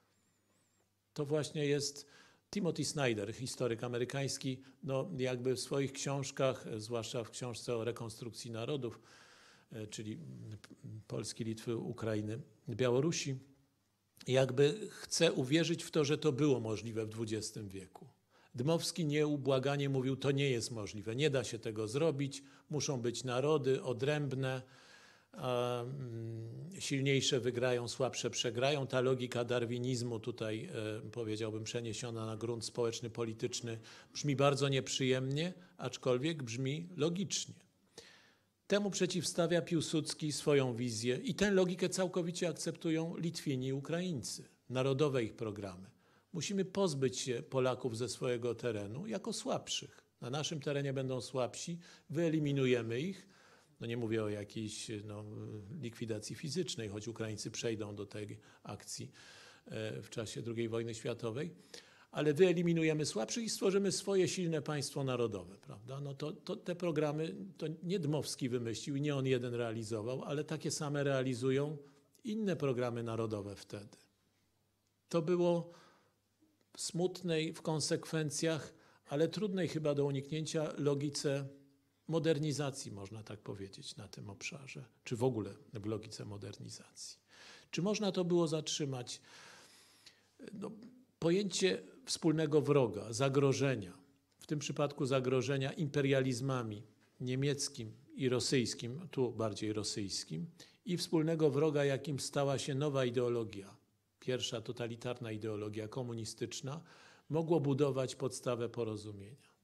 To właśnie jest Timothy Snyder, historyk amerykański, no jakby w swoich książkach, zwłaszcza w książce o rekonstrukcji narodów, czyli Polski, Litwy, Ukrainy, Białorusi, jakby chce uwierzyć w to, że to było możliwe w dwudziestym wieku. Dmowski nieubłaganie mówił, to nie jest możliwe, nie da się tego zrobić, muszą być narody odrębne, a, mm, silniejsze wygrają, słabsze przegrają. Ta logika darwinizmu tutaj, e, powiedziałbym, przeniesiona na grunt społeczny, polityczny, brzmi bardzo nieprzyjemnie, aczkolwiek brzmi logicznie. Temu przeciwstawia Piłsudski swoją wizję i tę logikę całkowicie akceptują Litwini i Ukraińcy, narodowe ich programy. Musimy pozbyć się Polaków ze swojego terenu jako słabszych. Na naszym terenie będą słabsi, wyeliminujemy ich. No nie mówię o jakiejś no, likwidacji fizycznej, choć Ukraińcy przejdą do tej akcji w czasie drugiej wojny światowej, ale wyeliminujemy słabszych i stworzymy swoje silne państwo narodowe, prawda? No to, to te programy to nie Dmowski wymyślił i nie on jeden realizował, ale takie same realizują inne programy narodowe wtedy. To było smutnej w konsekwencjach, ale trudnej chyba do uniknięcia logice modernizacji, można tak powiedzieć, na tym obszarze, czy w ogóle w logice modernizacji. Czy można to było zatrzymać? No, pojęcie wspólnego wroga, zagrożenia, w tym przypadku zagrożenia imperializmami niemieckim i rosyjskim, tu bardziej rosyjskim, i wspólnego wroga, jakim stała się nowa ideologia, pierwsza totalitarna ideologia komunistyczna, mogło budować podstawę porozumienia.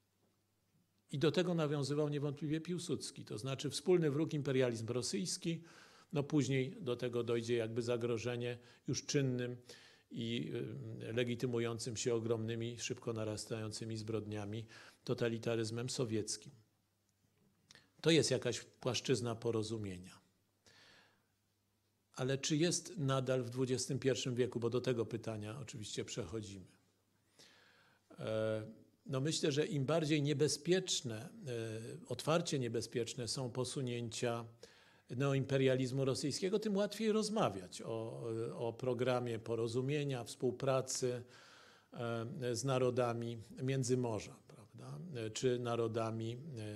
I do tego nawiązywał niewątpliwie Piłsudski, to znaczy wspólny wróg imperializm rosyjski, no później do tego dojdzie jakby zagrożenie już czynnym i legitymującym się ogromnymi, szybko narastającymi zbrodniami totalitaryzmem sowieckim. To jest jakaś płaszczyzna porozumienia. Ale czy jest nadal w dwudziestym pierwszym wieku, bo do tego pytania oczywiście przechodzimy. No myślę, że im bardziej niebezpieczne, otwarcie niebezpieczne są posunięcia neoimperializmu rosyjskiego, tym łatwiej rozmawiać o, o programie porozumienia, współpracy z narodami Międzymorza, prawda? Czy narodami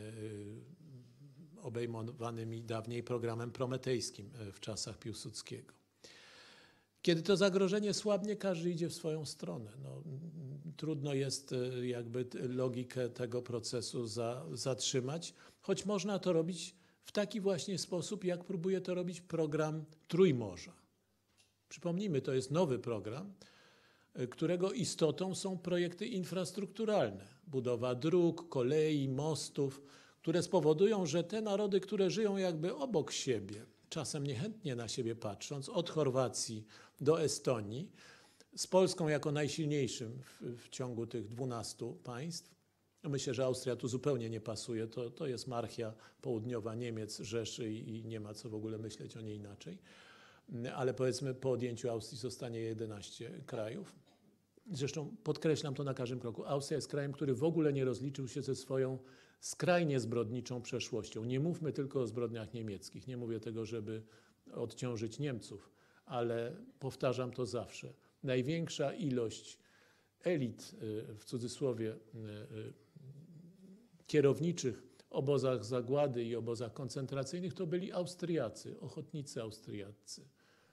obejmowanymi dawniej programem prometejskim w czasach Piłsudskiego. Kiedy to zagrożenie słabnie, każdy idzie w swoją stronę. No, trudno jest jakby logikę tego procesu za, zatrzymać, choć można to robić w taki właśnie sposób, jak próbuje to robić program Trójmorza. Przypomnijmy, to jest nowy program, którego istotą są projekty infrastrukturalne. Budowa dróg, kolei, mostów, które spowodują, że te narody, które żyją jakby obok siebie, czasem niechętnie na siebie patrząc, od Chorwacji do Estonii, z Polską jako najsilniejszym w, w ciągu tych dwunastu państw. Myślę, że Austria tu zupełnie nie pasuje, to, to jest marchia południowa Niemiec, Rzeszy i, i nie ma co w ogóle myśleć o niej inaczej. Ale powiedzmy po odjęciu Austrii zostanie jedenaście krajów. Zresztą podkreślam to na każdym kroku. Austria jest krajem, który w ogóle nie rozliczył się ze swoją skrajnie zbrodniczą przeszłością. Nie mówmy tylko o zbrodniach niemieckich. Nie mówię tego, żeby odciążyć Niemców, ale powtarzam to zawsze. Największa ilość elit, w cudzysłowie, kierowniczych w obozach zagłady i obozach koncentracyjnych to byli Austriacy, ochotnicy austriaccy.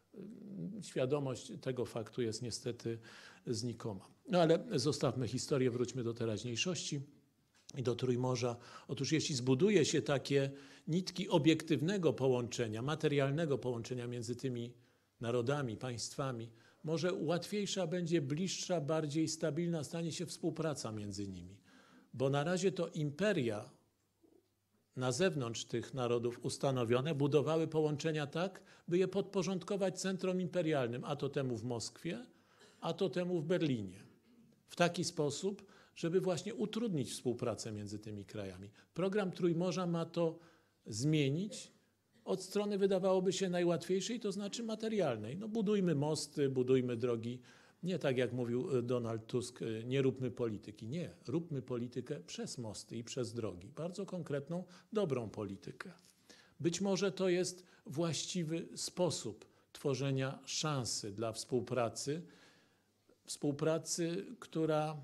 Świadomość tego faktu jest niestety znikoma. No ale zostawmy historię, wróćmy do teraźniejszości i do Trójmorza. Otóż jeśli zbuduje się takie nitki obiektywnego połączenia, materialnego połączenia między tymi narodami, państwami, może łatwiejsza będzie, bliższa, bardziej stabilna stanie się współpraca między nimi. Bo na razie to imperia na zewnątrz tych narodów ustanowione budowały połączenia tak, by je podporządkować centrom imperialnym, a to temu w Moskwie, a to temu w Berlinie. W taki sposób, żeby właśnie utrudnić współpracę między tymi krajami. Program Trójmorza ma to zmienić od strony, wydawałoby się, najłatwiejszej, to znaczy materialnej. No budujmy mosty, budujmy drogi. Nie tak jak mówił Donald Tusk, nie róbmy polityki. Nie, róbmy politykę przez mosty i przez drogi. Bardzo konkretną, dobrą politykę. Być może to jest właściwy sposób tworzenia szansy dla współpracy. Współpracy, która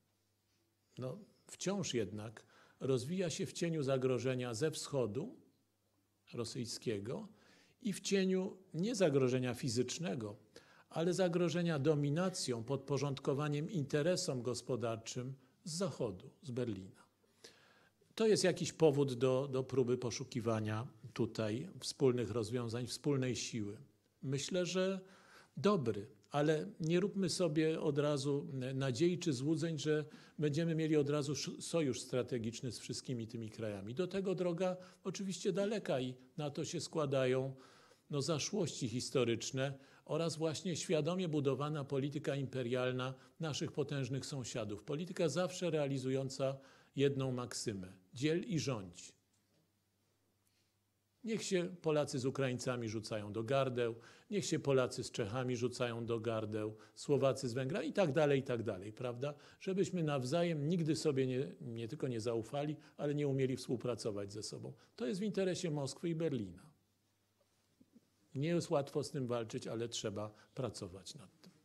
no, wciąż jednak rozwija się w cieniu zagrożenia ze wschodu rosyjskiego i w cieniu nie zagrożenia fizycznego, ale zagrożenia dominacją, podporządkowaniem interesom gospodarczym z Zachodu, z Berlina. To jest jakiś powód do, do próby poszukiwania tutaj wspólnych rozwiązań, wspólnej siły. Myślę, że dobry, ale nie róbmy sobie od razu nadziei czy złudzeń, że będziemy mieli od razu sojusz strategiczny z wszystkimi tymi krajami. Do tego droga oczywiście daleka i na to się składają no, zaszłości historyczne oraz właśnie świadomie budowana polityka imperialna naszych potężnych sąsiadów. Polityka zawsze realizująca jedną maksymę: dziel i rządź. Niech się Polacy z Ukraińcami rzucają do gardeł, niech się Polacy z Czechami rzucają do gardeł, Słowacy z Węgrami i tak dalej, i tak dalej, prawda? Żebyśmy nawzajem nigdy sobie nie, nie tylko nie zaufali, ale nie umieli współpracować ze sobą. To jest w interesie Moskwy i Berlina. Nie jest łatwo z tym walczyć, ale trzeba pracować nad tym.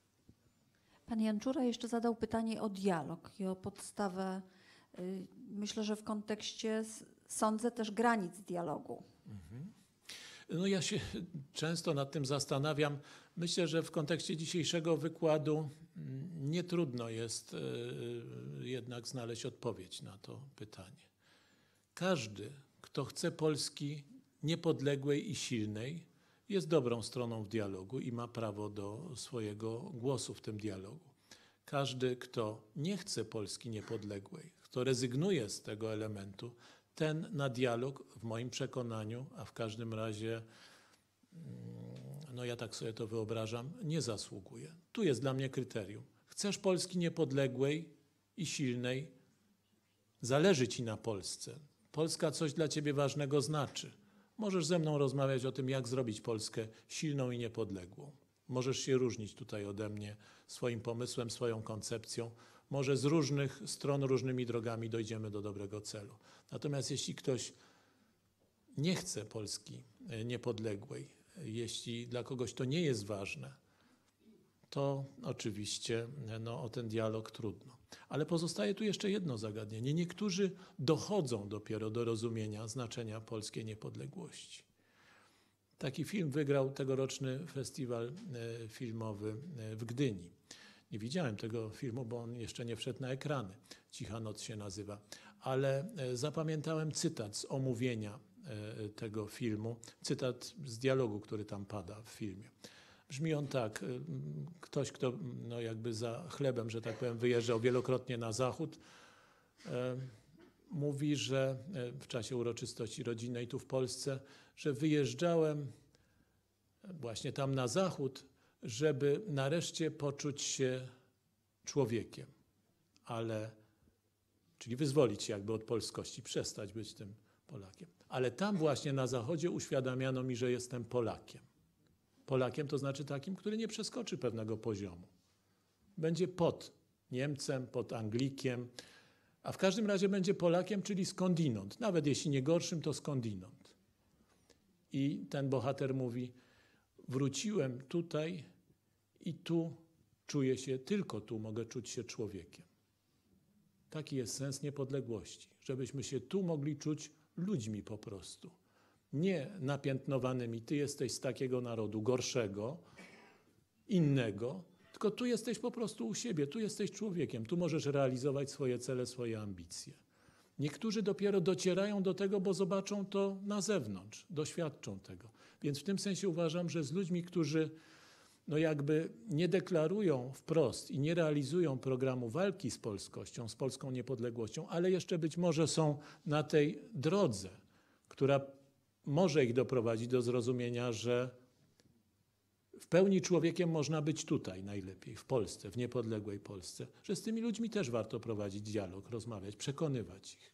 Pan Janczura jeszcze zadał pytanie o dialog i o podstawę, y, myślę, że w kontekście, sądzę, też granic dialogu. Mhm. No ja się często nad tym zastanawiam. Myślę, że w kontekście dzisiejszego wykładu nie trudno jest jednak znaleźć odpowiedź na to pytanie. Każdy, kto chce Polski niepodległej i silnej, jest dobrą stroną w dialogu i ma prawo do swojego głosu w tym dialogu. Każdy, kto nie chce Polski niepodległej, kto rezygnuje z tego elementu, ten na dialog w moim przekonaniu, a w każdym razie, no ja tak sobie to wyobrażam, nie zasługuje. Tu jest dla mnie kryterium. Chcesz Polski niepodległej i silnej, zależy ci na Polsce. Polska coś dla ciebie ważnego znaczy. Możesz ze mną rozmawiać o tym, jak zrobić Polskę silną i niepodległą. Możesz się różnić tutaj ode mnie swoim pomysłem, swoją koncepcją. Może z różnych stron, różnymi drogami dojdziemy do dobrego celu. Natomiast jeśli ktoś nie chce Polski niepodległej, jeśli dla kogoś to nie jest ważne, to oczywiście no, o ten dialog trudno. Ale pozostaje tu jeszcze jedno zagadnienie. Niektórzy dochodzą dopiero do rozumienia znaczenia polskiej niepodległości. Taki film wygrał tegoroczny festiwal filmowy w Gdyni. Nie widziałem tego filmu, bo on jeszcze nie wszedł na ekrany. Cicha noc się nazywa. Ale zapamiętałem cytat z omówienia tego filmu, cytat z dialogu, który tam pada w filmie. Brzmi on tak: ktoś, kto no jakby za chlebem, że tak powiem, wyjeżdżał wielokrotnie na zachód, e, mówi, że w czasie uroczystości rodzinnej tu w Polsce, że wyjeżdżałem właśnie tam na zachód, żeby nareszcie poczuć się człowiekiem, ale, czyli wyzwolić się jakby od polskości, przestać być tym Polakiem. Ale tam właśnie na zachodzie uświadamiano mi, że jestem Polakiem. Polakiem to znaczy takim, który nie przeskoczy pewnego poziomu. Będzie pod Niemcem, pod Anglikiem, a w każdym razie będzie Polakiem, czyli skądinąd. Nawet jeśli nie gorszym, to skądinąd. I ten bohater mówi: wróciłem tutaj i tu czuję się, tylko tu mogę czuć się człowiekiem. Taki jest sens niepodległości, żebyśmy się tu mogli czuć ludźmi po prostu. nie napiętnowanymi, ty jesteś z takiego narodu gorszego, innego, tylko tu jesteś po prostu u siebie, tu jesteś człowiekiem, tu możesz realizować swoje cele, swoje ambicje. Niektórzy dopiero docierają do tego, bo zobaczą to na zewnątrz, doświadczą tego. Więc w tym sensie uważam, że z ludźmi, którzy no jakby nie deklarują wprost i nie realizują programu walki z polskością, z polską niepodległością, ale jeszcze być może są na tej drodze, która może ich doprowadzić do zrozumienia, że w pełni człowiekiem można być tutaj najlepiej, w Polsce, w niepodległej Polsce, że z tymi ludźmi też warto prowadzić dialog, rozmawiać, przekonywać ich.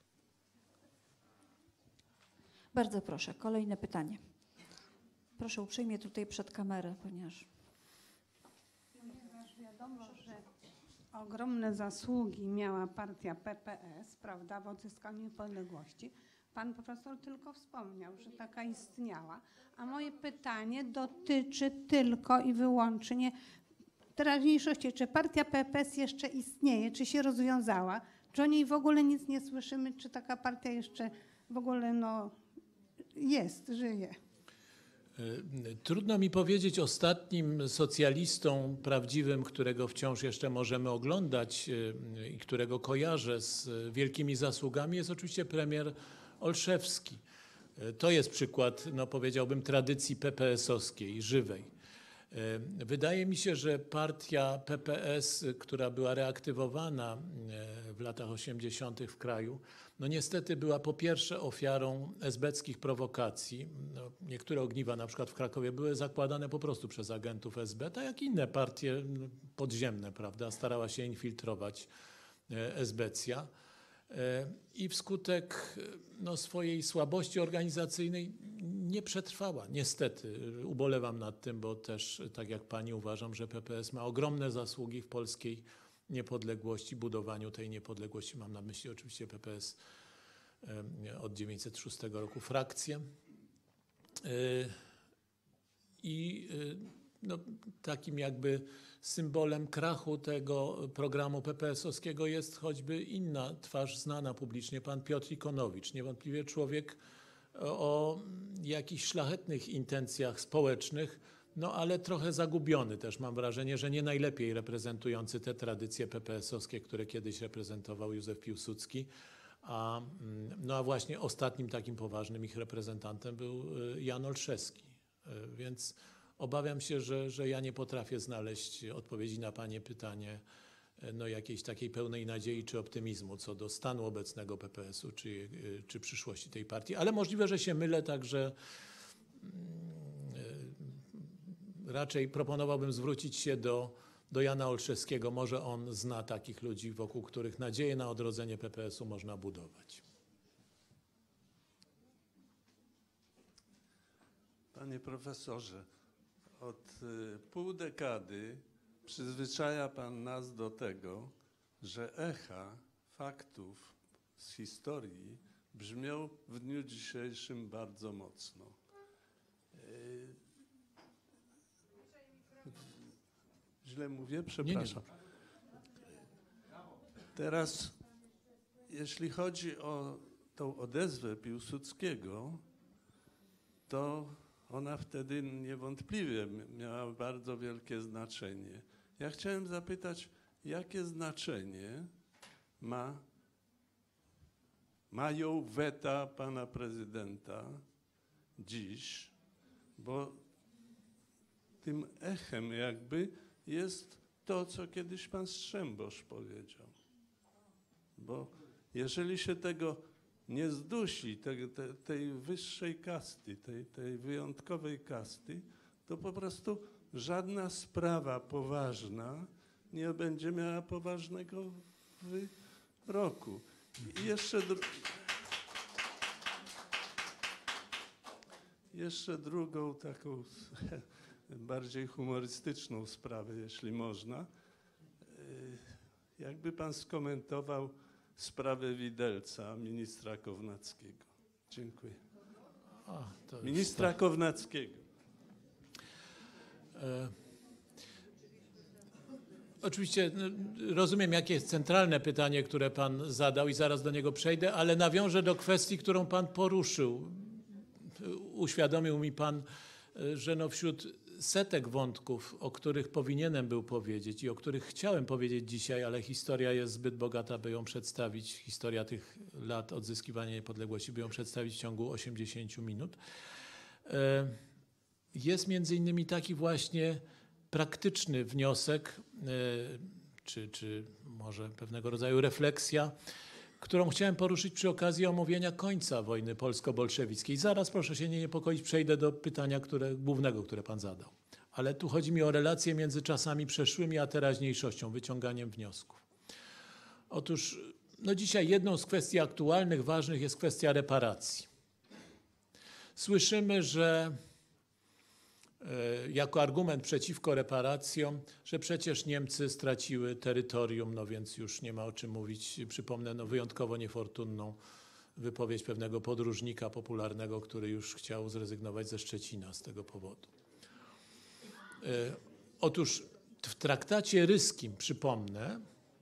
Bardzo proszę, kolejne pytanie. Proszę uprzejmie tutaj przed kamerę, ponieważ... Ponieważ wiadomo, że ogromne zasługi miała partia P P S, prawda, w odzyskaniu niepodległości. Pan profesor tylko wspomniał, że taka istniała. A moje pytanie dotyczy tylko i wyłącznie teraźniejszości. Czy partia P P S jeszcze istnieje? Czy się rozwiązała? Czy o niej w ogóle nic nie słyszymy? Czy taka partia jeszcze w ogóle no, jest, żyje? Trudno mi powiedzieć, ostatnim socjalistą prawdziwym, którego wciąż jeszcze możemy oglądać i którego kojarzę z wielkimi zasługami, jest oczywiście premier Olszewski. To jest przykład, no powiedziałbym, tradycji P P S-owskiej, żywej. Wydaje mi się, że partia P P S, która była reaktywowana w latach osiemdziesiątych w kraju, no niestety była po pierwsze ofiarą esbeckich prowokacji. No, niektóre ogniwa, na przykład w Krakowie, były zakładane po prostu przez agentów S B, tak jak inne partie podziemne, prawda, starała się infiltrować esbecja. I wskutek no, swojej słabości organizacyjnej nie przetrwała. Niestety, ubolewam nad tym, bo też, tak jak pani, uważam, że P P S ma ogromne zasługi w polskiej niepodległości, budowaniu tej niepodległości. Mam na myśli oczywiście P P S od tysiąc dziewięćset szóstego roku, frakcję. I no, takim jakby symbolem krachu tego programu P P S-owskiego jest choćby inna twarz znana publicznie, pan Piotr Ikonowicz. Niewątpliwie człowiek o jakichś szlachetnych intencjach społecznych, no ale trochę zagubiony też, mam wrażenie, że nie najlepiej reprezentujący te tradycje P P S-owskie, które kiedyś reprezentował Józef Piłsudski. A, no a właśnie ostatnim takim poważnym ich reprezentantem był Jan Olszewski. Więc obawiam się, że, że ja nie potrafię znaleźć odpowiedzi na Pani pytanie, no jakiejś takiej pełnej nadziei czy optymizmu co do stanu obecnego P P S-u czy, czy przyszłości tej partii. Ale możliwe, że się mylę, także raczej proponowałbym zwrócić się do, do Jana Olszewskiego. Może on zna takich ludzi, wokół których nadzieję na odrodzenie P P S-u można budować. Panie profesorze, od pół dekady przyzwyczaja pan nas do tego, że echa faktów z historii brzmią w dniu dzisiejszym bardzo mocno. Źle mówię? Przepraszam. Nie, nie. Teraz, jeśli chodzi o tą odezwę Piłsudskiego, to ona wtedy niewątpliwie miała bardzo wielkie znaczenie. Ja chciałem zapytać, jakie znaczenie ma, mają weta pana prezydenta dziś, bo tym echem jakby jest to, co kiedyś pan Strzembosz powiedział. Bo jeżeli się tego nie zdusi, tej, tej, tej wyższej kasty, tej, tej wyjątkowej kasty, to po prostu żadna sprawa poważna nie będzie miała poważnego wyroku. I jeszcze, do, jeszcze drugą taką bardziej humorystyczną sprawę, jeśli można. Jakby pan skomentował sprawę Widelca, ministra Kownackiego. Dziękuję. A, to ministra tak. Kownackiego. E, oczywiście rozumiem, jakie jest centralne pytanie, które pan zadał i zaraz do niego przejdę, ale nawiążę do kwestii, którą pan poruszył. uświadomił mi pan, że no wśród setek wątków, o których powinienem był powiedzieć i o których chciałem powiedzieć dzisiaj, ale historia jest zbyt bogata, by ją przedstawić, historia tych lat odzyskiwania niepodległości, by ją przedstawić w ciągu osiemdziesięciu minut. Jest między innymi taki właśnie praktyczny wniosek, czy, czy może pewnego rodzaju refleksja, którą chciałem poruszyć przy okazji omówienia końca wojny polsko-bolszewickiej. Zaraz, proszę się nie niepokoić, przejdę do pytania które, głównego, które pan zadał. Ale tu chodzi mi o relacje między czasami przeszłymi a teraźniejszością, wyciąganiem wniosków. Otóż no dzisiaj jedną z kwestii aktualnych, ważnych jest kwestia reparacji. Słyszymy, że jako argument przeciwko reparacjom, że przecież Niemcy straciły terytorium, no więc już nie ma o czym mówić. Przypomnę no wyjątkowo niefortunną wypowiedź pewnego podróżnika popularnego, który już chciał zrezygnować ze Szczecina z tego powodu. Otóż w traktacie ryskim, przypomnę,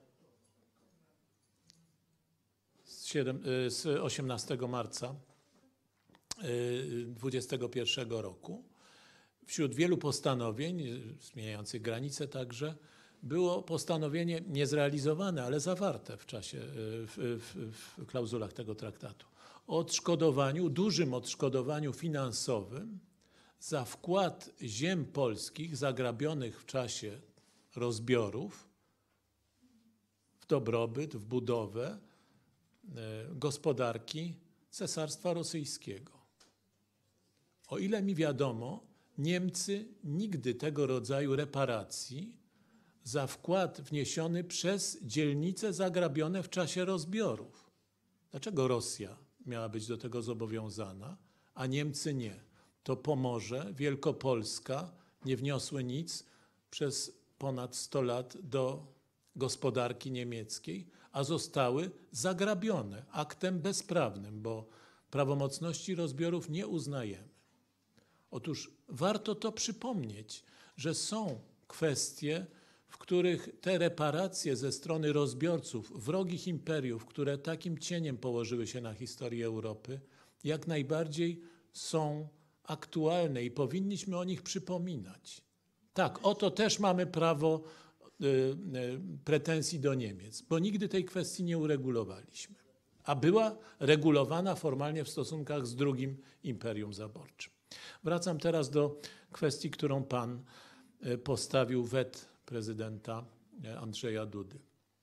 z osiemnastego marca dwudziestego pierwszego roku, wśród wielu postanowień, zmieniających granice także, było postanowienie niezrealizowane, ale zawarte w czasie, w, w, w klauzulach tego traktatu, o odszkodowaniu, dużym odszkodowaniu finansowym za wkład ziem polskich zagrabionych w czasie rozbiorów w dobrobyt, w budowę gospodarki Cesarstwa Rosyjskiego. O ile mi wiadomo, Niemcy nigdy tego rodzaju reparacji za wkład wniesiony przez dzielnice zagrabione w czasie rozbiorów. Dlaczego Rosja miała być do tego zobowiązana, a Niemcy nie? To Pomorze, Wielkopolska nie wniosły nic przez ponad sto lat do gospodarki niemieckiej, a zostały zagrabione aktem bezprawnym, bo prawomocności rozbiorów nie uznajemy. Otóż warto to przypomnieć, że są kwestie, w których te reparacje ze strony rozbiorców, wrogich imperiów, które takim cieniem położyły się na historię Europy, jak najbardziej są aktualne i powinniśmy o nich przypominać. Tak, o to też mamy prawo y, y, pretensji do Niemiec, bo nigdy tej kwestii nie uregulowaliśmy, a była regulowana formalnie w stosunkach z drugim imperium zaborczym. Wracam teraz do kwestii, którą pan postawił, wet prezydenta Andrzeja Dudy.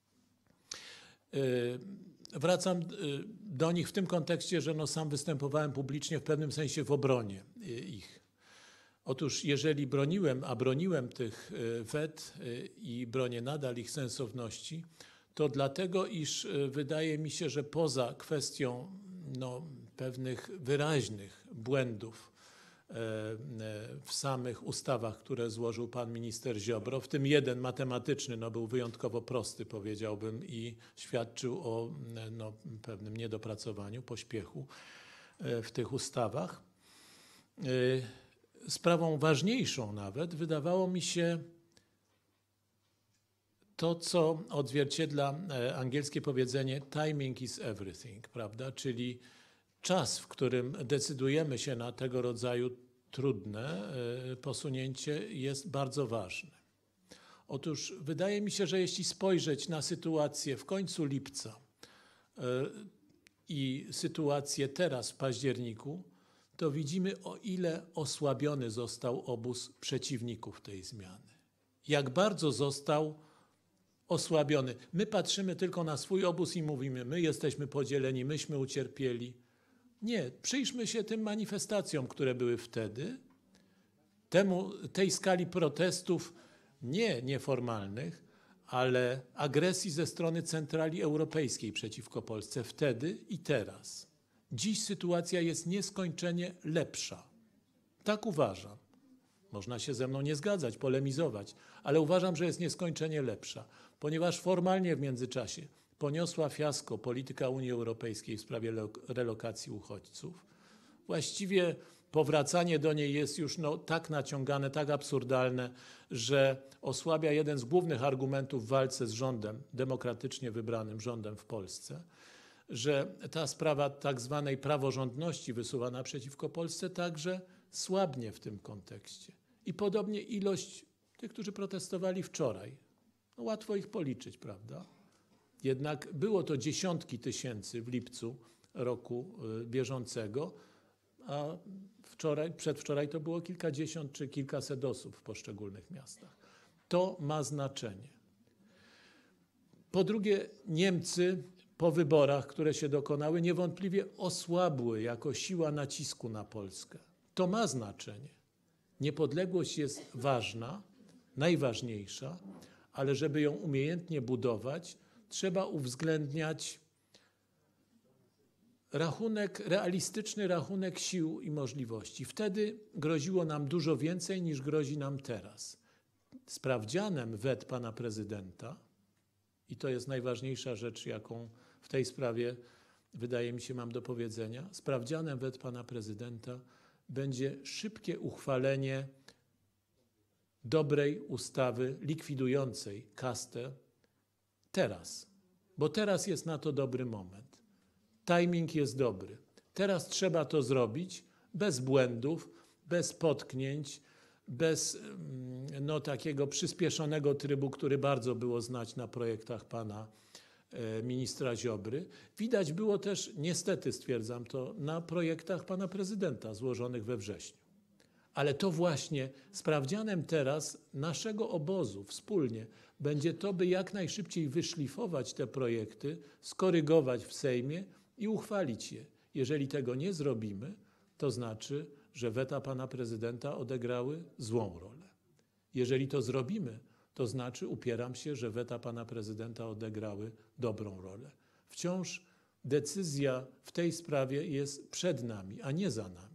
Wracam do nich w tym kontekście, że no sam występowałem publicznie w pewnym sensie w obronie ich. Otóż jeżeli broniłem, a broniłem tych wet i bronię nadal ich sensowności, to dlatego, iż wydaje mi się, że poza kwestią no, pewnych wyraźnych błędów w samych ustawach, które złożył pan minister Ziobro, w tym jeden matematyczny no, był wyjątkowo prosty, powiedziałbym, i świadczył o no, pewnym niedopracowaniu, pośpiechu w tych ustawach. Sprawą ważniejszą nawet wydawało mi się to, co odzwierciedla angielskie powiedzenie timing is everything, prawda? Czyli czas, w którym decydujemy się na tego rodzaju trudne posunięcie, jest bardzo ważny. Otóż wydaje mi się, że jeśli spojrzeć na sytuację w końcu lipca i sytuację teraz w październiku, to widzimy, o ile osłabiony został obóz przeciwników tej zmiany. Jak bardzo został osłabiony. My patrzymy tylko na swój obóz i mówimy, my jesteśmy podzieleni, myśmy ucierpieli. Nie, przyjrzmy się tym manifestacjom, które były wtedy, temu, tej skali protestów nie nieformalnych, ale agresji ze strony centrali europejskiej przeciwko Polsce wtedy i teraz. Dziś sytuacja jest nieskończenie lepsza. Tak uważam. Można się ze mną nie zgadzać, polemizować, ale uważam, że jest nieskończenie lepsza, ponieważ formalnie w międzyczasie poniosła fiasko polityka Unii Europejskiej w sprawie relokacji uchodźców. Właściwie powracanie do niej jest już no, tak naciągane, tak absurdalne, że osłabia jeden z głównych argumentów w walce z rządem, demokratycznie wybranym rządem w Polsce, że ta sprawa tak zwanej praworządności wysuwana przeciwko Polsce także słabnie w tym kontekście. I podobnie ilość tych, którzy protestowali wczoraj. No łatwo ich policzyć, prawda? Jednak było to dziesiątki tysięcy w lipcu roku bieżącego, a wczoraj, przedwczoraj to było kilkadziesiąt czy kilkaset osób w poszczególnych miastach. To ma znaczenie. Po drugie, Niemcy po wyborach, które się dokonały, niewątpliwie osłabły jako siła nacisku na Polskę. To ma znaczenie. Niepodległość jest ważna, najważniejsza, ale żeby ją umiejętnie budować, trzeba uwzględniać rachunek, realistyczny rachunek sił i możliwości. Wtedy groziło nam dużo więcej niż grozi nam teraz. Sprawdzianem wet pana prezydenta, i to jest najważniejsza rzecz, jaką w tej sprawie wydaje mi się mam do powiedzenia, sprawdzianem wet pana prezydenta będzie szybkie uchwalenie dobrej ustawy likwidującej kastę teraz, bo teraz jest na to dobry moment. Timing jest dobry. Teraz trzeba to zrobić bez błędów, bez potknięć, bez no, takiego przyspieszonego trybu, który bardzo było znać na projektach pana e, ministra Ziobry. Widać było też, niestety stwierdzam to, na projektach pana prezydenta złożonych we wrześniu. Ale to właśnie sprawdzianem teraz naszego obozu wspólnie będzie to, by jak najszybciej wyszlifować te projekty, skorygować w Sejmie i uchwalić je. Jeżeli tego nie zrobimy, to znaczy, że weta pana prezydenta odegrały złą rolę. Jeżeli to zrobimy, to znaczy, upieram się, że weta pana prezydenta odegrały dobrą rolę. Wciąż decyzja w tej sprawie jest przed nami, a nie za nami.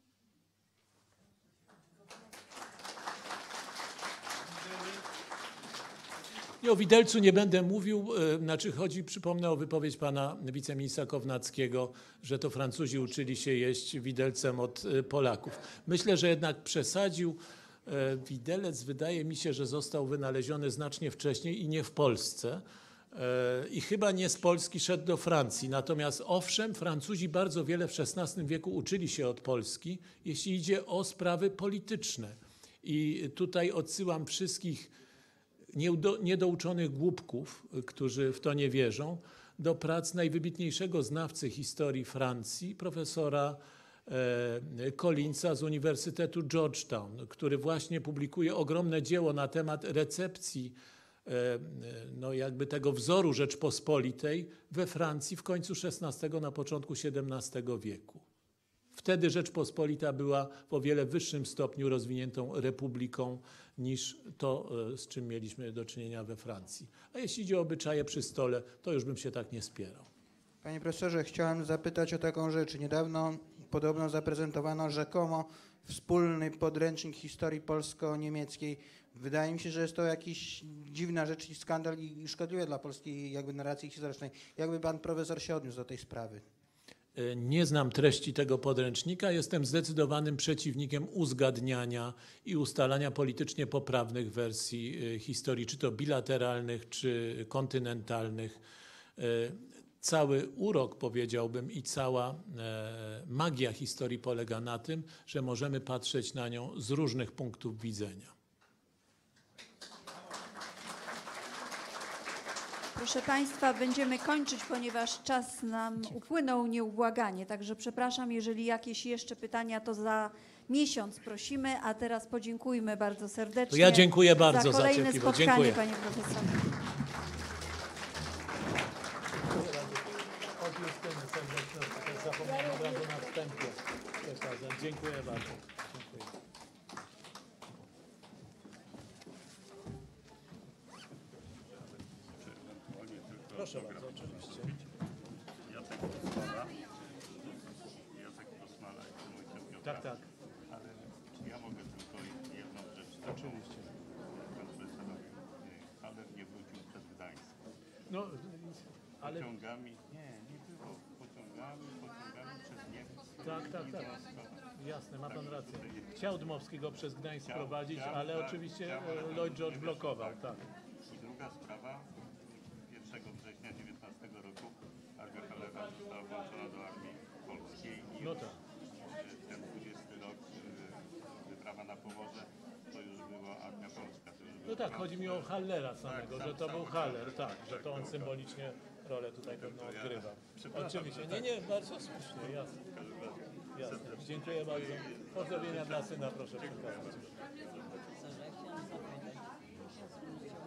I o widelcu nie będę mówił, znaczy chodzi, przypomnę o wypowiedź pana wiceministra Kownackiego, że to Francuzi uczyli się jeść widelcem od Polaków. Myślę, że jednak przesadził. Widelec wydaje mi się, że został wynaleziony znacznie wcześniej i nie w Polsce. I chyba nie z Polski szedł do Francji. Natomiast owszem, Francuzi bardzo wiele w szesnastym wieku uczyli się od Polski, jeśli idzie o sprawy polityczne. I tutaj odsyłam wszystkich niedouczonych głupków, którzy w to nie wierzą, do prac najwybitniejszego znawcy historii Francji, profesora Collinsa z Uniwersytetu Georgetown, który właśnie publikuje ogromne dzieło na temat recepcji no jakby tego wzoru Rzeczpospolitej we Francji w końcu szesnastego, na początku siedemnastego wieku. Wtedy Rzeczpospolita była w o wiele wyższym stopniu rozwiniętą republiką niż to, z czym mieliśmy do czynienia we Francji. A jeśli idzie o obyczaje przy stole, to już bym się tak nie spierał. Panie profesorze, chciałem zapytać o taką rzecz. Niedawno podobno zaprezentowano rzekomo wspólny podręcznik historii polsko-niemieckiej. Wydaje mi się, że jest to jakaś dziwna rzecz i skandal i szkodliwe dla polskiej jakby narracji historycznej. Jakby pan profesor się odniósł do tej sprawy? Nie znam treści tego podręcznika. Jestem zdecydowanym przeciwnikiem uzgadniania i ustalania politycznie poprawnych wersji historii, czy to bilateralnych, czy kontynentalnych. Cały urok, powiedziałbym, i cała magia historii polega na tym, że możemy patrzeć na nią z różnych punktów widzenia. Proszę państwa, będziemy kończyć, ponieważ czas nam upłynął nieubłaganie. Także przepraszam, jeżeli jakieś jeszcze pytania, to za miesiąc prosimy, a teraz podziękujmy bardzo serdecznie. To ja dziękuję bardzo za kolejne cierpliwość. spotkanie, Dziękuję. panie profesorze. Zapomniałem od razu na wstępie przekazać. Dziękuję bardzo. Dziękuję. Proszę bardzo, oczywiście. Jacek Kosmala. Jacek Kosmala jest mój biografii. Tak, tak. Ale czy ja mogę tylko jedną rzecz? Oczywiście. Pan profesor Haller nie wrócił przez Gdańsk. No, ale... Pociągami, nie, nie było. Pociągami, pociągami przez Niemcy. Tak, tak, tak. Jasne, ma pan rację. Chciał Dmowskiego przez Gdańsk Chciał, prowadzić, chciał, ale tak, oczywiście chciał, ale Lloyd nie George wyszło, blokował. tak. Tak. I druga sprawa, pierwszego września dziewiętnastego roku Arga Hallera No tak. Ten dwudziesty rok y, wyprawa na Pomorze to już było Armia Polska. To już No było tak, chodzi mi o Hallera samego, sam- że to sam był Haller, Haller, tak, tak, że tak, to on tak, symbolicznie rolę tutaj pewną to ja- odgrywa. przepraszam, Oczywiście, że nie, nie, bardzo słusznie, jasne. Jasne. Dziękuję bardzo. Pozdrowienia dla syna proszę przekazać. Profesorze, chciałam zapytać,